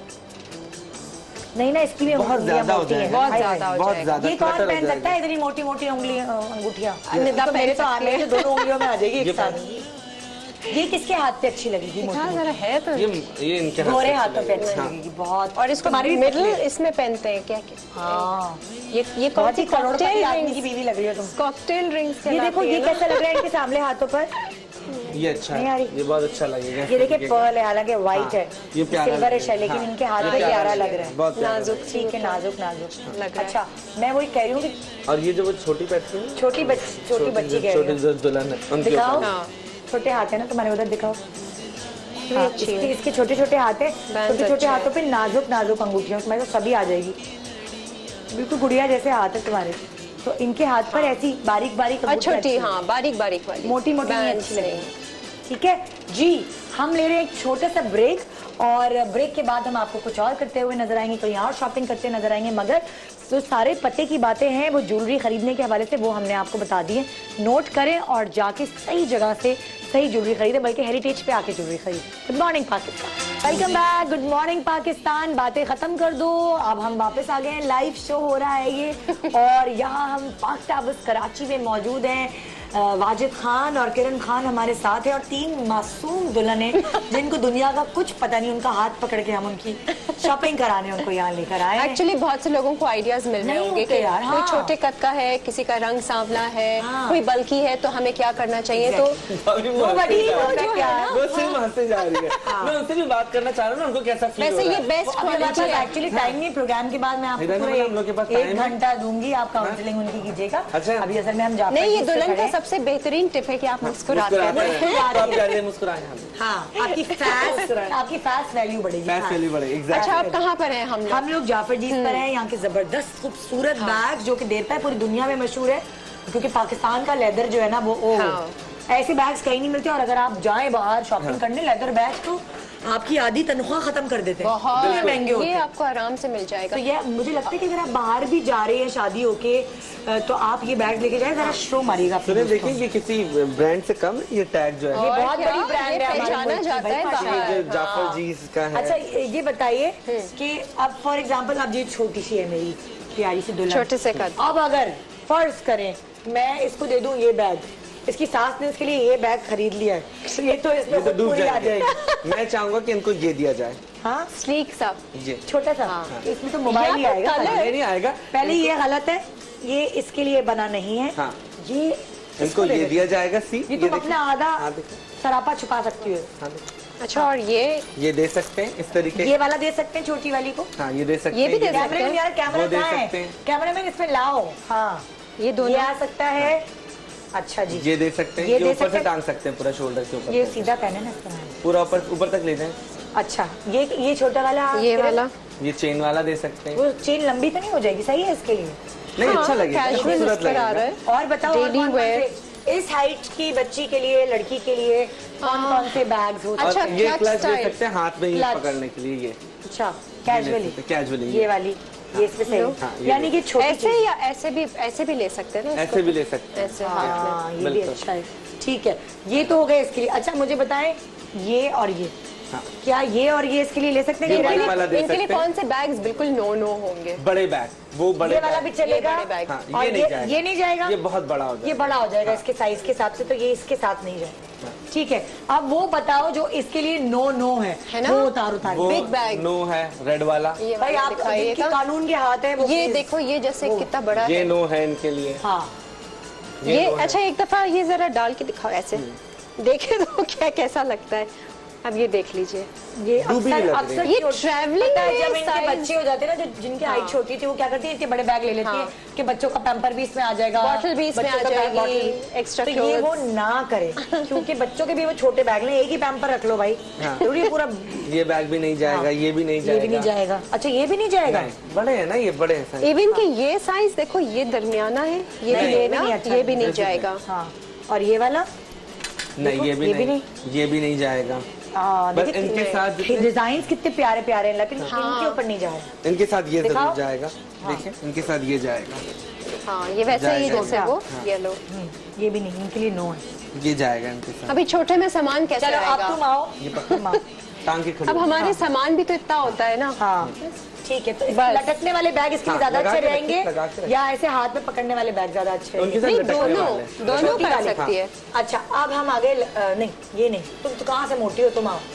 नहीं ना, इसकी भी बहुत ज्यादा हो जाएगा, बहुत ज्यादा हो बहुत जाएगा। ज्यादा। ये कौन clutter हो पहन सकता जाएगा। है इतनी मोटी मोटी अंगूठियां? निदा मेरे तो पहन हाथ में दोनों उंगलियों में आ जाएगी एक ये साथ। ये किसके हाथ पे अच्छी लगेगी? हाँ जरा है तो ये इनके गोरे हाथ हाथों पे अच्छी लगेगी बहुत। और इसको तुम्हारी भी मिडिल पतली है। इसमें पहनते हैं क्या क्या? हाँ, ये बहुत ही करोड़पति कॉकटेल आदमी की रिंग्स, बीवी लग रही हो तुम। Cocktail rings. ये देखो ये कैसा लग रहा है इनके सामने हाथों पर। ये अच्छा नहीं आ है, रही। ये बहुत अच्छा लगेगा। ये देखिए पर्ल है, हालांकि व्हाइट है, ये प्यारा सिल्वरिश है, लगेगा। लेकिन हाँ, इनके हाथ ये में प्यारा प्यारा लगेगा, लग रहा है, बहुत प्यारा नाजुक, लगेगा। ठीक है, नाजुक लग रहा है। अच्छा, मैं वही कह रही हूँ कि और ये जो वो छोटी बैठती है, छोटी बच्ची कह छोटी रही जो दुल्हन है हूँ, उनके दिखाओ। ऊपर। छोटे हाथ है ना तुम्हारे, उधर दिखाओ। हाँ, इसके छोटे छोटे हाथ है, छोटे छोटे हाथों पे नाजुक नाजुक अंगूठियां, तुम्हारे तो सभी आ जाएगी, बिल्कुल गुड़िया जैसे हाथ है तुम्हारे। तो इनके हाथ पर ऐसी बारीक बारीक छोटी, हाँ बारीक बारीक वाली, मोटी मोटी नहीं अच्छी लगेगी। ठीक है जी, हम ले रहे हैं एक छोटा सा ब्रेक, और ब्रेक के बाद हम आपको कुछ और करते हुए नजर आएंगे, कहीं और शॉपिंग करते नजर आएंगे, मगर जो सारे पते की बातें हैं वो ज्वेलरी खरीदने के हवाले से वो हमने आपको बता दी है। नोट करें और जाके सही जगह से सही ज्वेलरी खरीदें, बल्कि हेरिटेज पे आके ज्वेलरी खरीदें। Good morning Pakistan, welcome back. Good morning Pakistan, बातें खत्म कर दो, अब हम वापस आ गए हैं, लाइव शो हो रहा है ये, और यहाँ हम पाक टावर्स कराची में मौजूद हैं। वाजिद खान और किरण खान हमारे साथ है, और 3 मासूम दुल्हनें जिनको दुनिया का कुछ पता नहीं, उनका हाथ पकड़ के हम उनकी शॉपिंग कराने उनको यहाँ लेकर आए। एक्चुअली बहुत से लोगों को आइडियाज मिल रहे होंगे कि यार, कोई छोटे कद का है, किसी का रंग सांवला है, कोई बल्कि है, तो हमें क्या करना चाहिए। तो वो सिर्फ हंसते जा रही है। मैं उनसे भी बात करना चाह रहा हूँ ना, उनको कैसा फील हो वैसे रहा ये है। बेस्ट क्वालिटी है। एक्चुअली टाइम नहीं, प्रोग्राम के बाद मैं आपको हम लोग के पास पूरा टाइम 1 है। घंटा दूंगी, आप काउंसलिंग उनकी कीजिएगा। अच्छा। अभी असल में हम जाफर नहीं, ये जी से दुल्हन खड़े का हैं। सबसे बेहतरीन टिप है कि आप मुस्कुराते हैं। हाँ, आपकी फास्ट वैल्यू बढ़ेगी। हाँ। अच्छा, आप कहाँ पर हैं? हम लोग जाफर जी पर हैं, यहाँ के जबरदस्त खूबसूरत बैग जो कि देता है, पूरी दुनिया में मशहूर है, क्योंकि पाकिस्तान का लेदर जो है ना वो ऐसे बैग्स कहीं नहीं मिलते। और अगर आप जाएं बाहर शॉपिंग करने लेदर बैग, तो आपकी आधी तनख्वाह खत्म कर देते हैं, बहुत महंगे होते ये हैं। आपको आराम से मिल जाएगा। तो ये मुझे लगता है कि अगर आप बाहर भी जा रहे हैं शादी होके, तो आप ये बैग लेके जाए, जरा शो मारिएगा। देखिए ये किसी ब्रांड से कम, ये टैग जो है ये बहुत बड़ी ब्रांड है, पहचाना जाता है बाहर। जाफर जी का है। अच्छा, ये बताइए कि अब फॉर एग्जांपल अब ये छोटी सी है मेरी प्यारी सी दुल्हन, छोटे से कद, अब अगर फर्ज करें मैं इसको दे दूं ये बैग, इसकी सास ने इसके लिए ये बैग खरीद लिया है, तो ये तो इसमें खुद डूब पूरी आ जाएगी। जाएगी। मैं चाहूंगा कि इनको ये दिया जाए। हाँ, स्लीक सा, ये छोटा सा। इसमें तो मोबाइल ही आएगा, ये नहीं आएगा। पहले ये गलत है, ये इसके लिए बना नहीं है। हाँ, ये इनको ये दिया जाएगा। सी ये तुम अपना आधा सरापा छुपा सकती हो। अच्छा, और ये दे सकते हैं इस तरीके, ये वाला दे सकते हैं छोटी वाली को। हाँ, ये दे सकते हैं। ये भी दे सकते कैमरे में यार, कैमरा कहाँ है? कैमरामैन इसमें लाओ। हाँ, ये दोनों आ सकता है। अच्छा जी, ये दे सकते हैं, ये ऊपर से टांग सकते हैं, पूरा शोल्डर के ऊपर। ये सीधा पहने ना इसका, पूरा ऊपर तक ले जाएं। अच्छा, ये छोटा वाला, ये वाला, ये चेन वाला दे सकते हैं। वो चेन लंबी तो नहीं हो जाएगी? सही है इसके लिए, नहीं अच्छा लगेगा, कैजुअल खूबसूरत आ रहा लगेगा। है। और बताओ डेली वेयर, इस हाइट की बच्ची के लिए, लड़की के लिए कौन कौन से बैग्स होते हैं? अच्छा, और ये clutch क्लच दे style। सकते हैं हाथ में ही Clutch। पकड़ने के लिए। ये अच्छा, कैजुअली ये वाली, ये इसमें सही, ये यानी कि छोटी ऐसे चीज़। या ऐसे भी ले सकते हैं ना, ऐसे भी ले सकते हैं। ऐसे हाँ, ये भी बिल्कुल। अच्छा है। ठीक है, ये तो हो गए इसके लिए। अच्छा, मुझे बताएं, ये और ये, क्या ये और ये इसके लिए ले सकते हैं? ये वाला वाला दे इनके लिए सकते हैं। कौन से बैग्स बिल्कुल नो होंगे? बड़े बैग, वो बड़े ये वाला भी चलेगा। ये बड़े बैग। हाँ, और ये नहीं जाएगा, ये नहीं जाएगा, ये बहुत बड़ा हो जाएगा। ये बड़ा हो जाएगा इसके साइज के हिसाब से, तो ये इसके साथ नहीं जाएगा। ठीक है, अब वो बताओ जो इसके लिए नो है ना? वो उतार वो बिग बैग। नो है, रेड वाला। ये भाई, आप दिखाइएगा। कानून के हाथ है वो, ये please। देखो, ये जैसे कितना बड़ा ये है। नो है इनके लिए। हाँ, ये नो है। अच्छा, एक दफा ये जरा डाल के दिखाओ ऐसे, देखे तो क्या कैसा लगता है। अब ये देख लीजिए, ये डूबी नहीं लग रही। अक्सर ये छोटे- travelling पता है, में जब इनके size- बच्चे हो जाते हैं ना, जो जिनकी हाइट छोटी थी, वो क्या करती है, इतने बड़े बैग ले लेती है कि बच्चों का पैम्पर भी इसमें आ जाएगा, बॉटल भी इसमें बच्चों आ का बैग, जाएगी, बॉटल। extra तो ये वो clothes। ना करे, क्योंकि बच्चों के भी वो छोटे बैग लें, एक ही पैम्पर रख लो भाई, जरूरी है पूरा। ये बैग भी नहीं जाएगा, ये भी नहीं ये जाएगा, भी नहीं जाएगा। अच्छा, ये भी नहीं जाएगा। नहीं, बड़े हैं ना, ये बड़े हैं। इवन कि ये साइज देखो, ये दरमियाना है, ये भी नहीं, लेना, नहीं अच्छा ये भी नहीं बिल्कुल जाएगा। हाँ, और ये वाला नहीं, ये भी नहीं, ये भी नहीं जाएगा। बस इनके साथ डिजाइन कितने प्यारे प्यारे हैं, लेकिन इनके ऊपर नहीं जाएगा। इनके साथ ये दिखाओ। जरूर जाएगा। देखिए, इनके साथ ये जाएगा, हाँ, ये वैसे ही जाएगा। जैसे वो येलो। ये भी नहीं, इनके लिए नो है। ये जाएगा इनके साथ। अभी छोटे में सामान कैसे चलो अब आएगा? तुम आओ, ये तुम आओ। टांग के खड़े अब हमारे सामान भी तो इतना होता है ना। हाँ ठीक है, तो बस। लटकने वाले बैग इसके लिए हाँ, ज्यादा लगा अच्छे के रखिए, रहेंगे लगा के रखिए। या ऐसे हाथ में पकड़ने वाले बैग ज्यादा अच्छे उनके रहेंगे? साथ नहीं, लटकने दोनों वाले। दोनों छोटी कर वाली। सकती है। अच्छा, अब हम आगे नहीं, ये नहीं, तुम तो कहाँ से मोटी हो, तुम आओ।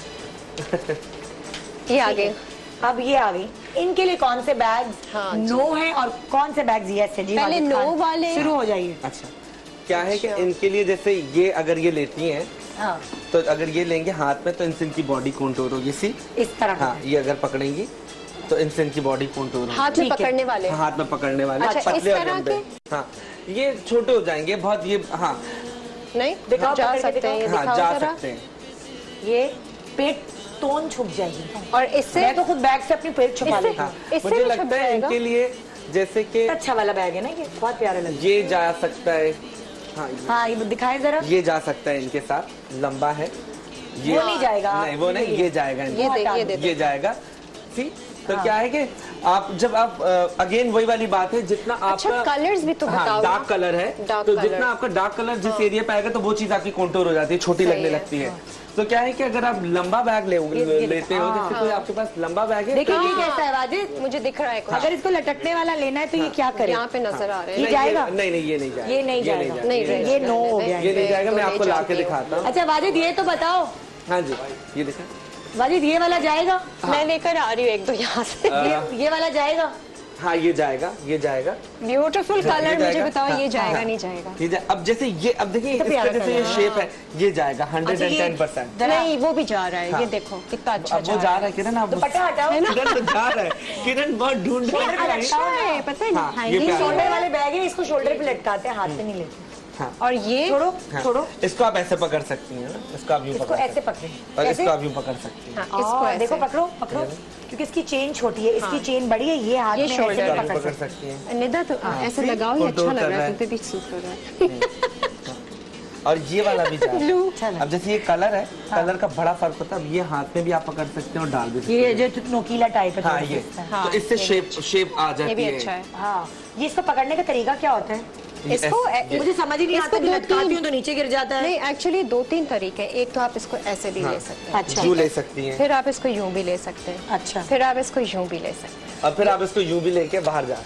ये आगे अब ये आ गई, इनके लिए कौन से बैग हाँ जी। नो है और कौन से बैग यस है? जी पहले वाजिद नो खान, वाले। शुरू हो जाइए। अच्छा, क्या है कि अच्छा। इनके लिए जैसे ये अगर ये लेती हैं, हाँ, तो अगर ये लेंगे हाथ में तो इनसे इनकी बॉडी कॉन्टूर होगी, सी। इस तरह हाँ, ये अगर पकड़ेंगी तो इनसे इनकी बॉडी कॉन्टूर होगी। हाथ में ठीक है। पकड़ने वाले। हाँ, हाथ में पकड़ने वाले, अच्छा, इस पतले और तरह लंबे। के? हाँ, ये छोटे हो जाएंगे बहुत, ये हाँ नहीं दिखाओ, जा पकड़ के सकते हैं, ये हाँ दिखाओ जा जरा। सकते हैं। ये पेट तोन छुप जाएगी। और इससे मैं तो खुद बैग से अपनी पेट छुपा लेती हूँ। हाँ, इससे मुझे भी छुप लगता है जाएगा? इनके लिए जैसे कि अच्छा वाला बैग है ना, ये बहुत प्यारा लगता है। ये जा सकता है। हाँ, हाँ, ये दिखाए जरा। ये जा सकता है इनके साथ, लंबा है ये। वो नहीं जाएगा। नहीं, वो नहीं, ये जाएगा इनके ये साथ। दे, ये दे दो। ये जाएगा। सी, तो क्या है कि आप जब आप अगेन वही वाली बात है, जितना अच्छा, आपका कलर्स भी तो हाँ, बताओ। डार्क कलर है, डार्क तो कलर। जितना आपका डार्क कलर जिस एरिया पे आएगा तो वो चीज आपकी कॉन्टूर हो जाती है, छोटी सही लगने है। लगती है। तो क्या है कि अगर आप लंबा बैग लेते हो, जैसे कोई आपके पास लंबा बैग है, देखिए तो ये कैसा है वाजिद, मुझे दिख रहा है कुछ। अगर इसको लटकने वाला लेना है तो ये क्या करे? यहाँ पे नजर आ रहे ये हैं। जाएगा? नहीं नहीं, ये नहीं जाएगा, ये नहीं जाएगा। नहीं, ये नो हो गया। ये नहीं जाएगा। मैं तो आपको ले ला के जाती हूँ। दिखाता हूँ। अच्छा वाजिद, ये तो बताओ, हाँ जी, ये देखा। वाजिद ये वाला जाएगा? मैं लेकर आ रही हूँ एक दो यहाँ से। ये वाला जाएगा? हाँ, ये जाएगा, ये जाएगा। ब्यूटीफुल हाँ, ये कलर, मुझे जाएगा। बताओ ये हाँ, जाएगा हाँ। नहीं जाएगा? ये अब जैसे ये, अब देखिए कितना इसका प्यारा जैसे ये कलर है। शेप है, ये जाएगा 110%। जरा नहीं, वो भी जा रहा है। हाँ। ये देखो कितना अच्छा अब वो जा रहा है किरण, आप दुपट्टा हटाओ। किरण तो जा रहा है, किरण बहुत ढूंढ रही है। अच्छा है, पता है हाँ, ये hanging प्यारा शोल्डर वाले बैग है, इसको शोल्डर पे लटकाते हैं, हाथ पे नहीं लेते। हाँ, और ये छोड़ो हाँ। छोड़ो, इसको आप ऐसे पकड़ सकती हैं ना, इसको आप यूं इसको पकड़ ऐसे सकती पकड़े, हैं। और ऐसे? इसको आप यूं पकड़ सकती हैं। हाँ, इसको ऐसे। देखो पकड़ो पकड़ो, क्योंकि इसकी चेन छोटी है, इसकी चेन बड़ी है, ये हाथ ये में shoulder ऐसे इसको नहीं आप यूं पकड़ पकड़ सकते। सकती हैं। निदा तो ऐसे लगाओ, ये अच्छा contour लग कर रहा रहा है, है। तुम पे भी सूट कर रहा है। और ये वाला भी जा रहा Blue। है। अब जैसे ये कलर है, कलर का बड़ा फर्क होता है। अब ये हाथ में भी आप पकड़ सकते हैं और डाल भी सकते ये हैं। जो नोकीला टाइप है हाँ, थोड़ा ये सा। हाँ, तो इससे ये शेप आ जाती ये भी है। अच्छा है। हाँ, ये इसको पकड़ने का तरीका क्या होता है? इसको मुझे समझ ही नहीं इसको आता, दो लटकाती तीन- हूँ तो नीचे गिर जाता है। नहीं, एक्चुअली दो तीन तरीके हैं। एक तो आप इसको ऐसे भी ले सकते हैं, अच्छा यूं ले सकती हैं, फिर आप इसको यूं भी ले सकते हैं, अच्छा, फिर आप इसको यूं भी ले सकते हैं। और फिर आप इसको यूं भी लेके बाहर जा।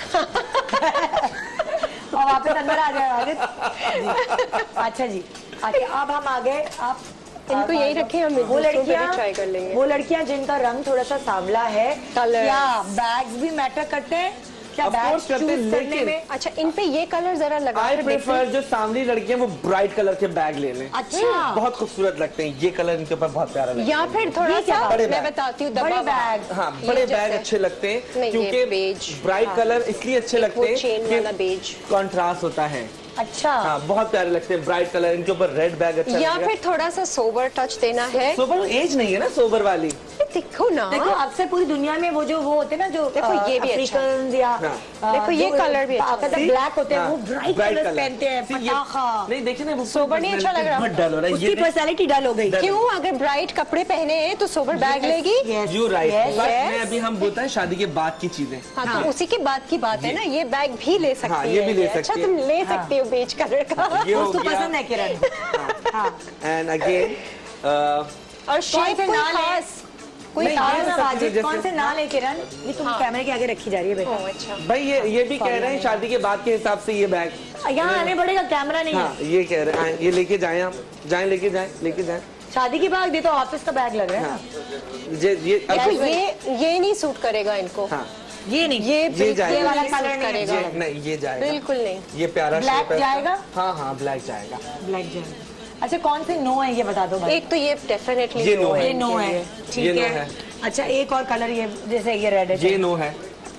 और वापस अंदर आ जाए वाजिद। अच्छा जी, अच्छा अब हम आ गए। आप इनको यही रखें, हम वो लड़कियां ट्राई कर लेंगे। वो लड़कियां जिनका रंग थोड़ा सा सांवला है, Colours। क्या बैग्स भी मैटर करते हैं? क्या Of course बैग्स करते हैं, चूज करने लेकिन- में? अच्छा, इन पे ये कलर जरा लगा आई कर प्रेफर जो सांवली लड़कियां वो ब्राइट कलर के बैग ले लें। अच्छा, बहुत खूबसूरत लगते हैं ये कलर, इनके ऊपर बहुत प्यारा लगता है। या फिर थोड़ा ये क्या सा बड़े मैं बैग। बताती हूँ, बड़े दबा बैग। हाँ, ये बड़े जैसे- बैग अच्छे लगते हैं नहीं, ये क्योंकि बेज। ब्राइट कलर इसलिए अच्छे लगते वो हैं चेन वाला बेज। कॉन्ट्रास्ट होता है। अच्छा, हाँ, बहुत प्यारे लगते हैं ब्राइट कलर, इनके ऊपर रेड बैग अच्छा या लगेगा। फिर थोड़ा सा सोबर टच देना है। सोबर एज नहीं है ना सोबर वाली। देखो ना, देखो अक्सर पूरी दुनिया में वो जो वो होते हैं ना, जो देखो, ये भी अच्छा है। अफ्रीकन या हाँ। देखो, ये कलर भी अच्छा है। ब्लैक होते हैं, हाँ, वो ब्राइट bright कलर colour। पहनते हैं, See, ये- पटाखा। नहीं देखिए ना, वो सोबर नहीं अच्छा लग रहा। बहुत डल हो रहा है उसकी ये। पर्सनैलिटी डल हो गई। क्यों? अगर ब्राइट कपड़े पहने हैं तो सोबर बैग लेगी। You right. Yes, मैं अभी हम बोलते हैं शादी के बाद की चीजें। हाँ, तो उसी के बाद की बात है ना, ये बैग भी ले सकती हाँ, है। ये भी ले अच्छा, सकती है। तुम ले सकती हो बेज कलर का। ये हो उसको गया। पसंद है किरण। हाँ, एंड अगेन और शेप से कोई ना ले? खास कोई नहीं, खास ये ना सब वाजिद, चीजें कौन जैसे- से ना ले किरण? ये तुम कैमरे के आगे रखी जा रही है बेटा। ओह, अच्छा। भाई ये भी कह रहे हैं शादी के बाद के हिसाब से ये बैग। यहाँ आने पड़ेगा, कैमरा नहीं हाँ, है। ये कह रहे हैं ये लेके जाएं, आप जाएं, लेके जाएं। शादी की बैग, ये तो ऑफिस का बैग लग रहा है हाँ, ना। ये देखो, ये नहीं सूट करेगा इनको। हाँ, ये नहीं, ये बिल्कुल जाएगा। ये वाला ये कलर सूट नहीं करेगा। करेगा। ये नहीं, ये जाएगा बिल्कुल नहीं। ये प्यारा Black शेप है। जाएगा? हाँ, ब्लैक जाएगा। ब्लैक जाएगा। अच्छा कौन से नो है ये बता दो भाई। एक तो ये डेफिनेटली ये नो है। ये नो है, ठीक है। अच्छा एक और कलर ये जैसे ये रेड है, ये नो है।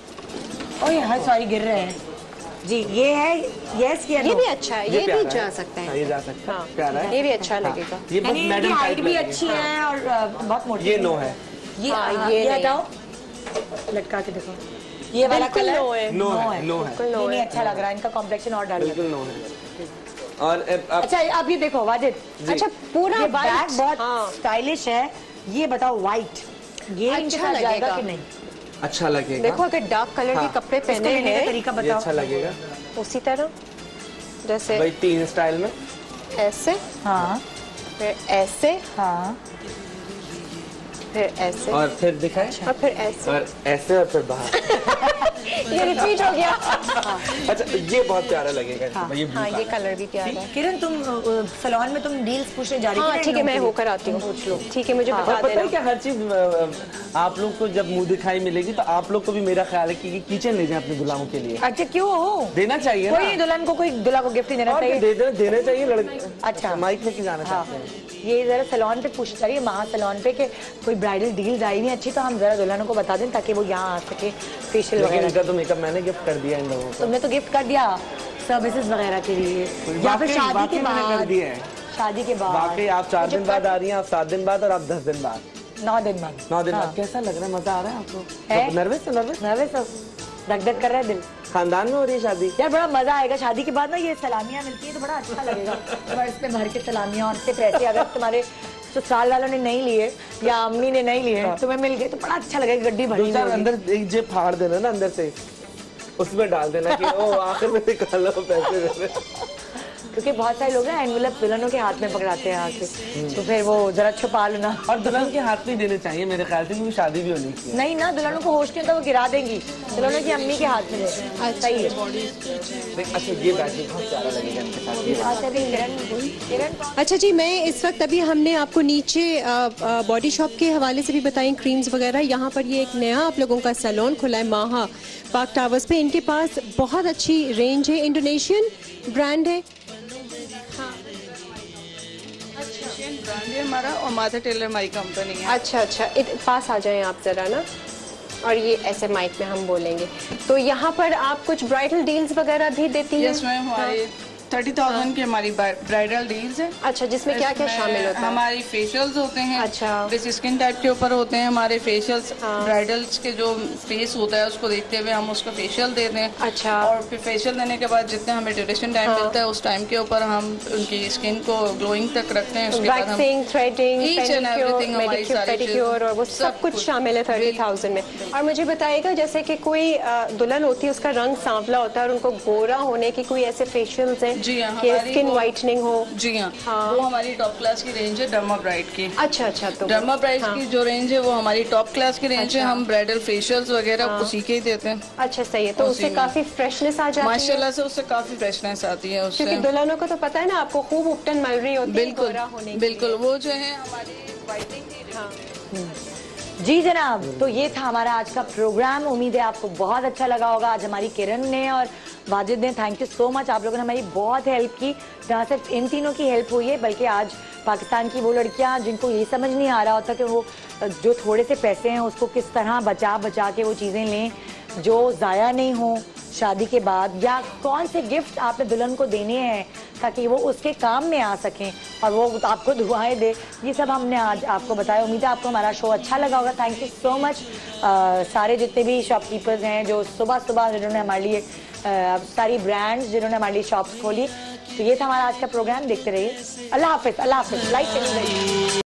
ओए हाँ सॉरी गिर रहे हैं जी। ये है यस ये भी अच्छा है, ये भी जा सकता है, ये जा सकता है, प्यारा है, ये भी अच्छा लगेगा। ये बहुत मैडम हाइट भी अच्छी है और बहुत मोटी। ये नो है। ये हटाओ, लटका के देखो, ये वाला कलर नो है, नो है, नहीं अच्छा लग रहा है, इनका कॉम्प्लेक्शन और डाल बिल्कुल नो है। और अच्छा अब ये देखो वाजिद, अच्छा पूरा बैग बहुत स्टाइलिश है, ये बताओ व्हाइट ये इनके साथ जाएगा कि नहीं? अच्छा लगेगा। देखो अगर डार्क कलर के कपड़े पहने हैं तरीका ये बताओ। अच्छा लगेगा उसी तरह जैसे भाई तीन स्टाइल में, ऐसे, हाँ फिर ऐसे, हाँ फिर ऐसे और फिर दिखाए और फिर ऐसे और ऐसे और फिर बाहर। ये रिपीट हो गया। अच्छा ये बहुत प्यारा लगेगा। हाँ, ये blue हाँ का। ये कलर भी प्यारा है। किरण तुम सलोन में तुम डील्स पूछने जा रही हाँ थी ठीक है, मैं होकर आती हूँ, पूछ लो। ठीक है, मुझे और बता पता देना। है क्या, हर चीज आप लोग को जब मुंह दिखाई मिलेगी तो आप लोग को भी मेरा ख्याल है कि किचन ले जाए अपने दुल्हाओं के लिए। अच्छा क्यों हो? देना चाहिए ना। कोई दुल्हन को कोई दूल्हा को गिफ्ट नहीं देना और चाहिए। देना चाहिए लड़के। अच्छा माइक लेके जाना हाँ चाहते हैं। ये जरा सलोन पे पूछ रही है, महा सलोन पे कि कोई ब्राइडल डील आई हुई अच्छी तो हम जरा दुल्हनों को बता दें ताकि वो यहाँ आ सके फेशियल लेकिन वगैरह। इनका तो मेकअप मैंने गिफ्ट कर दिया इन लोगों को। तुमने तो गिफ्ट कर दिया सर्विसेज वगैरह के लिए, या फिर शादी के वाकई मैंने कर बाद? दिया है। शादी के बाद वाकई आप 4 दिन बाद आ रही हैं, आप 7 दिन बाद और आप 10 दिन बाद, 9 दिन बाद। 9 दिन हाँ। बाद। कैसा लग रहा है, मजा आ रहा है आपको? है? नर्वस नर्वस हो, धक धक कर रहा है दिल। खानदान में हो रही है शादी? यार बड़ा मजा आएगा शादी के बाद ना, ये सलामियाँ मिलती है तो बड़ा अच्छा लगेगा। पर्स पे भर के सलामियाँ और सिर्फ ऐसे, अगर तुम्हारे ससुराल वालों ने नहीं लिए या अम्मी ने नहीं लिए तुम्हें मिल गए तो बड़ा अच्छा लगेगा, गड्डी भरी दो चार अंदर एक जेब फाड़ देना ना अंदर से, उसमें डाल देना कि ओ आखिर में निकालो पैसे मेरे। क्योंकि बहुत सारे लोग ना एनवेलप दुल्हनों के हाथ में पकड़ाते हैं आके, तो फिर वो जरा छुपा लेना। और दुल्हन के हाथ में देने चाहिए मेरे ख्याल से, क्योंकि शादी भी होनी चाहिए। नहीं ना, दुल्हनों को होश नहीं होता, वो गिरा देंगी, दुल्हनों की अम्मी के हाथ में दे। सही है। अच्छा ये बैग भी बहुत प्यारा लगेगा इनके साथ। अच्छा जी, मैं इस वक्त अभी हमने आपको नीचे बॉडी शॉप के हवाले से भी बताई, क्रीम्स वगैरह। यहाँ पर ये एक नया आप लोगों का सैलून खुला है माहा पार्क टावर्स पे। इनके पास बहुत अच्छी रेंज है, इंडोनेशियन ब्रांड है ब्रांड है हमारा, और माथा टेलर हमारी कंपनी है। अच्छा अच्छा, पास आ जाएं आप जरा ना, और ये ऐसे माइक में हम बोलेंगे। तो यहाँ पर आप कुछ ब्राइडल डील्स वगैरह भी देती हैं? यस मैम, हमारे 30,000 की हमारी ब्राइडल डील्स है। अच्छा, जिसमें क्या क्या शामिल होता है? हमारी फेशियल्स होते हैं। अच्छा। जैसे स्किन टाइप के ऊपर होते हैं हमारे फेशियल्स। ब्राइडल्स के जो फेस होता है उसको देखते हुए हम उसको फेशियल देते हैं। अच्छा। और फिर फेशियल देने के बाद जितने हमें ड्यूरेशन टाइम मिलता है उस टाइम के ऊपर हम उनकी स्किन को ग्लोइंग तक रखते हैं। उसके बाद हम waxing, threading, Each and everything हमारी मैनिक्योर, सारी पेडिक्योर और वो सब कुछ शामिल है 30,000 में। और मुझे बताइएगा, जैसे कि कोई दुल्हन होती है उसका रंग सांवला होता है और उनको गोरा होने की कोई ऐसे फेशियल्स हैं जी हाँ, कि हमारी स्किन वाइटनिंग हो? जी हाँ, वो हमारी टॉप क्लास की रेंज है डर्मा ब्राइड की। अच्छा अच्छा, तो डर्मा ब्राइड की जो रेंज है वो हमारी टॉप क्लास की रेंज है। हम ब्राइडल फेशियल्स वगैरह उसी के ही देते हैं। अच्छा सही है, तो उससे काफी फ्रेशनेस आ जाती है माशाल्लाह से, उससे काफी फ्रेशनेस आती है उससे। क्योंकि दुल्हनों को तो पता है ना, आपको खूब उपटन मिल रही होती है बिल्कुल गोरा होने की। बिल्कुल, वो जो है हमारी वाइटनिंग की जी जनाब, तो ये था हमारा आज का प्रोग्राम। उम्मीद है आपको बहुत अच्छा लगा होगा। आज हमारी किरण ने और वाजिद ने, थैंक यू सो मच, आप लोगों ने हमारी बहुत हेल्प की। जहाँ सिर्फ इन तीनों की हेल्प हुई है, बल्कि आज पाकिस्तान की वो लड़कियाँ जिनको ये समझ नहीं आ रहा होता कि वो जो थोड़े से पैसे हैं उसको किस तरह बचा बचा के वो चीज़ें लें जो ज़ाया नहीं हो शादी के बाद, या कौन से गिफ्ट आपने दुल्हन को देने हैं ताकि वो उसके काम में आ सकें और वो आपको दुआएं दे, ये सब हमने आज आपको बताया। उम्मीद है आपको हमारा शो अच्छा लगा होगा। थैंक यू सो मच सारे जितने भी शॉपकीपर्स हैं जो सुबह सुबह जिन्होंने हमारे लिए सारी ब्रांड्स जिन्होंने हमारे लिए शॉप्स खोली। तो ये था हमारा आज का प्रोग्राम, देखते रहिए। अल्लाह हाफिज़, अल्लाह हाफिज़। लाइक करिए।